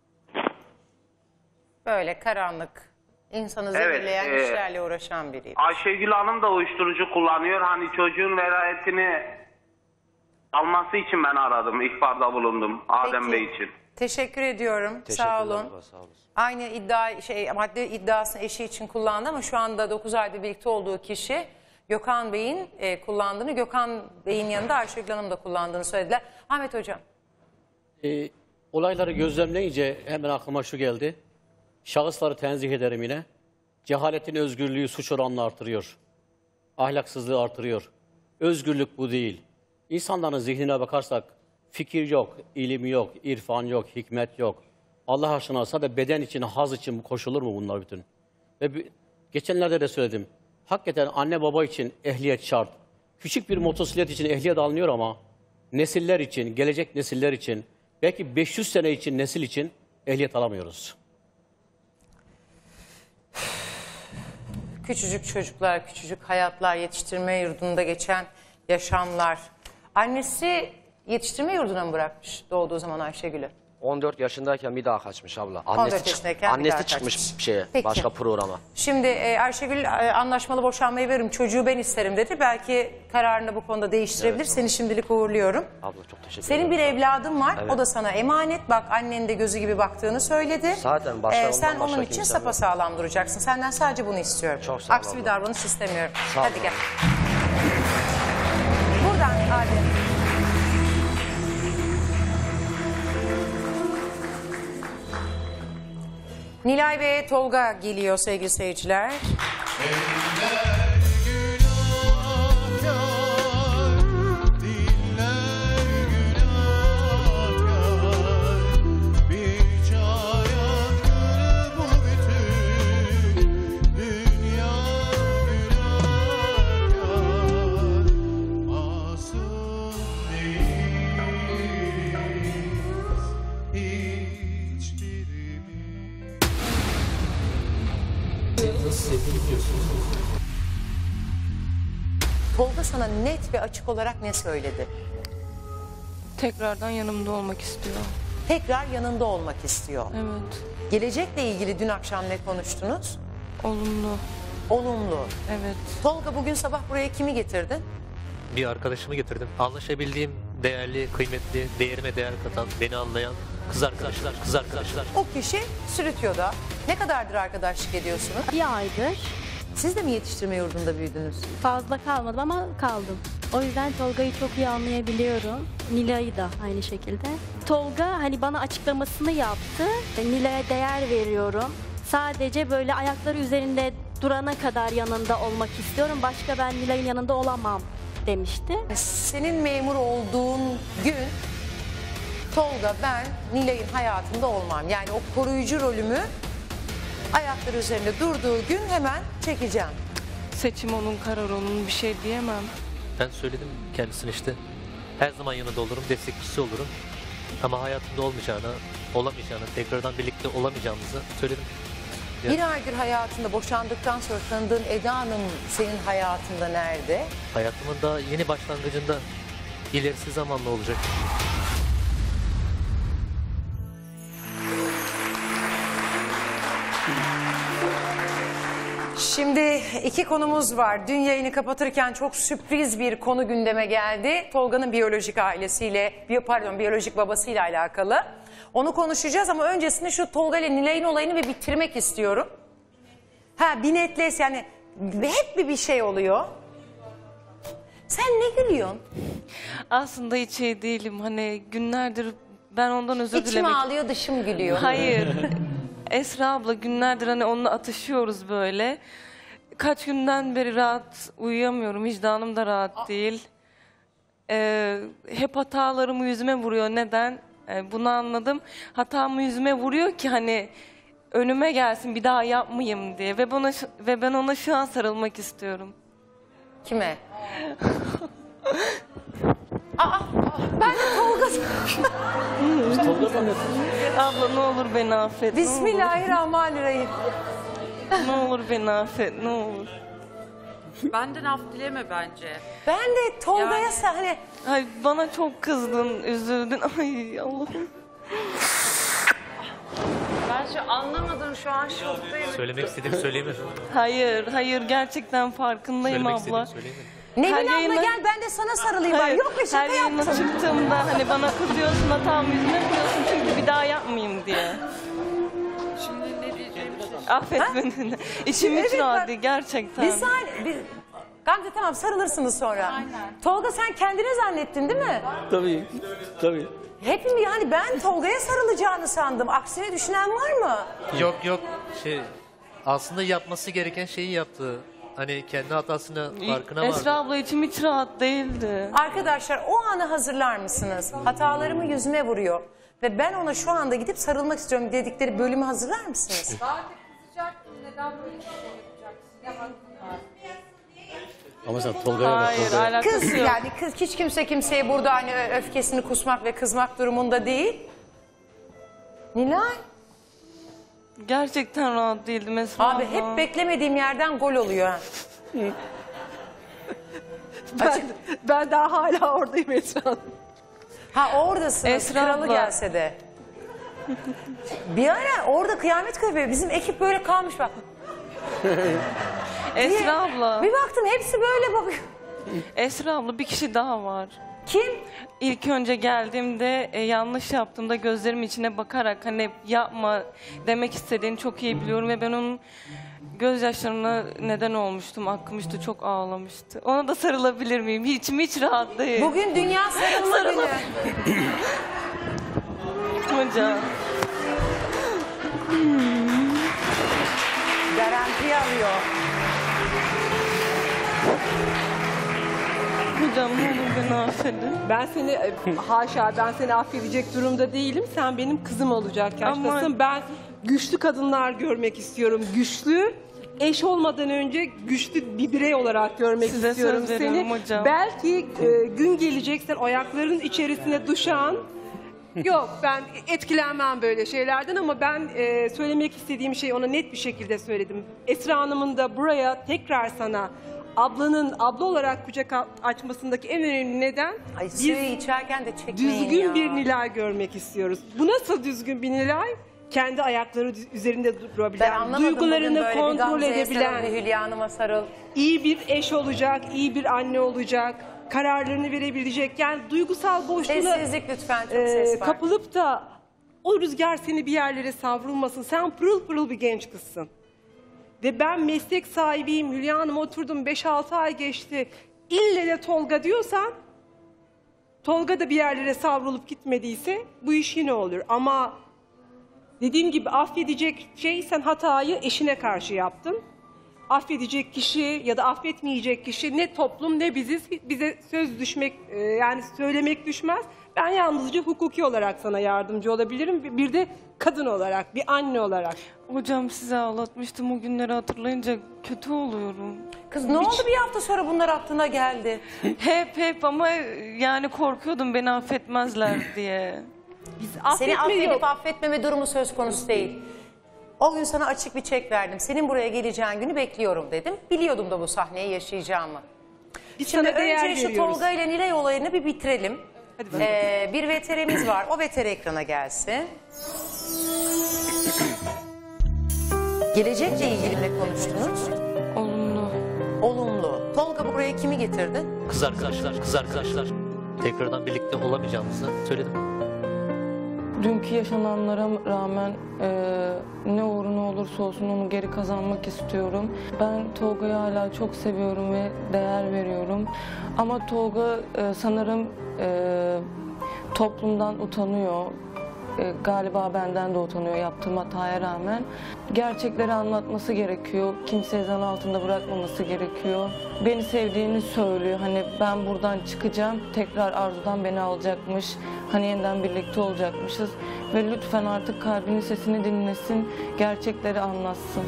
Böyle karanlık, insanı Evet, zehirleyen e, işlerle uğraşan biriydi. Ayşegül Hanım da uyuşturucu kullanıyor. Hani çocuğun velayetini alması için ben aradım. İhbarda bulundum Adem Peki. Bey için. Teşekkür ediyorum. Sağ Teşekkürler olun. abla, sağ olasın. Aynı iddia şey madde iddiasını eşi için kullandı ama şu anda dokuz ayda birlikte olduğu kişi Gökhan Bey'in e, kullandığını, Gökhan Bey'in yanında Ayşegül Hanım da kullandığını söylediler. Ahmet Hocam. E, olayları gözlemleyince hemen aklıma şu geldi. Şahısları tenzih ederim yine. Cehaletin özgürlüğü suç oranını artırıyor. Ahlaksızlığı artırıyor. Özgürlük bu değil. İnsanların zihnine bakarsak fikir yok, ilim yok, irfan yok, hikmet yok. Allah aşkına sadece beden için, haz için bu koşulur mu bunlar bütün? Ve bir, geçenlerde de söyledim. Hakikaten anne baba için ehliyet şart. Küçük bir motosiklet için ehliyet alınıyor ama nesiller için, gelecek nesiller için, belki beş yüz sene için, nesil için ehliyet alamıyoruz. Küçücük çocuklar, küçücük hayatlar, yetiştirme yurdunda geçen yaşamlar. Annesi yetiştirme yurduna mı bırakmış doğduğu zaman Ayşegül'ü? on dört yaşındayken bir daha kaçmış abla. on dört Annesi, çık- yaşındayken bir annesi daha çıkmış kaçmış. bir şeye, Peki. başka programa. Şimdi e, Ayşegül e, anlaşmalı boşanmayı veririm, çocuğu ben isterim dedi. Belki kararını bu konuda değiştirebilir. Evet, Seni şimdilik uğurluyorum. Abla çok teşekkür Senin ederim. bir evladın var, Evet. o da sana emanet. Bak annen de gözü gibi baktığını söyledi. Zaten başka ondan sen başka onun için kimse yok. sapasağlam duracaksın. Senden sadece bunu istiyorum. Çok sağ ol Aksi bir abla. davranış istemiyorum. Sağ ol Hadi abla. gel. Buradan hadi. Nilay ve Tolga geliyor sevgili seyirciler. Tolga sana net ve açık olarak ne söyledi? Tekrardan yanımda olmak istiyor. Tekrar yanında olmak istiyor. Evet. Gelecekle ilgili dün akşam ne konuştunuz? Olumlu. Olumlu. Evet. Tolga bugün sabah buraya kimi getirdin? Bir arkadaşımı getirdim. Anlaşabildiğim, değerli, kıymetli, değerime değer katan, beni anlayan kız arkadaşlar, kız arkadaşlar. O kişi Sürütüyor'da. Ne kadardır arkadaşlık ediyorsunuz? Bir aydır. Siz de mi yetiştirme yurdunda büyüdünüz? Fazla kalmadım ama kaldım. O yüzden Tolga'yı çok iyi anlayabiliyorum. Nilay'ı da aynı şekilde. Tolga hani bana açıklamasını yaptı. Nilay'a değer veriyorum. Sadece böyle ayakları üzerinde durana kadar yanında olmak istiyorum. Başka ben Nilay'ın yanında olamam demişti. Senin memur olduğun gün Tolga ben Nilay'ın hayatında olmam. Yani o koruyucu rolümü ayakları üzerinde durduğu gün hemen çekeceğim. Seçim onun, karar onun, bir şey diyemem. Ben söyledim kendisine işte. Her zaman yanında olurum, destekçisi olurum. Ama hayatımda olmayacağını, olamayacağını, tekrardan birlikte olamayacağımızı söyledim. Ya, Bir aydır hayatında boşandıktan sonra tanıdığın Eda Hanım senin hayatında nerede? hayatımın da yeni başlangıcında ilerisi zamanla olacak. Şimdi iki konumuz var. Dün yayını kapatırken çok sürpriz bir konu gündeme geldi. Tolga'nın biyolojik ailesiyle, biyo- pardon biyolojik babasıyla alakalı. Onu konuşacağız ama öncesinde şu Tolga ile Nilay'ın olayını bir bitirmek istiyorum. Ha bir netleş yani hep bir bir şey oluyor. Sen ne gülüyorsun? Aslında hiç iyi değilim. Hani günlerdir ben ondan özür İçim dilemek... ağlıyor dışım gülüyor. Hayır. Esra abla günlerdir hani onunla atışıyoruz böyle. Kaç günden beri rahat uyuyamıyorum. Vicdanım da rahat değil. Ee, hep hatalarımı yüzüme vuruyor. Neden? Ee, bunu anladım. Hatamı yüzüme vuruyor ki hani önüme gelsin bir daha yapmayayım diye. Ve bana ve ben ona şu an sarılmak istiyorum. Kime? Aa, ben de Tolga. Tolga Abla ne olur beni affet. ne olur. Bismillahirrahmanirrahim. Ne olur beni affet, ne olur. Benden af dileme bence. Ben de Tolga'ya Yani- sen hani... Ay bana çok kızdın, üzüldün. Ay Allah'ım. Ben şu anlamadım, şu an şoktayım. Söylemek istediğimi söyleyemedim. Hayır, hayır gerçekten farkındayım Söylemek abla. istediğimi söyleyemedim. Nevin Her abla yayına- gel ben de sana sarılayım. Ben. Hayır, Yok bir şaka her yayına yaptım. çıktığımda hani bana kızıyorsun, hatamı yüzüne vuruyorsun çünkü bir daha yapmayayım diye. Şimdi ne diyeceğim? Affet beni. İçim hiç Evet, rahat bak- değil gerçekten. Bir saniye. Bir... Gamze tamam sarılırsınız sonra. Tolga sen kendini zannettin değil mi? Tabii, tabii. Hepim yani ben Tolga'ya sarılacağını sandım. Aksine düşünen var mı? Yok yok şey aslında yapması gereken şeyi yaptı. Hani kendi hatasını farkına vardı. Esra abla içim hiç rahat değildi. Arkadaşlar o anı hazırlar mısınız? Hatalarımı yüzüme vuruyor. Ve ben ona şu anda gidip sarılmak istiyorum dedikleri bölümü hazırlar mısınız? Zaten kızacaktım. Neden böyle bir şey yapacaksın? Ne hakkın var? Ama sen Tolga'ya bak. Hayır, Tolga'ya. alakası Kız yok. yani kız hiç kimse kimseye burada hani ö- öfkesini kusmak ve kızmak durumunda değil. Nilay. Gerçekten rahat değildim Esra Abi abla. hep beklemediğim yerden gol oluyor. ha. Ben, ben daha hala oradayım Esra Hanım. Ha oradasınız Esra kralı abla. gelse de. Bir ara orada kıyamet kopuyor. Bizim ekip böyle kalmış bak. Esra abla. Bir baktım hepsi böyle bakıyor. Esra abla bir kişi daha var. Kim? İlk önce geldiğimde e, yanlış yaptığımda gözlerimin içine bakarak hani yapma demek istediğini çok iyi biliyorum ve ben onun gözyaşlarına neden olmuştum, akmıştı, çok ağlamıştı. Ona da sarılabilir miyim? Hiçim hiç rahat değil. Bugün Dünya Sarılma Günü. Hocam. Garantiye alıyor. Hocam ne olur beni affedin. Ben seni e, haşa ben seni affedecek durumda değilim. Sen benim kızım olacak yaştasın. Ama- Ben güçlü kadınlar görmek istiyorum. Güçlü, eş olmadan önce güçlü bir birey olarak görmek Size istiyorum söz veriyorum seni. hocam. Belki e, gün gelecek sen ayaklarının içerisine duşan. Yok ben etkilenmem böyle şeylerden ama ben e, söylemek istediğim şeyi ona net bir şekilde söyledim. Esra Hanım'ın da buraya tekrar sana ablanın abla olarak kucak a- açmasındaki en önemli neden Ay, biz suyu içerken de çekmeyin düzgün ya. bir Nilay görmek istiyoruz. Bu nasıl düzgün bir Nilay? Kendi ayakları düz- üzerinde Ben durabilen, anlamadım bugün duygularını böyle bir kontrol Gamze'ye edebilen, sarıl, bir Hülya Hanım'a sarıl. iyi bir eş olacak, iyi bir anne olacak, kararlarını verebilecek. Yani duygusal boşluğuna Sessizlik lütfen, çok e, ses var. kapılıp da o rüzgar seni bir yerlere savrulmasın. Sen pırıl pırıl bir genç kızsın. Ve ben meslek sahibiyim, Hülya Hanım oturdum beş altı ay geçti. İlle de Tolga diyorsan, Tolga da bir yerlere savrulup gitmediyse bu iş yine olur. Ama dediğim gibi affedecek şey, sen hatayı eşine karşı yaptın. Affedecek kişi ya da affetmeyecek kişi ne toplum ne biziz, bize söz düşmek e, yani söylemek düşmez. Ben yalnızca hukuki olarak sana yardımcı olabilirim. Bir de kadın olarak, bir anne olarak. Hocam size ağlatmıştım, o günleri hatırlayınca kötü oluyorum. Kız ne oldu bir hafta sonra bunlar aklına geldi? Hep hep ama yani korkuyordum beni affetmezler diye. Biz Seni affedip affetmeme durumu söz konusu değil. O gün sana açık bir çek verdim. Senin buraya geleceğin günü bekliyorum dedim. Biliyordum da bu sahneyi yaşayacağımı. Biz Şimdi sana değer önce şu veriyoruz. Tolga ile Nilay olayını bir bitirelim. bakalım. Ee, bir veterimiz var. O veter ekrana gelsin. Gelecekle ilgili ne konuştunuz? Olumlu. Olumlu. Tolga buraya kimi getirdi? Kız arkadaşlar, kız arkadaşlar. Tekrardan birlikte olamayacağımızı söyledim. Dünkü yaşananlara rağmen e, ne uğruna olursa olsun onu geri kazanmak istiyorum. Ben Tolga'yı hala çok seviyorum ve değer veriyorum. Ama Tolga e, sanırım e, toplumdan utanıyor. E, galiba benden de utanıyor yaptığım hataya rağmen. Gerçekleri anlatması gerekiyor. Kimseyi zan altında bırakmaması gerekiyor. Beni sevdiğini söylüyor. Hani ben buradan çıkacağım. Tekrar Arzu'dan beni alacakmış. Hani yeniden birlikte olacakmışız. Ve lütfen artık kalbinin sesini dinlesin. Gerçekleri anlatsın.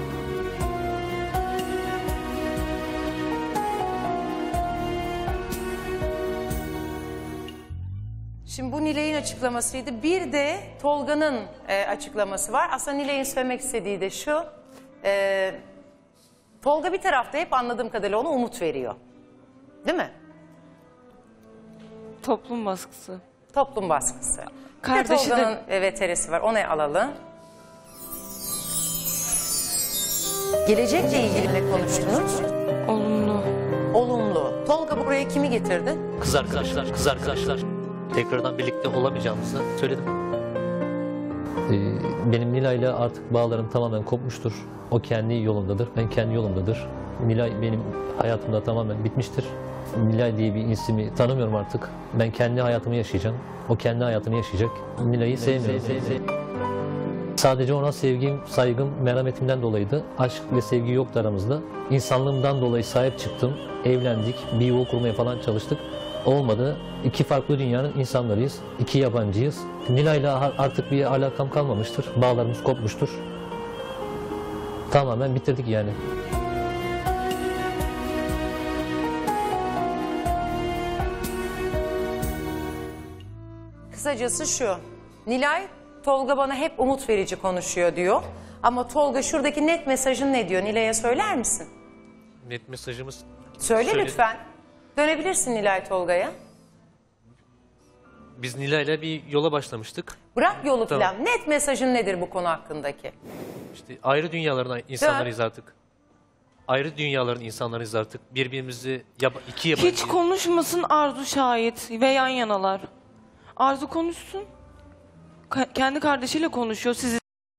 Şimdi bu Nilay'ın açıklamasıydı. Bir de Tolga'nın e, açıklaması var. Aslında Nilay'ın söylemek istediği de şu. E, Tolga bir tarafta hep anladığım kadarıyla ona umut veriyor. Değil mi? Toplum baskısı. Toplum baskısı. Kardeşi de- Tolga'nın e, veterisi var. Onu alalım. Gelecekle ilgili ne konuştunuz? Olumlu. Olumlu. Tolga buraya kimi getirdi? Kız arkadaşlar, kız arkadaşlar. Tekrardan birlikte olamayacağımızı söyledim. Ee, benim Nilay'la artık bağlarım tamamen kopmuştur. O kendi yolundadır, ben kendi yolumdadır. Nilay benim hayatımda tamamen bitmiştir. Nilay diye bir ismi tanımıyorum artık. Ben kendi hayatımı yaşayacağım. O kendi hayatını yaşayacak. Nilay'ı sevmiyorum. Sadece ona sevgim, saygım, merhametimden dolayıydı. Aşk ve sevgi yoktu aramızda. İnsanlığımdan dolayı sahip çıktım. Evlendik, bir yuva kurmaya falan çalıştık. Olmadı. İki farklı dünyanın insanlarıyız. İki yabancıyız. Nilay'la artık bir alakam kalmamıştır. Bağlarımız kopmuştur. Tamamen bitirdik yani. Kısacası şu. Nilay, Tolga bana hep umut verici konuşuyor diyor. Ama Tolga şuradaki net mesajın ne diyor? Nilay'a söyler misin? Net mesajımız... Söyle Söyle. lütfen. Dönebilirsin Nilay Tolga'ya. Biz Nilay'la bir yola başlamıştık. Bırak yolu Tamam. falan. Net mesajın nedir bu konu hakkındaki? İşte ayrı dünyaların insanlarıyız artık. Ayrı dünyaların insanlarıyız artık. Birbirimizi yaba, iki yabancı... Hiç konuşmasın, Arzu şahit ve yan yanalar. Arzu konuşsun. Ka- kendi kardeşiyle konuşuyor. Sizi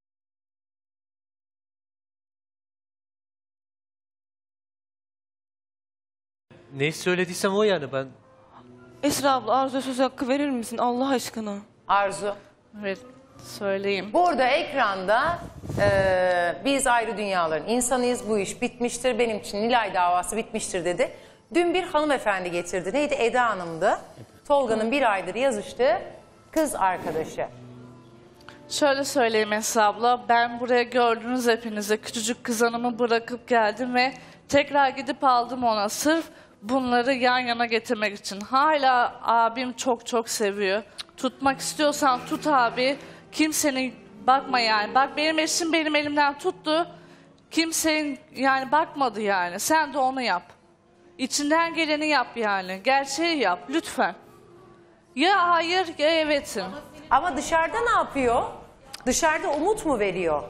Ne söylediysem o yani ben... Esra abla, Arzu'ya söz hakkı verir misin Allah aşkına? Arzu. Evet, söyleyeyim. Burada ekranda e, biz ayrı dünyaların insanıyız. Bu iş bitmiştir. Benim için Nilay davası bitmiştir dedi. Dün bir hanımefendi getirdi. Neydi? Eda Hanım'dı. Tolga'nın bir aydır yazıştığı kız arkadaşı. Şöyle söyleyeyim Esra abla, ben buraya gördünüz hepinize küçücük kız hanımı bırakıp geldim ve tekrar gidip aldım ona sırf bunları yan yana getirmek için. Hala abim çok çok seviyor. Tutmak istiyorsan tut abi, kimsenin bakma yani. Bak benim eşim benim elimden tuttu, kimsenin yani bakmadı yani. Sen de onu yap. İçinden geleni yap yani. Gerçeği yap lütfen. Ya hayır ya evetim. Ama dışarıda ne yapıyor? Dışarıda umut mu veriyor?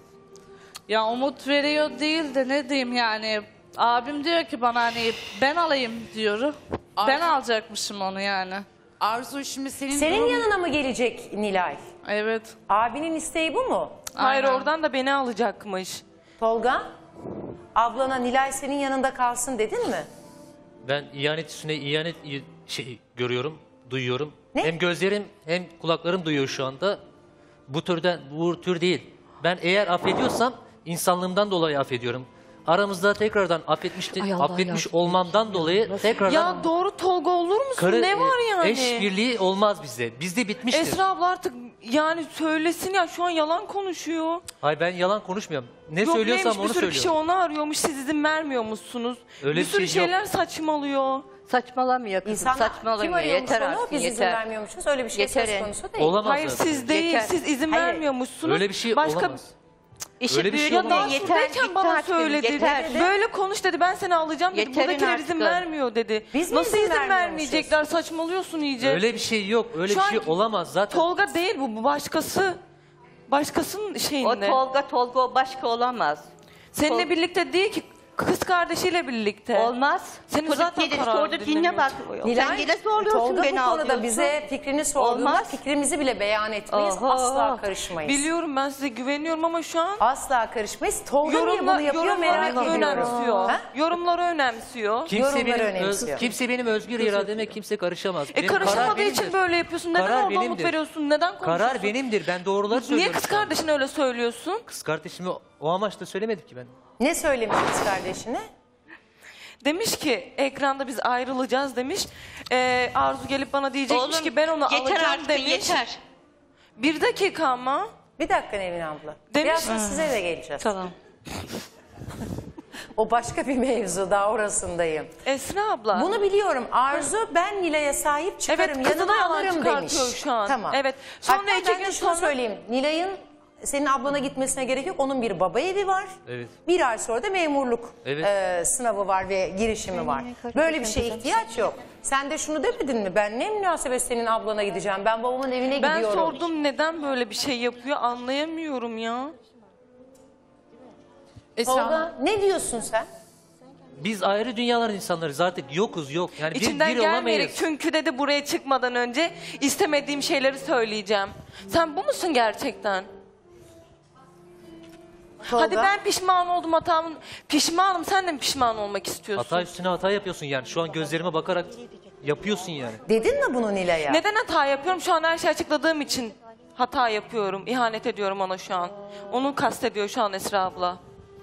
Ya umut veriyor değil de ne diyeyim yani. Abim diyor ki bana hani ben alayım diyor. Ben alacakmışım onu yani. Arzu şimdi senin Senin durum- yanına mı gelecek Nilay? Evet. Abinin isteği bu mu? Hayır, oradan da beni alacakmış. Tolga, ablana Nilay senin yanında kalsın dedin mi? Ben ihanet üstüne ihanet şey görüyorum, duyuyorum. Ne? Hem gözlerim hem kulaklarım duyuyor şu anda. Bu türden bu tür değil. Ben eğer affediyorsam insanlığımdan dolayı affediyorum. Aramızda tekrardan affetmişti, Ay Allah affetmiş yardım olmamdan dolayı tekrardan Ya doğru Tolga olur musun? karı- Ne var yani? eş birliği olmaz bizde. Bizde bitmiştir. Esra abla artık yani söylesin ya, şu an yalan konuşuyor. Hayır, ben yalan konuşmuyorum. Ne Yok söylüyorsam neymiş, onu bir sürü kişi söylüyorum. onu arıyormuş, siz izin vermiyormuşsunuz. Öyle bir bir sürü şey yok. şeyler saçmalıyor. Saçmalamıyor kızım, İnsanlar saçmalamıyor. kim arıyormuş Yeter onu? artık, Biz izin yeter. vermiyormuşuz. Öyle bir şey söz Yeter. konusu değil. Olamaz Hayır zaten. siz değil, Yeter. siz izin Hayır. vermiyormuşsunuz. Öyle bir şey Başka... olamaz. İşi Öyle bir şey büyütme, Ya daha olamaz. yeter, şuradayken bitti bana artık, söyledi. yeter. Böyle konuş dedi, ben seni alacağım dedi. Yeterin Buradakiler izin artık. vermiyor dedi. Biz mi Nasıl izin izin vermiyormuşuz? vermeyecekler? Saçmalıyorsun iyice. Öyle bir şey yok. Öyle Şu bir şey an olamaz zaten. Tolga değil bu, bu başkası. Başkasının O şeyinde. Tolga, Tolga o başka olamaz. Seninle Tol- birlikte değil ki, kız kardeşiyle birlikte. Olmaz. Senin Çocuk zaten nedir? kararını Orada dinle dinlemiyorsun. bak. Sen Nilay, yine zorluyorsun Tolga beni bu konuda alıyorsun. bize fikrini sorduğunda Olmaz. fikrimizi bile beyan etmeyiz. Oho. Asla karışmayız. Biliyorum, ben size güveniyorum ama şu an Asla karışmayız. Tolga niye yorumlar, bunu yapıyor merak yorumları ediyorum. önemsiyor. Ha? Yorumları önemsiyor. Kimse Yorumları benim, önemsiyor. öz- kimse benim özgür irademe kimse karışamaz. E Benim karar karışamadığı için benimdir. böyle yapıyorsun. Neden Karar oradan umut benimdir. veriyorsun? Neden konuşuyorsun? Karar benimdir. Ben doğruları söylüyorum. Niye kız şu an. kardeşine öyle söylüyorsun? Kız kardeşimi o amaçla söylemedik ki ben. Ne söylemiş kız kardeşine? Demiş ki ekranda biz ayrılacağız demiş. Ee, Arzu gelip bana diyecekmiş Oğlum, ki ben onu yeter alacağım artık, demiş. yeter. Bir dakika ama. Bir dakika Nevin abla. Demiş- Birazdan size de geleceğiz. Tamam. O başka bir mevzu, daha orasındayım. Esra abla. Bunu biliyorum. Arzu ben Nilay'a sahip çıkarım, Evet, kızı yanına da yalan alırım çıkartıyor demiş. şu an. Tamam. Evet. Sonra Hatta iki ben de gün şunu sonra- söyleyeyim. Nilay'ın senin ablana gitmesine gerek yok. Onun bir baba evi var. Evet. Bir ay sonra da memurluk Evet. e, sınavı var ve girişimi var. Böyle bir şeye ihtiyaç yok. Sen de şunu demedin mi? Ben ne münasebet senin ablana gideceğim. Ben babamın evine Ben gidiyorum. sordum neden böyle bir şey yapıyor, anlayamıyorum ya. Tolga ne diyorsun sen? Biz ayrı dünyaların insanlarız, artık yokuz yok. Yani bir, İçinden bir gelmeyerek, olamayız. çünkü dedi buraya çıkmadan önce istemediğim şeyleri söyleyeceğim. Sen bu musun gerçekten? Tolga? Hadi ben pişman oldum hatamın. Pişmanım, sen de mi pişman olmak istiyorsun? Hata üstüne hata yapıyorsun yani. Şu an gözlerime bakarak yapıyorsun yani. Dedin mi bunu Nilay'a? Neden hata yapıyorum? Şu an her şeyi açıkladığım için hata yapıyorum. İhanet ediyorum ona şu an. Onu kastediyor şu an Esra abla.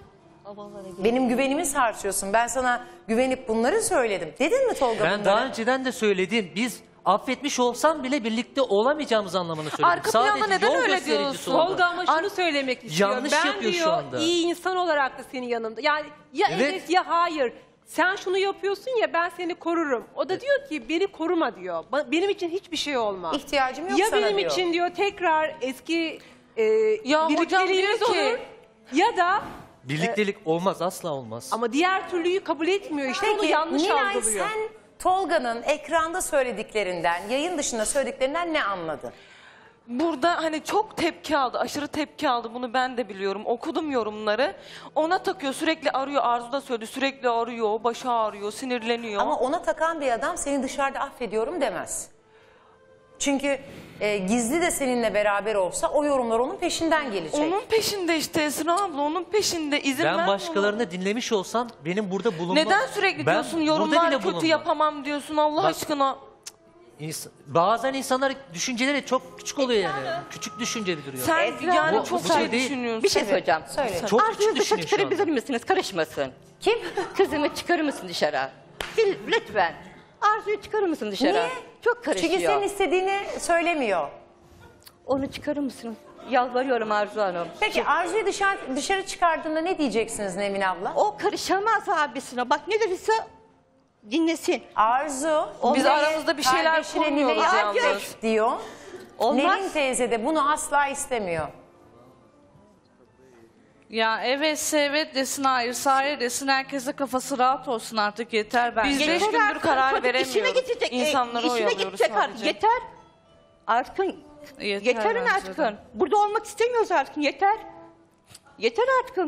Benim güvenimi sarsıyorsun. Ben sana güvenip bunları söyledim. Dedin mi Tolga Ben bunları? daha önceden de söyledim. Biz affetmiş olsam bile birlikte olamayacağımız anlamını söyledim. Arka planda Sadece neden yol öyle göstericisi diyorsun? oldu. Tolga ama şunu söylemek istiyor. Yanlış ben yapıyor diyor, şu anda. iyi insan olarak da senin yanında. Yani ya evet. Evet. ya hayır. Sen şunu yapıyorsun ya ben seni korurum. O da diyor ki beni koruma diyor. Ba- Benim için hiçbir şey olmaz. İhtiyacım yok ya sana benim diyor. için diyor tekrar eski e, Ya hocam birlikteliğimiz diyor ki- olur. Ya da Birliktelik olmaz, asla olmaz. ama diğer türlüyü kabul etmiyor. İşte onu Peki yanlış Nilay algılıyor. sen Tolga'nın ekranda söylediklerinden, yayın dışında söylediklerinden ne anladın? Burada hani çok tepki aldı, aşırı tepki aldı. Bunu ben de biliyorum. Okudum yorumları. Ona takıyor, sürekli arıyor. Arzu da söyledi, sürekli arıyor, başı ağrıyor, sinirleniyor. Ama ona takan bir adam seni dışarıda affediyorum demez. Çünkü e, gizli de seninle beraber olsa o yorumlar onun peşinden gelecek. Onun peşinde işte Esra abla, onun peşinde. İzin Ben vermiyor. başkalarını dinlemiş olsam benim burada bulunmam... Neden sürekli Ben diyorsun burada yorumlar bile kötü bulunmam. yapamam diyorsun Allah Bak- aşkına. İns- Bazen insanlar düşünceleri çok küçük oluyor yani. Küçük düşünceli duruyor. Sen Esra yani Bu- çok bu şey şey değil. düşünüyorsun. Bir şey söyleyeceğim. Söyle. Çok Arzu'yu küçük dışarı düşünüyor şu anda. çıkarabilir misiniz? Karışmasın. Kim? Kızımı çıkarır mısın dışarı? Bil- Lütfen. Arzu'yu çıkarır mısın dışarı? Niye? Çok karışıyor. Çünkü senin istediğini söylemiyor. Onu çıkarır mısın? Yalvarıyorum Arzu Hanım. Peki Arzu'yu dışarı, dışarı çıkardığında ne diyeceksiniz Nevin abla? O karışamaz abisine. Bak ne dediyse dinlesin. Arzu, Biz Nilay'ı aramızda bir şeyler kardeşine kurmuyoruz Nilay'ı yalnız. affet diyor. Olmaz. Nevin teyze de bunu asla istemiyor. Ya evetse evet desin, hayırsa hayır desin. Herkese kafası rahat olsun artık, yeter bence. Biz beş gündür karar veremiyoruz. İşine gidecek, İnsanları e, işine oyalıyoruz gidecek artık. sadece. Yeter. Artık Yeter yeterin bence artık. de. Burada olmak istemiyoruz artık. Yeter. Yeter artık.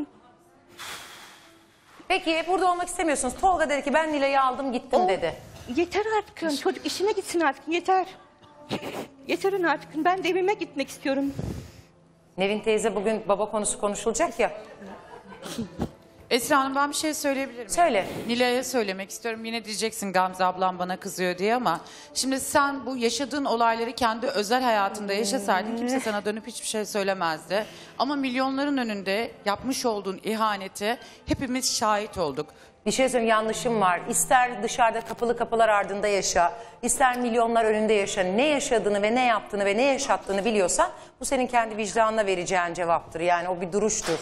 Peki burada olmak istemiyorsunuz. Tolga dedi ki ben Nilay'ı aldım gittim O- dedi. Yeter artık. Çocuk işine gitsin artık. Yeter. Yeterin artık. Ben de evime gitmek istiyorum. Nevin teyze bugün baba konusu konuşulacak ya. Esra Hanım ben bir şey söyleyebilir miyim? Söyle. Nilay'a söylemek istiyorum. Yine diyeceksin Gamze ablam bana kızıyor diye ama şimdi sen bu yaşadığın olayları kendi özel hayatında yaşasaydın kimse sana dönüp hiçbir şey söylemezdi. Ama milyonların önünde yapmış olduğun ihaneti hepimiz şahit olduk. Bir şey söyleyeyim, yanlışım var. İster dışarıda kapılı kapılar ardında yaşa, ister milyonlar önünde yaşa. Ne yaşadığını ve ne yaptığını ve ne yaşattığını biliyorsan bu senin kendi vicdanına vereceğin cevaptır. Yani o bir duruştur.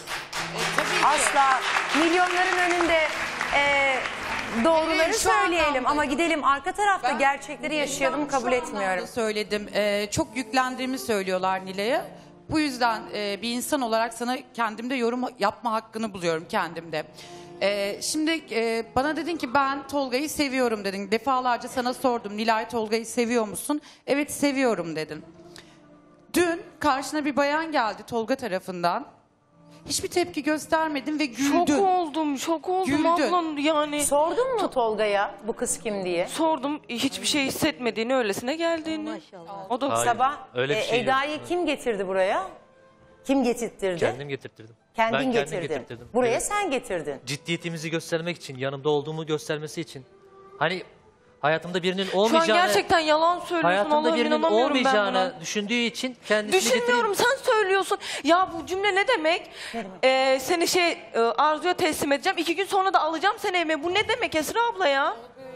Asla milyonların önünde e, doğruları Evet, şu söyleyelim anlamda. ama gidelim arka tarafta gerçekleri yaşayalım, kabul Şu etmiyorum. anlamda söyledim. Ee, çok yüklendiğimi söylüyorlar Nilay'a. Bu yüzden e, bir insan olarak sana kendimde yorum yapma hakkını buluyorum kendimde. Ee, şimdi e, bana dedin ki ben Tolga'yı seviyorum dedin. Defalarca sana sordum. Nilay Tolga'yı seviyor musun? Evet seviyorum dedin. Dün karşına bir bayan geldi Tolga tarafından. Hiçbir tepki göstermedin ve güldün. Şok oldum, şok oldum Güldün. ablam yani. Sordun mu Tolga'ya bu kız kim diye? Sordum, hiçbir şey hissetmediğini, öylesine geldiğini. O da Hayır, Sabah öyle bir e, şey yok. Eda'yı kim getirdi buraya? Kim getirttirdi? Kendim getirttirdim. Kendin ben kendim getirdin. getirttirdim. Buraya Evet. sen getirdin. Ciddiyetimizi göstermek için, yanımda olduğumu göstermesi için. Hani hayatımda birinin Şu an olmayacağını... gerçekten yalan söylüyorsun. Hayatımda Allah'ım birinin inanamıyorum ben olmayacağını buna. düşündüğü için kendisini Düşünmüyorum, getirip... sen söylüyorsun. Ya bu cümle ne demek? Ee, seni şey e, Arzu'ya teslim edeceğim. İki gün sonra da alacağım seni evime. Bu ne demek Esra abla ya?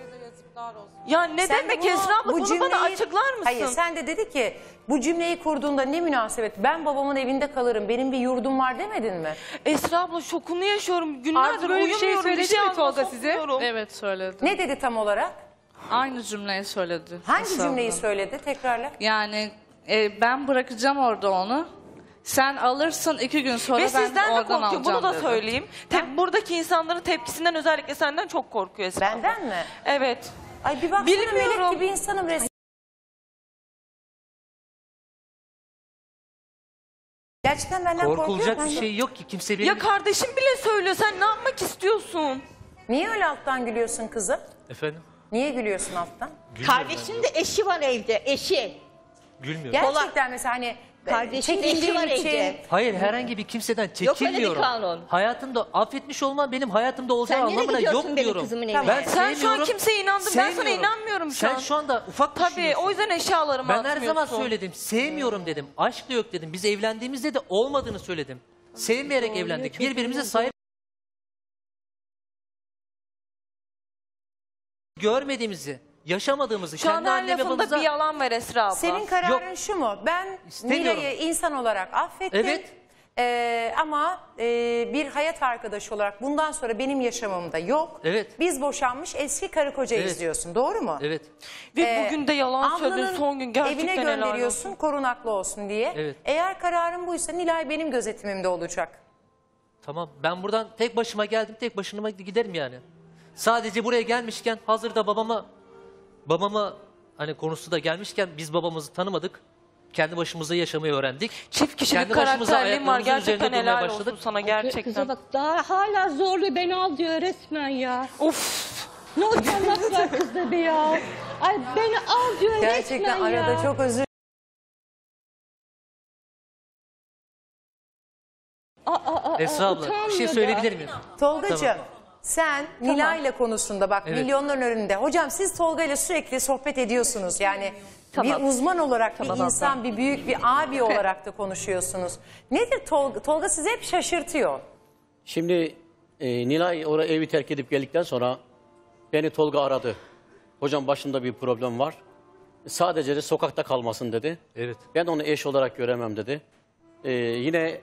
Ya ne Sen de demek bunu- Esra abla? bu Bunu bana cümleyi- açıklar mısın? Hayır, sen de dedi ki bu cümleyi kurduğunda ne münasebet, ben babamın evinde kalırım, benim bir yurdum var demedin mi? Esra abla şokunu yaşıyorum. Günlerdir Arzu böyle bir şey uyumuyorum. söyledi şey mi aklıma Tolga size? sokmuyorum. Evet söyledi. Ne dedi tam olarak? Aynı cümleyi söyledi. Hangi Esra cümleyi abla. söyledi? Tekrarla. Yani e, ben bırakacağım orada onu. Sen alırsın, iki gün sonra Ve ben sizden de oradan korkuyor. alacağım Bunu da dedi. söyleyeyim. Te- buradaki insanların tepkisinden, özellikle senden çok korkuyor Esra abla. Benden mi? Evet. Ay bir baksana Bilmiyorum. melek gibi insanım resmen. Gerçekten benden korkuyor Korkulacak bir musun? şey yok ki. Kimse benim... Ya kardeşim bile söylüyor. Sen ne yapmak istiyorsun? Niye öyle alttan gülüyorsun kızım? Efendim? Niye gülüyorsun alttan? Kardeşinin de eşi var evde. Eşi. Gülmüyorum. Gerçekten mesela hani Kardeşinin çekindiğin eşi var için- evde. Hayır, herhangi bir kimseden Yok öyle bir çekinmiyorum. kanun. Hayatımda affetmiş olmam benim hayatımda olacağı Sen nereye anlamına gidiyorsun yok benim diyorum. kızımın evine? Ben Sen şu an sevmiyorum, kimseye inandın. Ben sana sevmiyorum. inanmıyorum şu Sen an. şu anda ufak Tabii düşünüyorsun. o yüzden eşyalarımı Ben her zaman atmıyorsun. söyledim. Sevmiyorum dedim. Aşk da yok dedim. Biz evlendiğimizde de olmadığını söyledim. Sevmeyerek evlendik. Birbirimize sahip görmediğimizi, yaşamadığımızı, Şu an kendi her anne lafında babamıza... bir yalan var Esra abla. Senin kararın şu mu? Ben İstemiyorum. Nilay'ı insan olarak affettim. Evet. Ee, ama e, bir hayat arkadaşı olarak bundan sonra benim yaşamımda yok. Evet. Biz boşanmış eski karı kocayız Evet. diyorsun. Doğru mu? Evet. Ve Ee, bugün de yalan söyledin ablanın son gün. Gerçekten evine helal gönderiyorsun olsun. korunaklı olsun diye. Evet. Eğer kararın buysa Nilay benim gözetimimde olacak. Tamam, ben buradan tek başıma geldim, tek başıma giderim yani. Sadece buraya gelmişken, hazırda babama, babama hani konusu da gelmişken biz babamızı tanımadık. Kendi başımıza yaşamayı öğrendik. Çift kişilik Kendi başımıza karakterliğin var. ayaklarımızın Gerçekten üzerinde durmaya helal başladık. olsun sana gerçekten. Kıza bak daha hala zorluyor. Beni al diyor resmen ya. Of. Ne utanmak var kızda be ya. Ay beni al diyor Gerçekten resmen ya. arada çok özür Aa, aa, aa, Esra abla, bir şey utanmıyor da. söyleyebilir miyim? Tolgacığım Tamam. sen Nilay'la konusunda bak Evet. milyonların önünde. Hocam siz Tolga'yla sürekli sohbet ediyorsunuz. Yani Tamam. bir uzman olarak Tamam bir abla. insan, bir büyük bir abi olarak da konuşuyorsunuz. Nedir Tolga? Tolga sizi hep şaşırtıyor. Şimdi e, Nilay oraya evi terk edip geldikten sonra beni Tolga aradı. Hocam başında bir problem var. Sadece de sokakta kalmasın dedi. Evet. Ben onu eş olarak göremem dedi. E, yine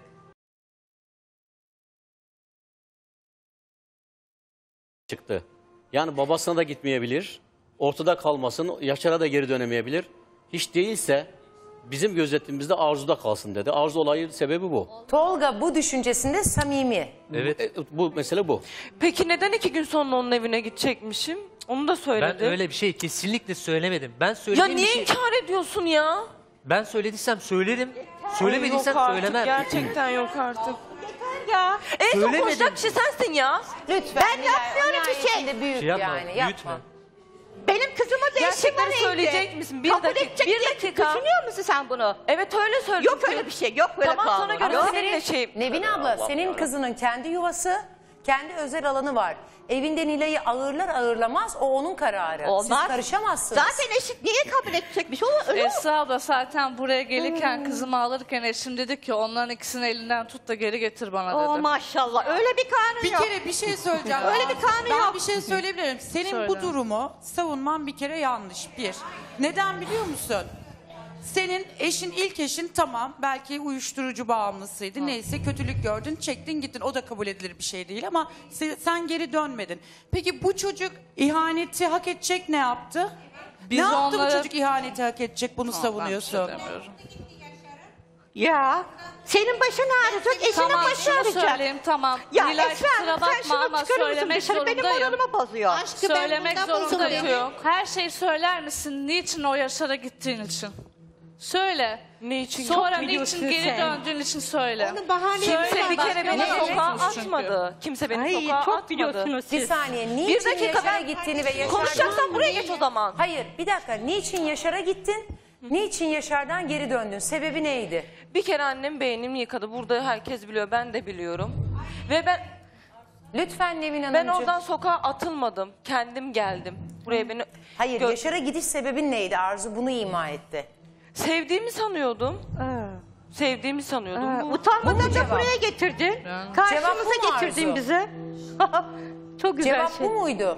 çıktı. Yani babasına da gitmeyebilir. Ortada kalmasın. Yaşar'a da geri dönemeyebilir. Hiç değilse bizim gözetimimizde Arzu'da kalsın dedi. Arzu olayı sebebi bu. Tolga bu düşüncesinde samimi. Evet. E, bu mesele bu. Peki neden iki gün sonra onun evine gidecekmişim? Onu da söyledi. Ben öyle bir şey kesinlikle söylemedim. Ben Ya söylediğim niye bir şey... inkar ediyorsun ya? Ben söylediysem söylerim. Ay, Söylemediysem yok artık, söylemem. Gerçekten yok artık. Ya. En son Söylemedim. konuşacak kişi sensin ya. Lütfen. Ben yapmıyorum bir şey. Büyük Şey yapma, yani yapma. büyütme. Benim kızıma da eşim var Gerçekleri evde. söyleyecek misin? Bir Kabul dakika, edecek bir diye dakika. Düşünüyor musun sen bunu? Evet öyle söyledim. Yok öyle bir şey. Yok böyle Tamam, kanun. sana göre Yok. seninle şey... Nevin abla senin kızının kendi yuvası, kendi özel alanı var. Evinde Nilay'ı ağırlar ağırlamaz o onun kararı. Olmaz. Siz karışamazsınız. Zaten eşit niye kabul edecekmiş? O öyle Esra abla zaten buraya gelirken kızımı alırken eşim dedi ki onların ikisini elinden tut da geri getir bana dedi. Oo maşallah. Öyle bir kanun Bir yok. kere bir şey söyleyeceğim. Öyle bir kanun ben yok. bir şey söyleyebilirim. Senin Söyle. bu durumu savunman bir kere yanlış. Bir. Neden biliyor musun? Senin eşin, ilk eşin tamam belki uyuşturucu bağımlısıydı. Neyse kötülük gördün, çektin gittin. O da kabul edilir bir şey değil ama se- sen geri dönmedin. Peki bu çocuk ihaneti hak edecek ne yaptı? Biz ne yaptı onlara- bu çocuk ihaneti hak edecek bunu Tamam, ben savunuyorsun? bir şey demiyorum. Ya. Senin başın ağrıyacak, eşinin Tamam başı şunu ağrıyacak. söyleyeyim tamam. Ya Nilay Esra kusura Hanım, sen bakma şunu ama çıkarır mısın söylemek dışarı? Benim zorundayım. moralimi bozuyor. Söylemek zorundayım. Yok. Her şeyi söyler misin? Niçin o Yaşar'a gittiğin için? Söyle. Niçin? Sonra Çok biliyorsun niçin geri sen. döndüğün için söyle. Onun bahanesi Söyle, Kimse bir başka kere beni yalan sokağa olmasın çünkü. atmadı. Kimse beni Ay sokağa çok atmadı. biliyorsunuz Bir siz. saniye. Niçin Bir dakika, Yaşar'a ben- gittiğini ve Yaşar'dan... Konuşacaksan buraya geç o zaman. Hayır bir dakika. Niçin Yaşar'a gittin? Niçin Yaşar'dan geri döndün? Sebebi neydi? Bir kere annem beynimi yıkadı. Burada herkes biliyor, ben de biliyorum. Ve ben Lütfen Nevin Hanımcığım. ben oradan sokağa atılmadım. Kendim geldim. Buraya beni Hayır gö- Yaşar'a gidiş sebebin neydi? Arzu bunu ima etti. sevdiğimi sanıyordum. Sevdiğimi sanıyordum. Ha, Bu- utanmadan bu mu da cevap? buraya getirdin. Cevap bu Karşımıza mu getirdin Arzu? bize. Çok güzel Cevap şey. bu muydu?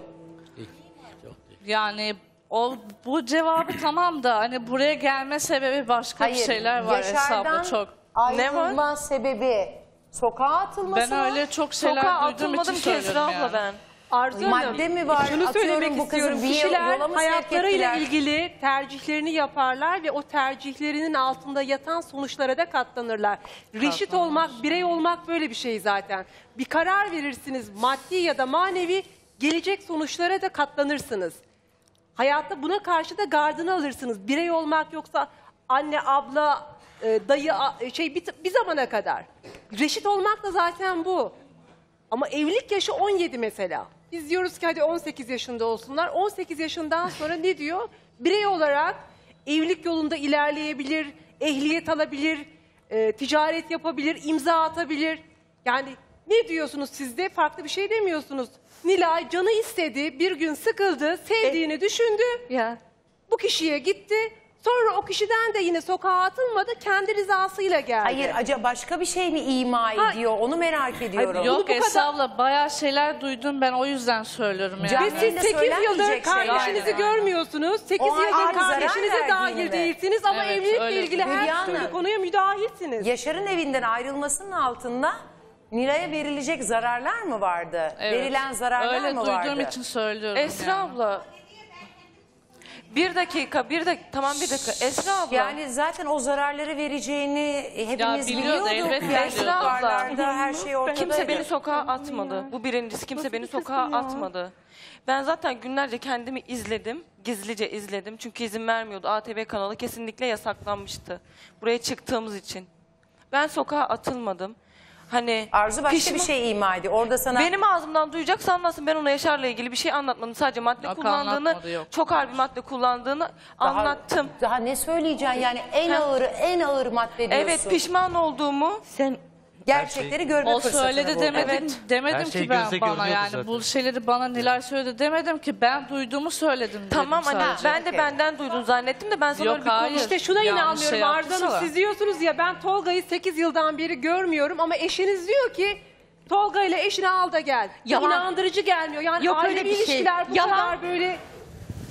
Yani o bu cevabı tamam da hani buraya gelme sebebi başka bir şeyler var Esra abla çok. ayrılma sebebi sokağa atılması Ben mı? öyle çok şeyler Sokağa duyduğum için atılmadım ki Esra söylüyorum abla yani. ben. Arzu Hanım, Madde mi var? şunu Atıyorum söylemek bu kızı istiyorum. bir yol- Kişiler yola mı sevk hayatlarıyla ettiler? ilgili tercihlerini yaparlar ve o tercihlerinin altında yatan sonuçlara da katlanırlar. Reşit olmak, birey olmak böyle bir şey zaten. Bir karar verirsiniz maddi ya da manevi, gelecek sonuçlara da katlanırsınız. Hayatta buna karşı da gardını alırsınız. Birey olmak yoksa anne, abla, e, dayı a- şey bir, bir zamana kadar. Reşit olmak da zaten bu. Ama evlilik yaşı on yedi mesela. Biz diyoruz ki hadi on sekiz yaşında olsunlar. on sekiz yaşından sonra ne diyor? Birey olarak evlilik yolunda ilerleyebilir, ehliyet alabilir, e, ticaret yapabilir, imza atabilir. Yani ne diyorsunuz siz de? Farklı bir şey demiyorsunuz. Nilay canı istedi, bir gün sıkıldı, sevdiğini düşündü. Ya. Bu kişiye gitti. Sonra o kişiden de yine sokağa atılmadı, kendi rızasıyla geldi. Hayır acaba başka bir şey mi ima Ha- ediyor? Onu merak ediyorum. Yok bu kadar- Esra abla bayağı şeyler duydum ben o yüzden söylüyorum yani. Can- Ve siz Yayında sekiz yıldır söylenmeyecek kardeşinizi şeyler. görmüyorsunuz. sekiz O yıldır halde zarar kardeşinize verdiğini dahil mi? değilsiniz ama Evet, evlilikle öyle. ilgili her Hülya türlü Hanım. konuya müdahilsiniz. Yaşar'ın evinden ayrılmasının altında Nilay'a verilecek zararlar mı vardı? Evet. Verilen zararlar Öyle mı duyduğum vardı? için söylüyorum. Esra yani. abla. Bir dakika, bir dakika. Tamam bir dakika. Esra abla. Yani zaten o zararları vereceğini hepimiz biliyordu, biliyorduk. elbette Yani Esra abla. yukarılarda her şey ortadaydı. Kimse beni sokağa atmadı. Bu birincisi. Kimse beni sokağa atmadı. Ben zaten günlerce kendimi izledim. Gizlice izledim. Çünkü izin vermiyordu. A T V kanalı kesinlikle yasaklanmıştı. Buraya çıktığımız için. Ben sokağa atılmadım. Hani Arzu başka pişman- bir şey ima ediyor. Orada sana Benim ağzımdan duyacaksa anlasın, ben ona Yaşar'la ilgili bir şey anlatmadım. Sadece madde Yok, kullandığını, anlatmadı, yok. çok ağır bir madde kullandığını daha, anlattım. daha ne söyleyeceksin yani en Ha. ağırı en ağır madde diyorsun. Evet, pişman olduğumu. Sen Gerçekleri görme O fırsatını söyledi buldun. demedim, Evet. demedim Her şey ki ben gözle bana görünüyordu yani zaten. bu şeyleri bana Nilay söyledi demedim ki ben duyduğumu söyledim dedim Tamam hani sadece. ben de Okey. benden duydun zannettim de ben sana Yok, öyle bir hayır. konuş. İşte şuna Yanlış inanmıyorum şey Arzu Hanım. yaptıysa. Siz diyorsunuz ya ben Tolga'yı sekiz yıldan beri görmüyorum ama eşiniz diyor ki Tolga ile eşini al da gel. Yalan. İnandırıcı gelmiyor. Yani Yok öyle ailevi bir şey. ilişkiler bu Yalan. kadar böyle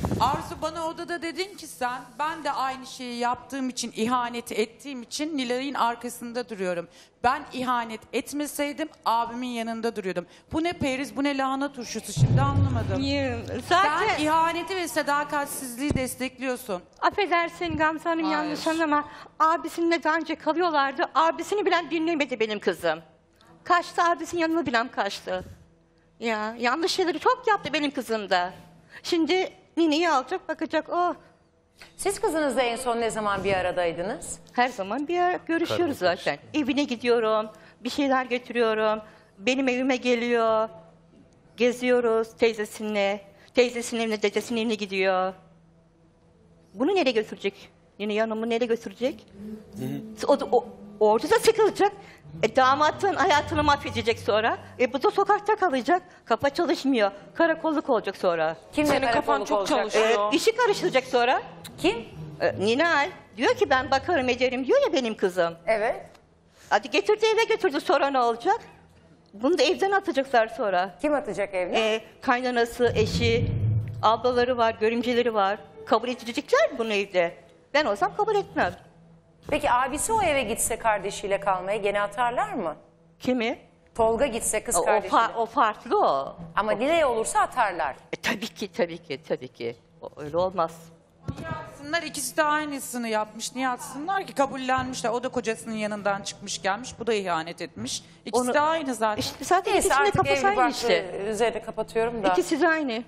Arzu, bana odada dedin ki sen, ben de aynı şeyi yaptığım için, ihanet ettiğim için Nilay'ın arkasında duruyorum. Ben ihanet etmeseydim abimin yanında duruyordum. Bu ne periz, bu ne lahana turşusu, şimdi anlamadım. Zaten- Sen ihaneti ve sadakatsizliği destekliyorsun. Affedersin Gamze Hanım, Hayır. yanlış anlama. Abisinle daha önce kalıyorlardı. Abisini bilen dinlemedi benim kızım. Kaçtı, abisinin yanına bilen kaçtı. Ya yanlış şeyleri çok yaptı benim kızım da. Şimdi nineyi alacak, bakacak oh. Siz kızınızla en son ne zaman bir aradaydınız? Her zaman bir ara görüşüyoruz zaten. Evine gidiyorum, bir şeyler götürüyorum. Benim evime geliyor. Geziyoruz teyzesinle. Teyzesinin evine, dedesinin evine gidiyor. Bunu nereye götürecek? Yine yanımı nereye götürecek? O, da- o, orada da sıkılacak. E, damatın hayatını mahvedecek sonra. E, bu da sokakta kalacak. Kafa çalışmıyor. Karakolluk olacak sonra. Kimle Senin kafan karakolluk çok olacak? çalışıyor. E, işi karıştıracak sonra. Kim? E, Ninal. Diyor ki ben bakarım ederim diyor ya benim kızım. Evet. Hadi getirdi eve götürdü, sonra ne olacak? Bunu da evden atacaklar sonra. Kim atacak evden? E, kaynanası, eşi, ablaları var, görümceleri var. Kabul edecekler mi bunu evde? Ben olsam kabul etmem. Peki abisi o eve gitse kardeşiyle kalmaya gene atarlar mı? Kimi? Tolga gitse kız O, o, kardeşiyle. fa- o farklı o. Ama Nilay olursa atarlar. E, tabii ki, tabii ki, tabii ki. O, öyle olmaz. Atsınlar, ikisi de aynısını yapmış. Niye atsınlar ki? Kabullenmişler. O da kocasının yanından çıkmış gelmiş. Bu da ihanet etmiş. İkisi Onu- de aynı zaten. İşte zaten Neyse ikisinin de artık kafası evli aynı barklı işte. üzerine kapatıyorum da. İkisi de aynı.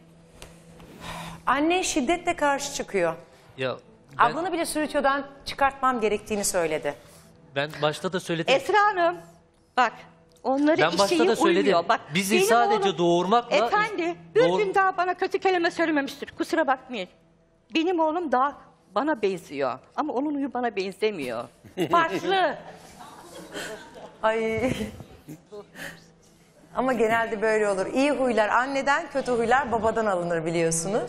Anne şiddetle karşı çıkıyor. Ya ben, Ablanı bile sürütüyordan çıkartmam gerektiğini söyledi. ben başta da söyledim. Esra Hanım, bak onların Ben başta işi da söyledim. uymuyor. Bak, Bizi benim sadece oğlum- doğurmakla... Efendi, bir Doğur- gün daha bana kötü kelime söylememiştir. Kusura bakmayın. Benim oğlum daha bana benziyor. Ama onun huyu bana benzemiyor. Farklı. Ay. Ama genelde böyle olur. İyi huylar anneden, kötü huylar babadan alınır biliyorsunuz.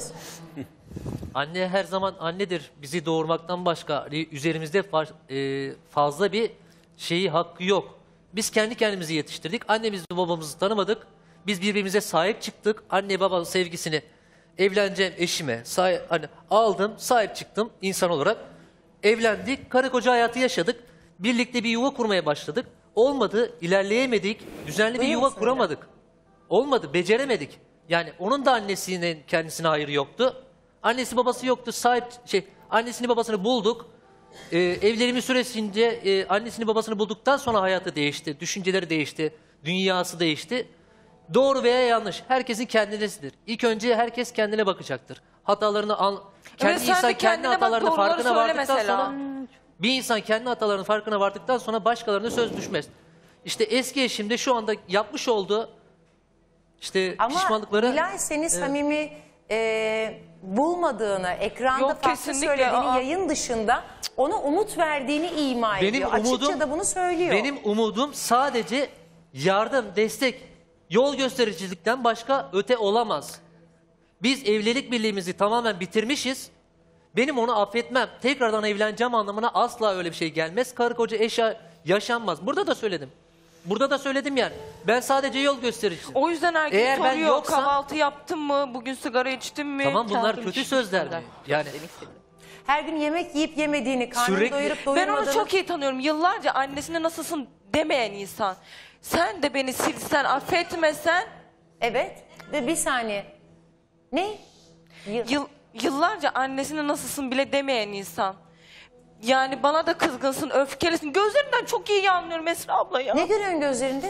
Anne her zaman annedir. Bizi doğurmaktan başka üzerimizde fa- e, fazla bir şeyi hakkı yok. Biz kendi kendimizi yetiştirdik. Annemizi babamızı tanımadık. Biz birbirimize sahip çıktık. Anne babanın sevgisini evleneceğim eşime sahip, hani aldım, sahip çıktım insan olarak. Evlendik, karı koca hayatı yaşadık. Birlikte bir yuva kurmaya başladık. Olmadı, ilerleyemedik, düzenli bir Duyuyor yuva musun kuramadık. Olmadı, beceremedik. Yani onun da annesinin kendisine hayrı yoktu. Annesi babası yoktu, sahip şey annesini babasını bulduk. Ee, evlenimi süresince e, annesini babasını bulduktan sonra hayatı değişti, düşünceleri değişti, dünyası değişti. Doğru veya yanlış, herkesin kendinesidir. İlk önce herkes kendine bakacaktır. Hatalarını an, kendi sen de insan kendi kendine bak, hatalarının doğruları farkına söyle vardıktan mesela. sonra bir insan kendi hatalarının farkına vardıktan sonra başkalarına söz düşmez. İşte eski eşimde şu anda yapmış olduğu işte Ama pişmanlıkları... Nilay seni Evet. samimi e, bulmadığını, ekranda Yok, farklı kesinlikle. söylediğini, Aa. yayın dışında ona umut verdiğini ima Benim ediyor. umudum, Açıkça da bunu söylüyor. Benim umudum sadece yardım, destek, yol göstericilikten başka öte olamaz. Biz evlilik birliğimizi tamamen bitirmişiz. Benim onu affetmem. Tekrardan evleneceğim anlamına asla öyle bir şey gelmez. Karı koca eş yaşanmaz. Burada da söyledim. Burada da söyledim yani. Ben sadece yol göstericiyim. O yüzden herkes Eğer ben soruyor, yoksam- kahvaltı yaptın mı, bugün sigara içtin mi? Tamam bunlar Çağırdım kötü işte. sözler mi? Yani Her gün yemek yiyip yemediğini, karnını Sürekli- doyurup Ben doyurmadığını... onu çok iyi tanıyorum. Yıllarca annesine nasılsın demeyen insan. Sen de beni silsen, affetmesen... Evet. Ve bir saniye. Ne? Yıl, yıllarca annesine nasılsın bile demeyen insan. Yani bana da kızgınsın, öfkelisin. Gözlerinden çok iyi anlıyorum Esra abla ya. Ne görüyorsun gözlerinde?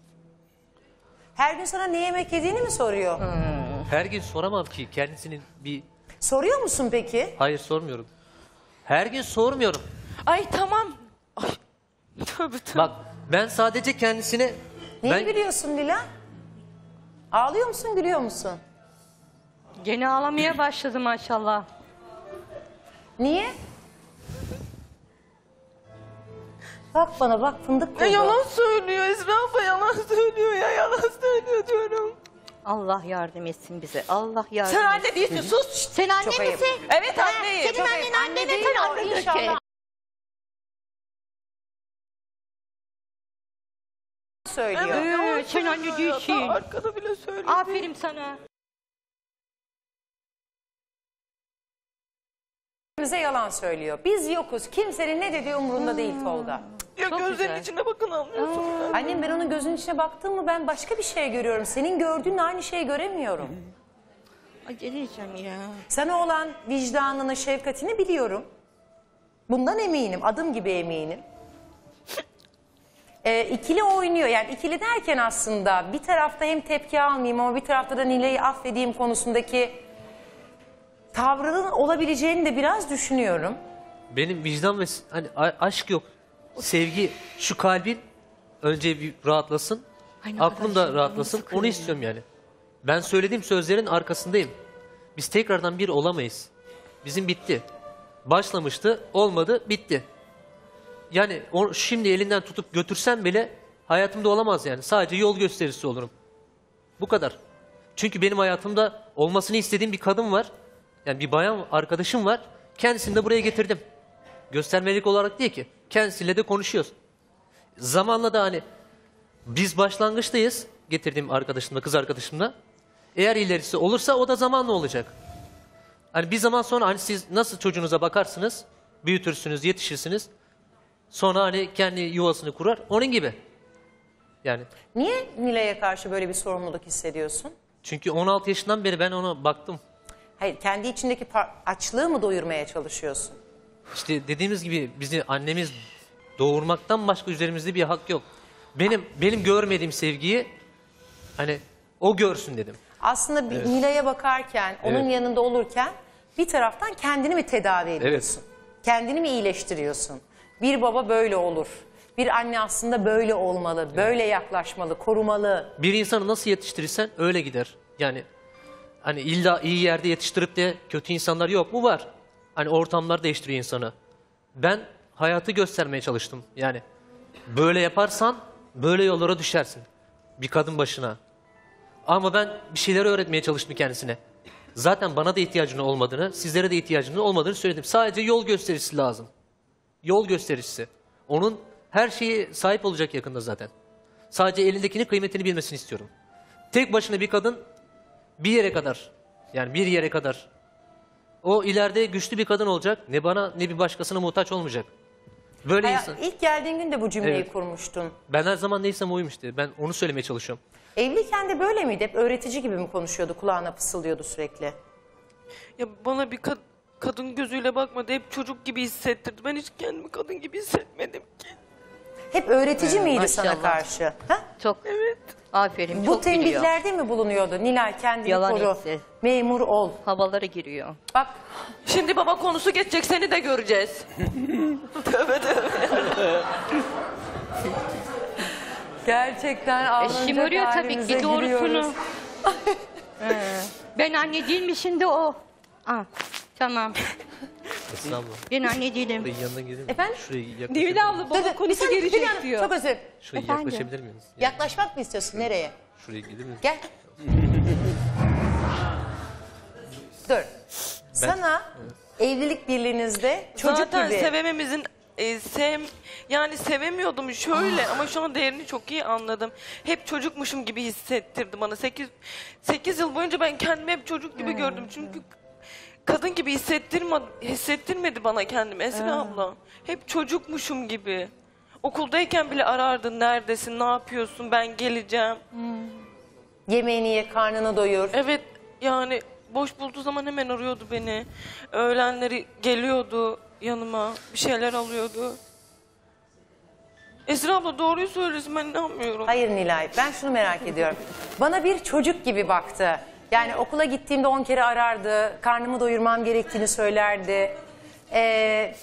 Her gün sana ne yemek yediğini mi soruyor? her gün soramam ki kendisinin bir... Soruyor musun peki? Hayır sormuyorum. Her gün sormuyorum. Ay tamam. Ay. Tövbe tövbe. Bak ben sadece kendisine... Neyi ben... biliyorsun Dila? Ağlıyor musun, gülüyor musun? Gene ağlamaya başladı maşallah. Niye? Bak bana bak, fındık Ya buldu. yalan söylüyor Esra abla, yalan söylüyor ya, yalan söylüyor diyorum. Allah yardım etsin bize. Allah yardım Sen etsin. anne değilsin, sus. Sen anne Çok ayıp. misin? Evet, Ha, anneyim. Senin Çok annen ayıp. Anne annene değil sen o, annedir inşallah. ki. Söylüyor. Evet, sen anne değilsin. Arkada bile söylüyor. Aferin sana. Bize yalan söylüyor. Biz yokuz. Kimsenin ne dediği umurunda değil Tolga. Ya gözlerinin içine bakın anlıyorsun. Annem, ben onun gözünün içine baktım mı ben başka bir şey görüyorum. Senin gördüğünle aynı şeyi göremiyorum. Ay delireceğim ya. Sana olan vicdanını, şefkatini biliyorum. Bundan eminim. Adım gibi eminim. Ee, ikili oynuyor. Yani ikili derken aslında bir tarafta hem tepki almayayım ama bir tarafta da Nilay'ı affedeyim konusundaki tavrının olabileceğini de biraz düşünüyorum. Benim vicdan ve hani a- aşk yok. Sevgi, şu kalbin önce bir rahatlasın. Aklım da rahatlasın. Onu istiyorum yani. Ben söylediğim sözlerin arkasındayım. Biz tekrardan bir olamayız. Bizim bitti. Başlamıştı, olmadı, bitti. Yani o, şimdi elinden tutup götürsem bile hayatımda olamaz yani. Sadece yol gösterisi olurum. Bu kadar. Çünkü benim hayatımda olmasını istediğim bir kadın var. Yani bir bayan arkadaşım var. Kendisini de buraya getirdim. Göstermelik olarak değil ki. Kendisiyle de konuşuyoruz. Zamanla da hani biz başlangıçtayız. Getirdiğim arkadaşımla, kız arkadaşımla. Eğer ilerisi olursa o da zamanla olacak. Hani bir zaman sonra hani siz nasıl çocuğunuza bakarsınız, büyütürsünüz, yetişirsiniz. Sonra hani kendi yuvasını kurar. Onun gibi. Yani. Niye Nilay'a karşı böyle bir sorumluluk hissediyorsun? Çünkü on altı yaşından beri ben ona baktım. Hayır, kendi içindeki açlığı mı doyurmaya çalışıyorsun? İşte dediğimiz gibi bizi annemiz doğurmaktan başka üzerimizde bir hak yok. Benim benim görmediğim sevgiyi hani o görsün dedim. Aslında bir Evet. Nilay'a bakarken, onun Evet. yanında olurken bir taraftan kendini mi tedavi ediyorsun? Evet. Kendini mi iyileştiriyorsun? Bir baba böyle olur. Bir anne aslında böyle olmalı, böyle yaklaşmalı, korumalı. Bir insanı nasıl yetiştirirsen öyle gider. Yani hani illa iyi yerde yetiştirip de kötü insanlar yok mu? Var. Hani ortamlar değiştiriyor insanı. Ben hayatı göstermeye çalıştım. Yani böyle yaparsan böyle yollara düşersin. Bir kadın başına. Ama ben bir şeyler öğretmeye çalıştım kendisine. Zaten bana da ihtiyacının olmadığını, sizlere de ihtiyacının olmadığını söyledim. Sadece yol gösterisi lazım. Yol gösterisi. Onun her şeyi sahip olacak yakında zaten. Sadece elindekinin kıymetini bilmesini istiyorum. Tek başına bir kadın bir yere kadar, yani bir yere kadar. O ileride güçlü bir kadın olacak. Ne bana ne bir başkasına muhtaç olmayacak. Böyle Haya- insan. İlk geldiğin gün de bu cümleyi Evet. kurmuştun. Ben her zaman neysem oyum işte. Ben onu söylemeye çalışıyorum. Evliyken de böyle miydi? Hep öğretici gibi mi konuşuyordu? Kulağına fısıldıyordu sürekli. Ya bana bir kad- kadın gözüyle bakmadı. Hep çocuk gibi hissettirdi. Ben hiç kendimi kadın gibi hissetmedim ki. Hep öğretici Ee, miydi sana maşallah. karşı? Ha? Çok. Evet. Aferin. Bu çok biliyor. tembihlerde mi bulunuyordu? Nilay kendini Yalan koru, etsin. memur ol. Havalara giriyor. Bak. Şimdi baba konusu geçecek, seni de göreceğiz. Tövbe tövbe. Gerçekten E, ağlanacak şımarıyor tabii halimize ki doğrusunu. giriyoruz. Ee, ben anne değilmişim de o. Aa, tamam. Estağfurullah. Ben anne değilim. Şuraya yanına gidelim. Efendim? Şuraya yaklaşabilir Divide miyim? abla baba Dur, dur, bir konusu saniye, gelecek Hülya Hanım, diyor. çok özür. Şuraya Efendim? yaklaşabilir miyiz? Yaklaşmak mı istiyorsun? Nereye? Şuraya gidebilir miyiz? Gel. Dur. Sana evlilik birliğinizde çocuk Zaten gibi... sevememizin e, sev yani sevemiyordum şöyle ama şu an değerini çok iyi anladım. Hep çocukmuşum gibi hissettirdi bana. sekiz sekiz yıl boyunca ben kendimi hep çocuk gibi gördüm. Çünkü kadın gibi hissettirme, hissettirmedi bana kendimi Esra abla. Hep çocukmuşum gibi. Okuldayken bile arardı, neredesin, ne yapıyorsun, ben geleceğim. Yemeğini ye, karnını doyur. Evet, yani boş bulduğu zaman hemen arıyordu beni. Öğlenleri geliyordu yanıma, bir şeyler alıyordu. Esra abla doğruyu söylüyorsun, ben inanmıyorum. Hayır Nilay, ben şunu merak ediyorum. Bana bir çocuk gibi baktı. Yani okula gittiğimde on kere arardı, karnımı doyurmam gerektiğini söylerdi. Ee,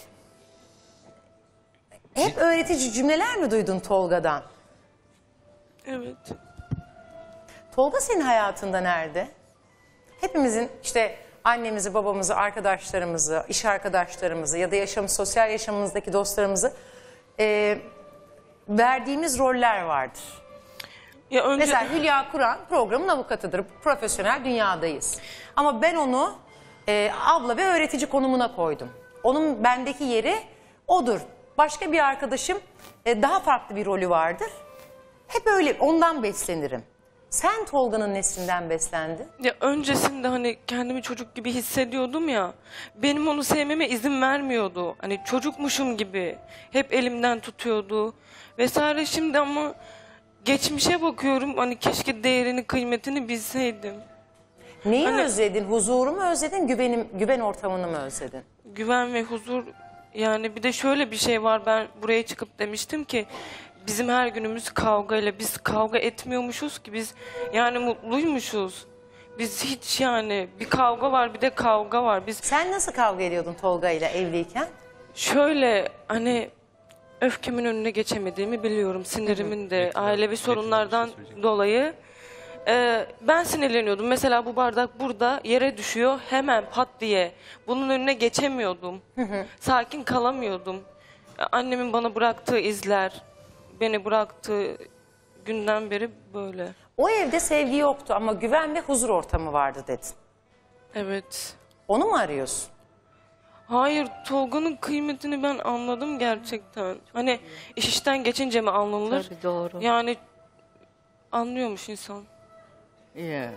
hep öğretici cümleler mi duydun Tolga'dan? Evet. Tolga senin hayatında nerede? Hepimizin işte annemizi, babamızı, arkadaşlarımızı, iş arkadaşlarımızı ya da yaşam, sosyal yaşamımızdaki dostlarımızı e, verdiğimiz roller vardır. Ya önce... Mesela Hülya Kur'an programın avukatıdır. Profesyonel dünyadayız. Ama ben onu e, abla ve öğretici konumuna koydum. Onun bendeki yeri odur. Başka bir arkadaşım e, daha farklı bir rolü vardır. Hep öyle ondan beslenirim. Sen Tolga'nın nesinden beslendin? Ya öncesinde hani kendimi çocuk gibi hissediyordum ya. Benim onu sevmeme izin vermiyordu. Hani çocukmuşum gibi. Hep elimden tutuyordu. Vesaire şimdi ama geçmişe bakıyorum. Hani keşke değerini, kıymetini bilseydim. Neyi Hani- özledin? Huzuru mu özledin? Güvenim, güven ortamını mı özledin? Güven ve huzur, yani bir de şöyle bir şey var, ben buraya çıkıp demiştim ki bizim her günümüz kavgayla, biz kavga etmiyormuşuz ki, biz yani mutluymuşuz. Biz hiç, yani bir kavga var bir de kavga var. Biz Sen nasıl kavga ediyordun Tolga ile evliyken? şöyle hani öfkemin önüne geçemediğimi biliyorum, sinirimin de ailevi sorunlardan dolayı. Ee, ben sinirleniyordum. Mesela bu bardak burada yere düşüyor, hemen pat diye. Bunun önüne geçemiyordum. Sakin kalamıyordum. Annemin bana bıraktığı izler, beni bıraktığı günden beri böyle. O evde sevgi yoktu ama güven ve huzur ortamı vardı dedin. Evet. Onu mu arıyorsun? Hayır, Tolga'nın kıymetini ben anladım gerçekten. Hani iş işten geçince mi anlanır? Tabii, doğru. Yani anlıyormuş insan. Yeah.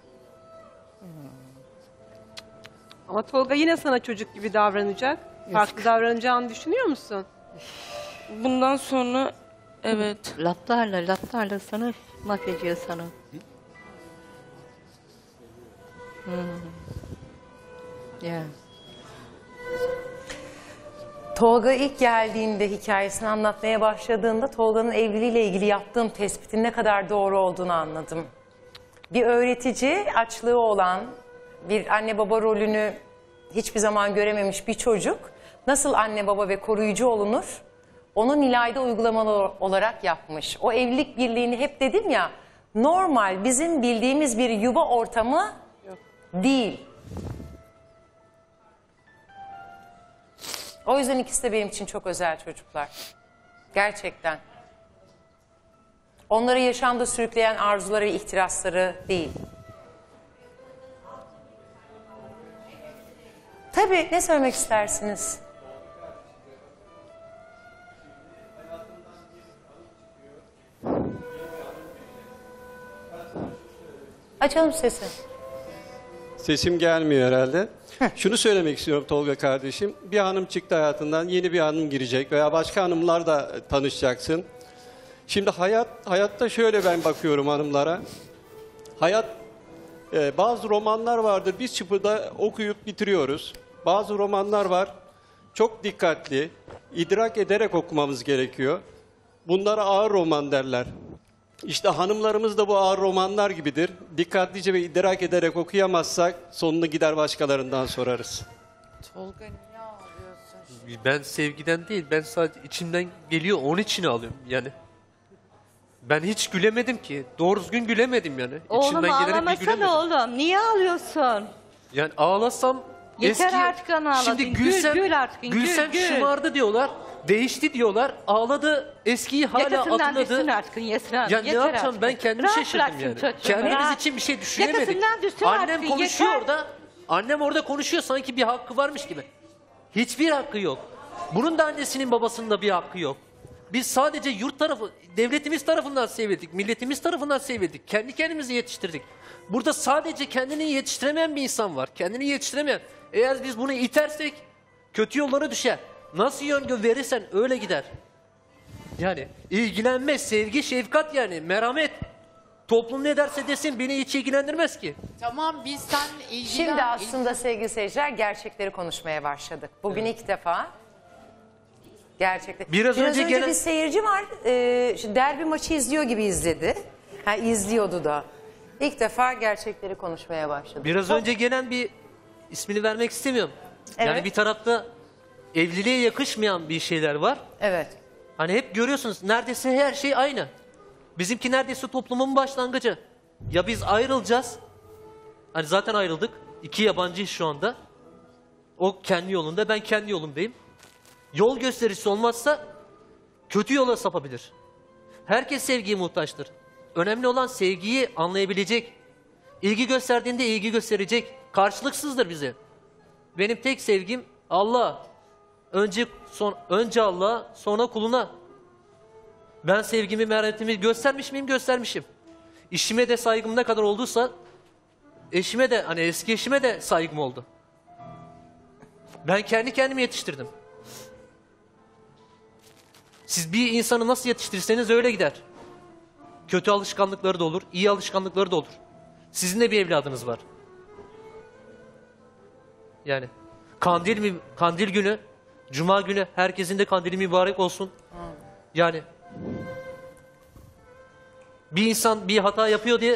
Ama Tolga yine sana çocuk gibi davranacak. Farklı davranacağını düşünüyor musun? Bundan sonra evet. Laflarla, laflarla sana mahvediyor sana. Hmm. Yeah. Tolga ilk geldiğinde, hikayesini anlatmaya başladığında Tolga'nın evliliğiyle ilgili yaptığım tespitin ne kadar doğru olduğunu anladım. Bir öğretici, açlığı olan, bir anne baba rolünü hiçbir zaman görememiş bir çocuk nasıl anne baba ve koruyucu olunur? Onu Nilay'da uygulamalı olarak yapmış. O evlilik birliğini hep dedim ya, normal bizim bildiğimiz bir yuva ortamı değil. O yüzden ikisi de benim için çok özel çocuklar. Gerçekten. Onları yaşamda sürükleyen arzuları ve ihtirasları değil. Tabii, ne söylemek istersiniz? Açalım sesi. Sesim gelmiyor herhalde. Şunu söylemek istiyorum Tolga kardeşim. Bir hanım çıktı hayatından, yeni bir hanım girecek veya başka hanımlar da tanışacaksın. Şimdi hayat hayatta şöyle ben bakıyorum hanımlara. Hayat e, bazı romanlar vardır, biz çıpıda okuyup bitiriyoruz. Bazı romanlar var, çok dikkatli, idrak ederek okumamız gerekiyor. Bunlara ağır roman derler. İşte hanımlarımız da bu ağır romanlar gibidir. Dikkatlice ve idrak ederek okuyamazsak sonunu gider başkalarından sorarız. Tolga niye ağlıyorsun? Ben sevgiden değil, ben sadece içimden geliyor, onun için ağlıyorum yani. Ben hiç gülemedim ki, doğru düzgün gülemedim yani. Oğlum İçimden geleni bir ağlamasana gülemedim. oğlum. Niye ağlıyorsun? Yani ağlasam Yeter eski... artık ana ağladın. Şimdi gülsem, Gül, gül artık, gül, gülsem gül. şımardı diyorlar, değişti diyorlar, ağladı, eskiyi hala Yakasından düşsün hatırladı. artık Yesra Hanım. Ya ne yeter yapacağım artık. ben kendimi Rahat şaşırdım bıraksın yani. çocuğu, Kendimiz rahat. için bir şey düşünemedik. Yakasından düşsün Annem artık, konuşuyor yeter. orada. Annem orada konuşuyor sanki bir hakkı varmış gibi. Hiçbir hakkı yok. Bunun da annesinin babasının da bir hakkı yok. Biz sadece yurt tarafı, devletimiz tarafından sevildik, milletimiz tarafından sevildik. Kendi kendimizi yetiştirdik. Burada sadece kendini yetiştiremeyen bir insan var. Kendini yetiştiremeyen. Eğer biz bunu itersek kötü yollara düşer. Nasıl yön verirsen öyle gider. Yani ilgilenme, sevgi, şefkat yani merhamet. Toplum ne derse desin beni hiç ilgilendirmez ki. Tamam biz sen ilgilen... Şimdi aslında sevgili seyirciler gerçekleri konuşmaya başladık. Bugün ilk defa gerçekten. Biraz önce gelen- bir seyirci var. E, şu derbi maçı izliyor gibi izledi. Ha, izliyordu da. İlk defa gerçekleri konuşmaya başladık. Biraz Çok- önce gelen bir ismini vermek istemiyorum. Yani Evet. bir tarafta evliliğe yakışmayan bir şeyler var. Evet. Hani hep görüyorsunuz neredeyse her şey aynı. Bizimki neredeyse toplumun başlangıcı. Ya biz ayrılacağız. Hani zaten ayrıldık. İki yabancıyız şu anda. O kendi yolunda, ben kendi yolumdayım. Yol gösterisi olmazsa kötü yola sapabilir. Herkes sevgiye muhtaçtır. Önemli olan sevgiyi anlayabilecek. İlgi gösterdiğinde ilgi gösterecek. Karşılıksızdır bize. Benim tek sevgim Allah. Önce son önce Allah, sonra kuluna. Ben sevgimi, merhametimi göstermiş miyim? Göstermişim. işime de saygım ne kadar olduysa eşime de, hani eski eşime de saygım oldu. Ben kendi kendimi yetiştirdim. Siz bir insanı nasıl yetiştirirseniz öyle gider. Kötü alışkanlıkları da olur, iyi alışkanlıkları da olur. Sizin de bir evladınız var. Yani kandil mi, kandil günü, cuma günü herkesin de kandili mübarek olsun. Yani bir insan bir hata yapıyor diye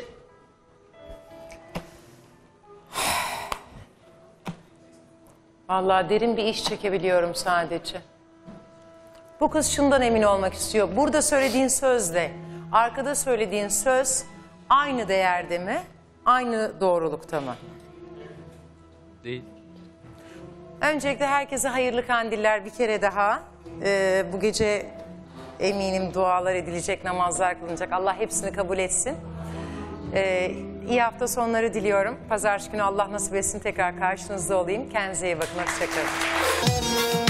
Vallahi derin bir iş çekebiliyorum sadece. Bu kız şundan emin olmak istiyor. Burada söylediğin sözle arkada söylediğin söz aynı değerde mi? Aynı doğrulukta mı? değil. Öncelikle herkese hayırlı kandiller bir kere daha. Ee, bu gece eminim dualar edilecek, namazlar kılınacak. Allah hepsini kabul etsin. Ee, iyi hafta sonları diliyorum. Pazartesi günü Allah nasip etsin tekrar karşınızda olayım. Kendinize iyi bakın. Hoşçakalın.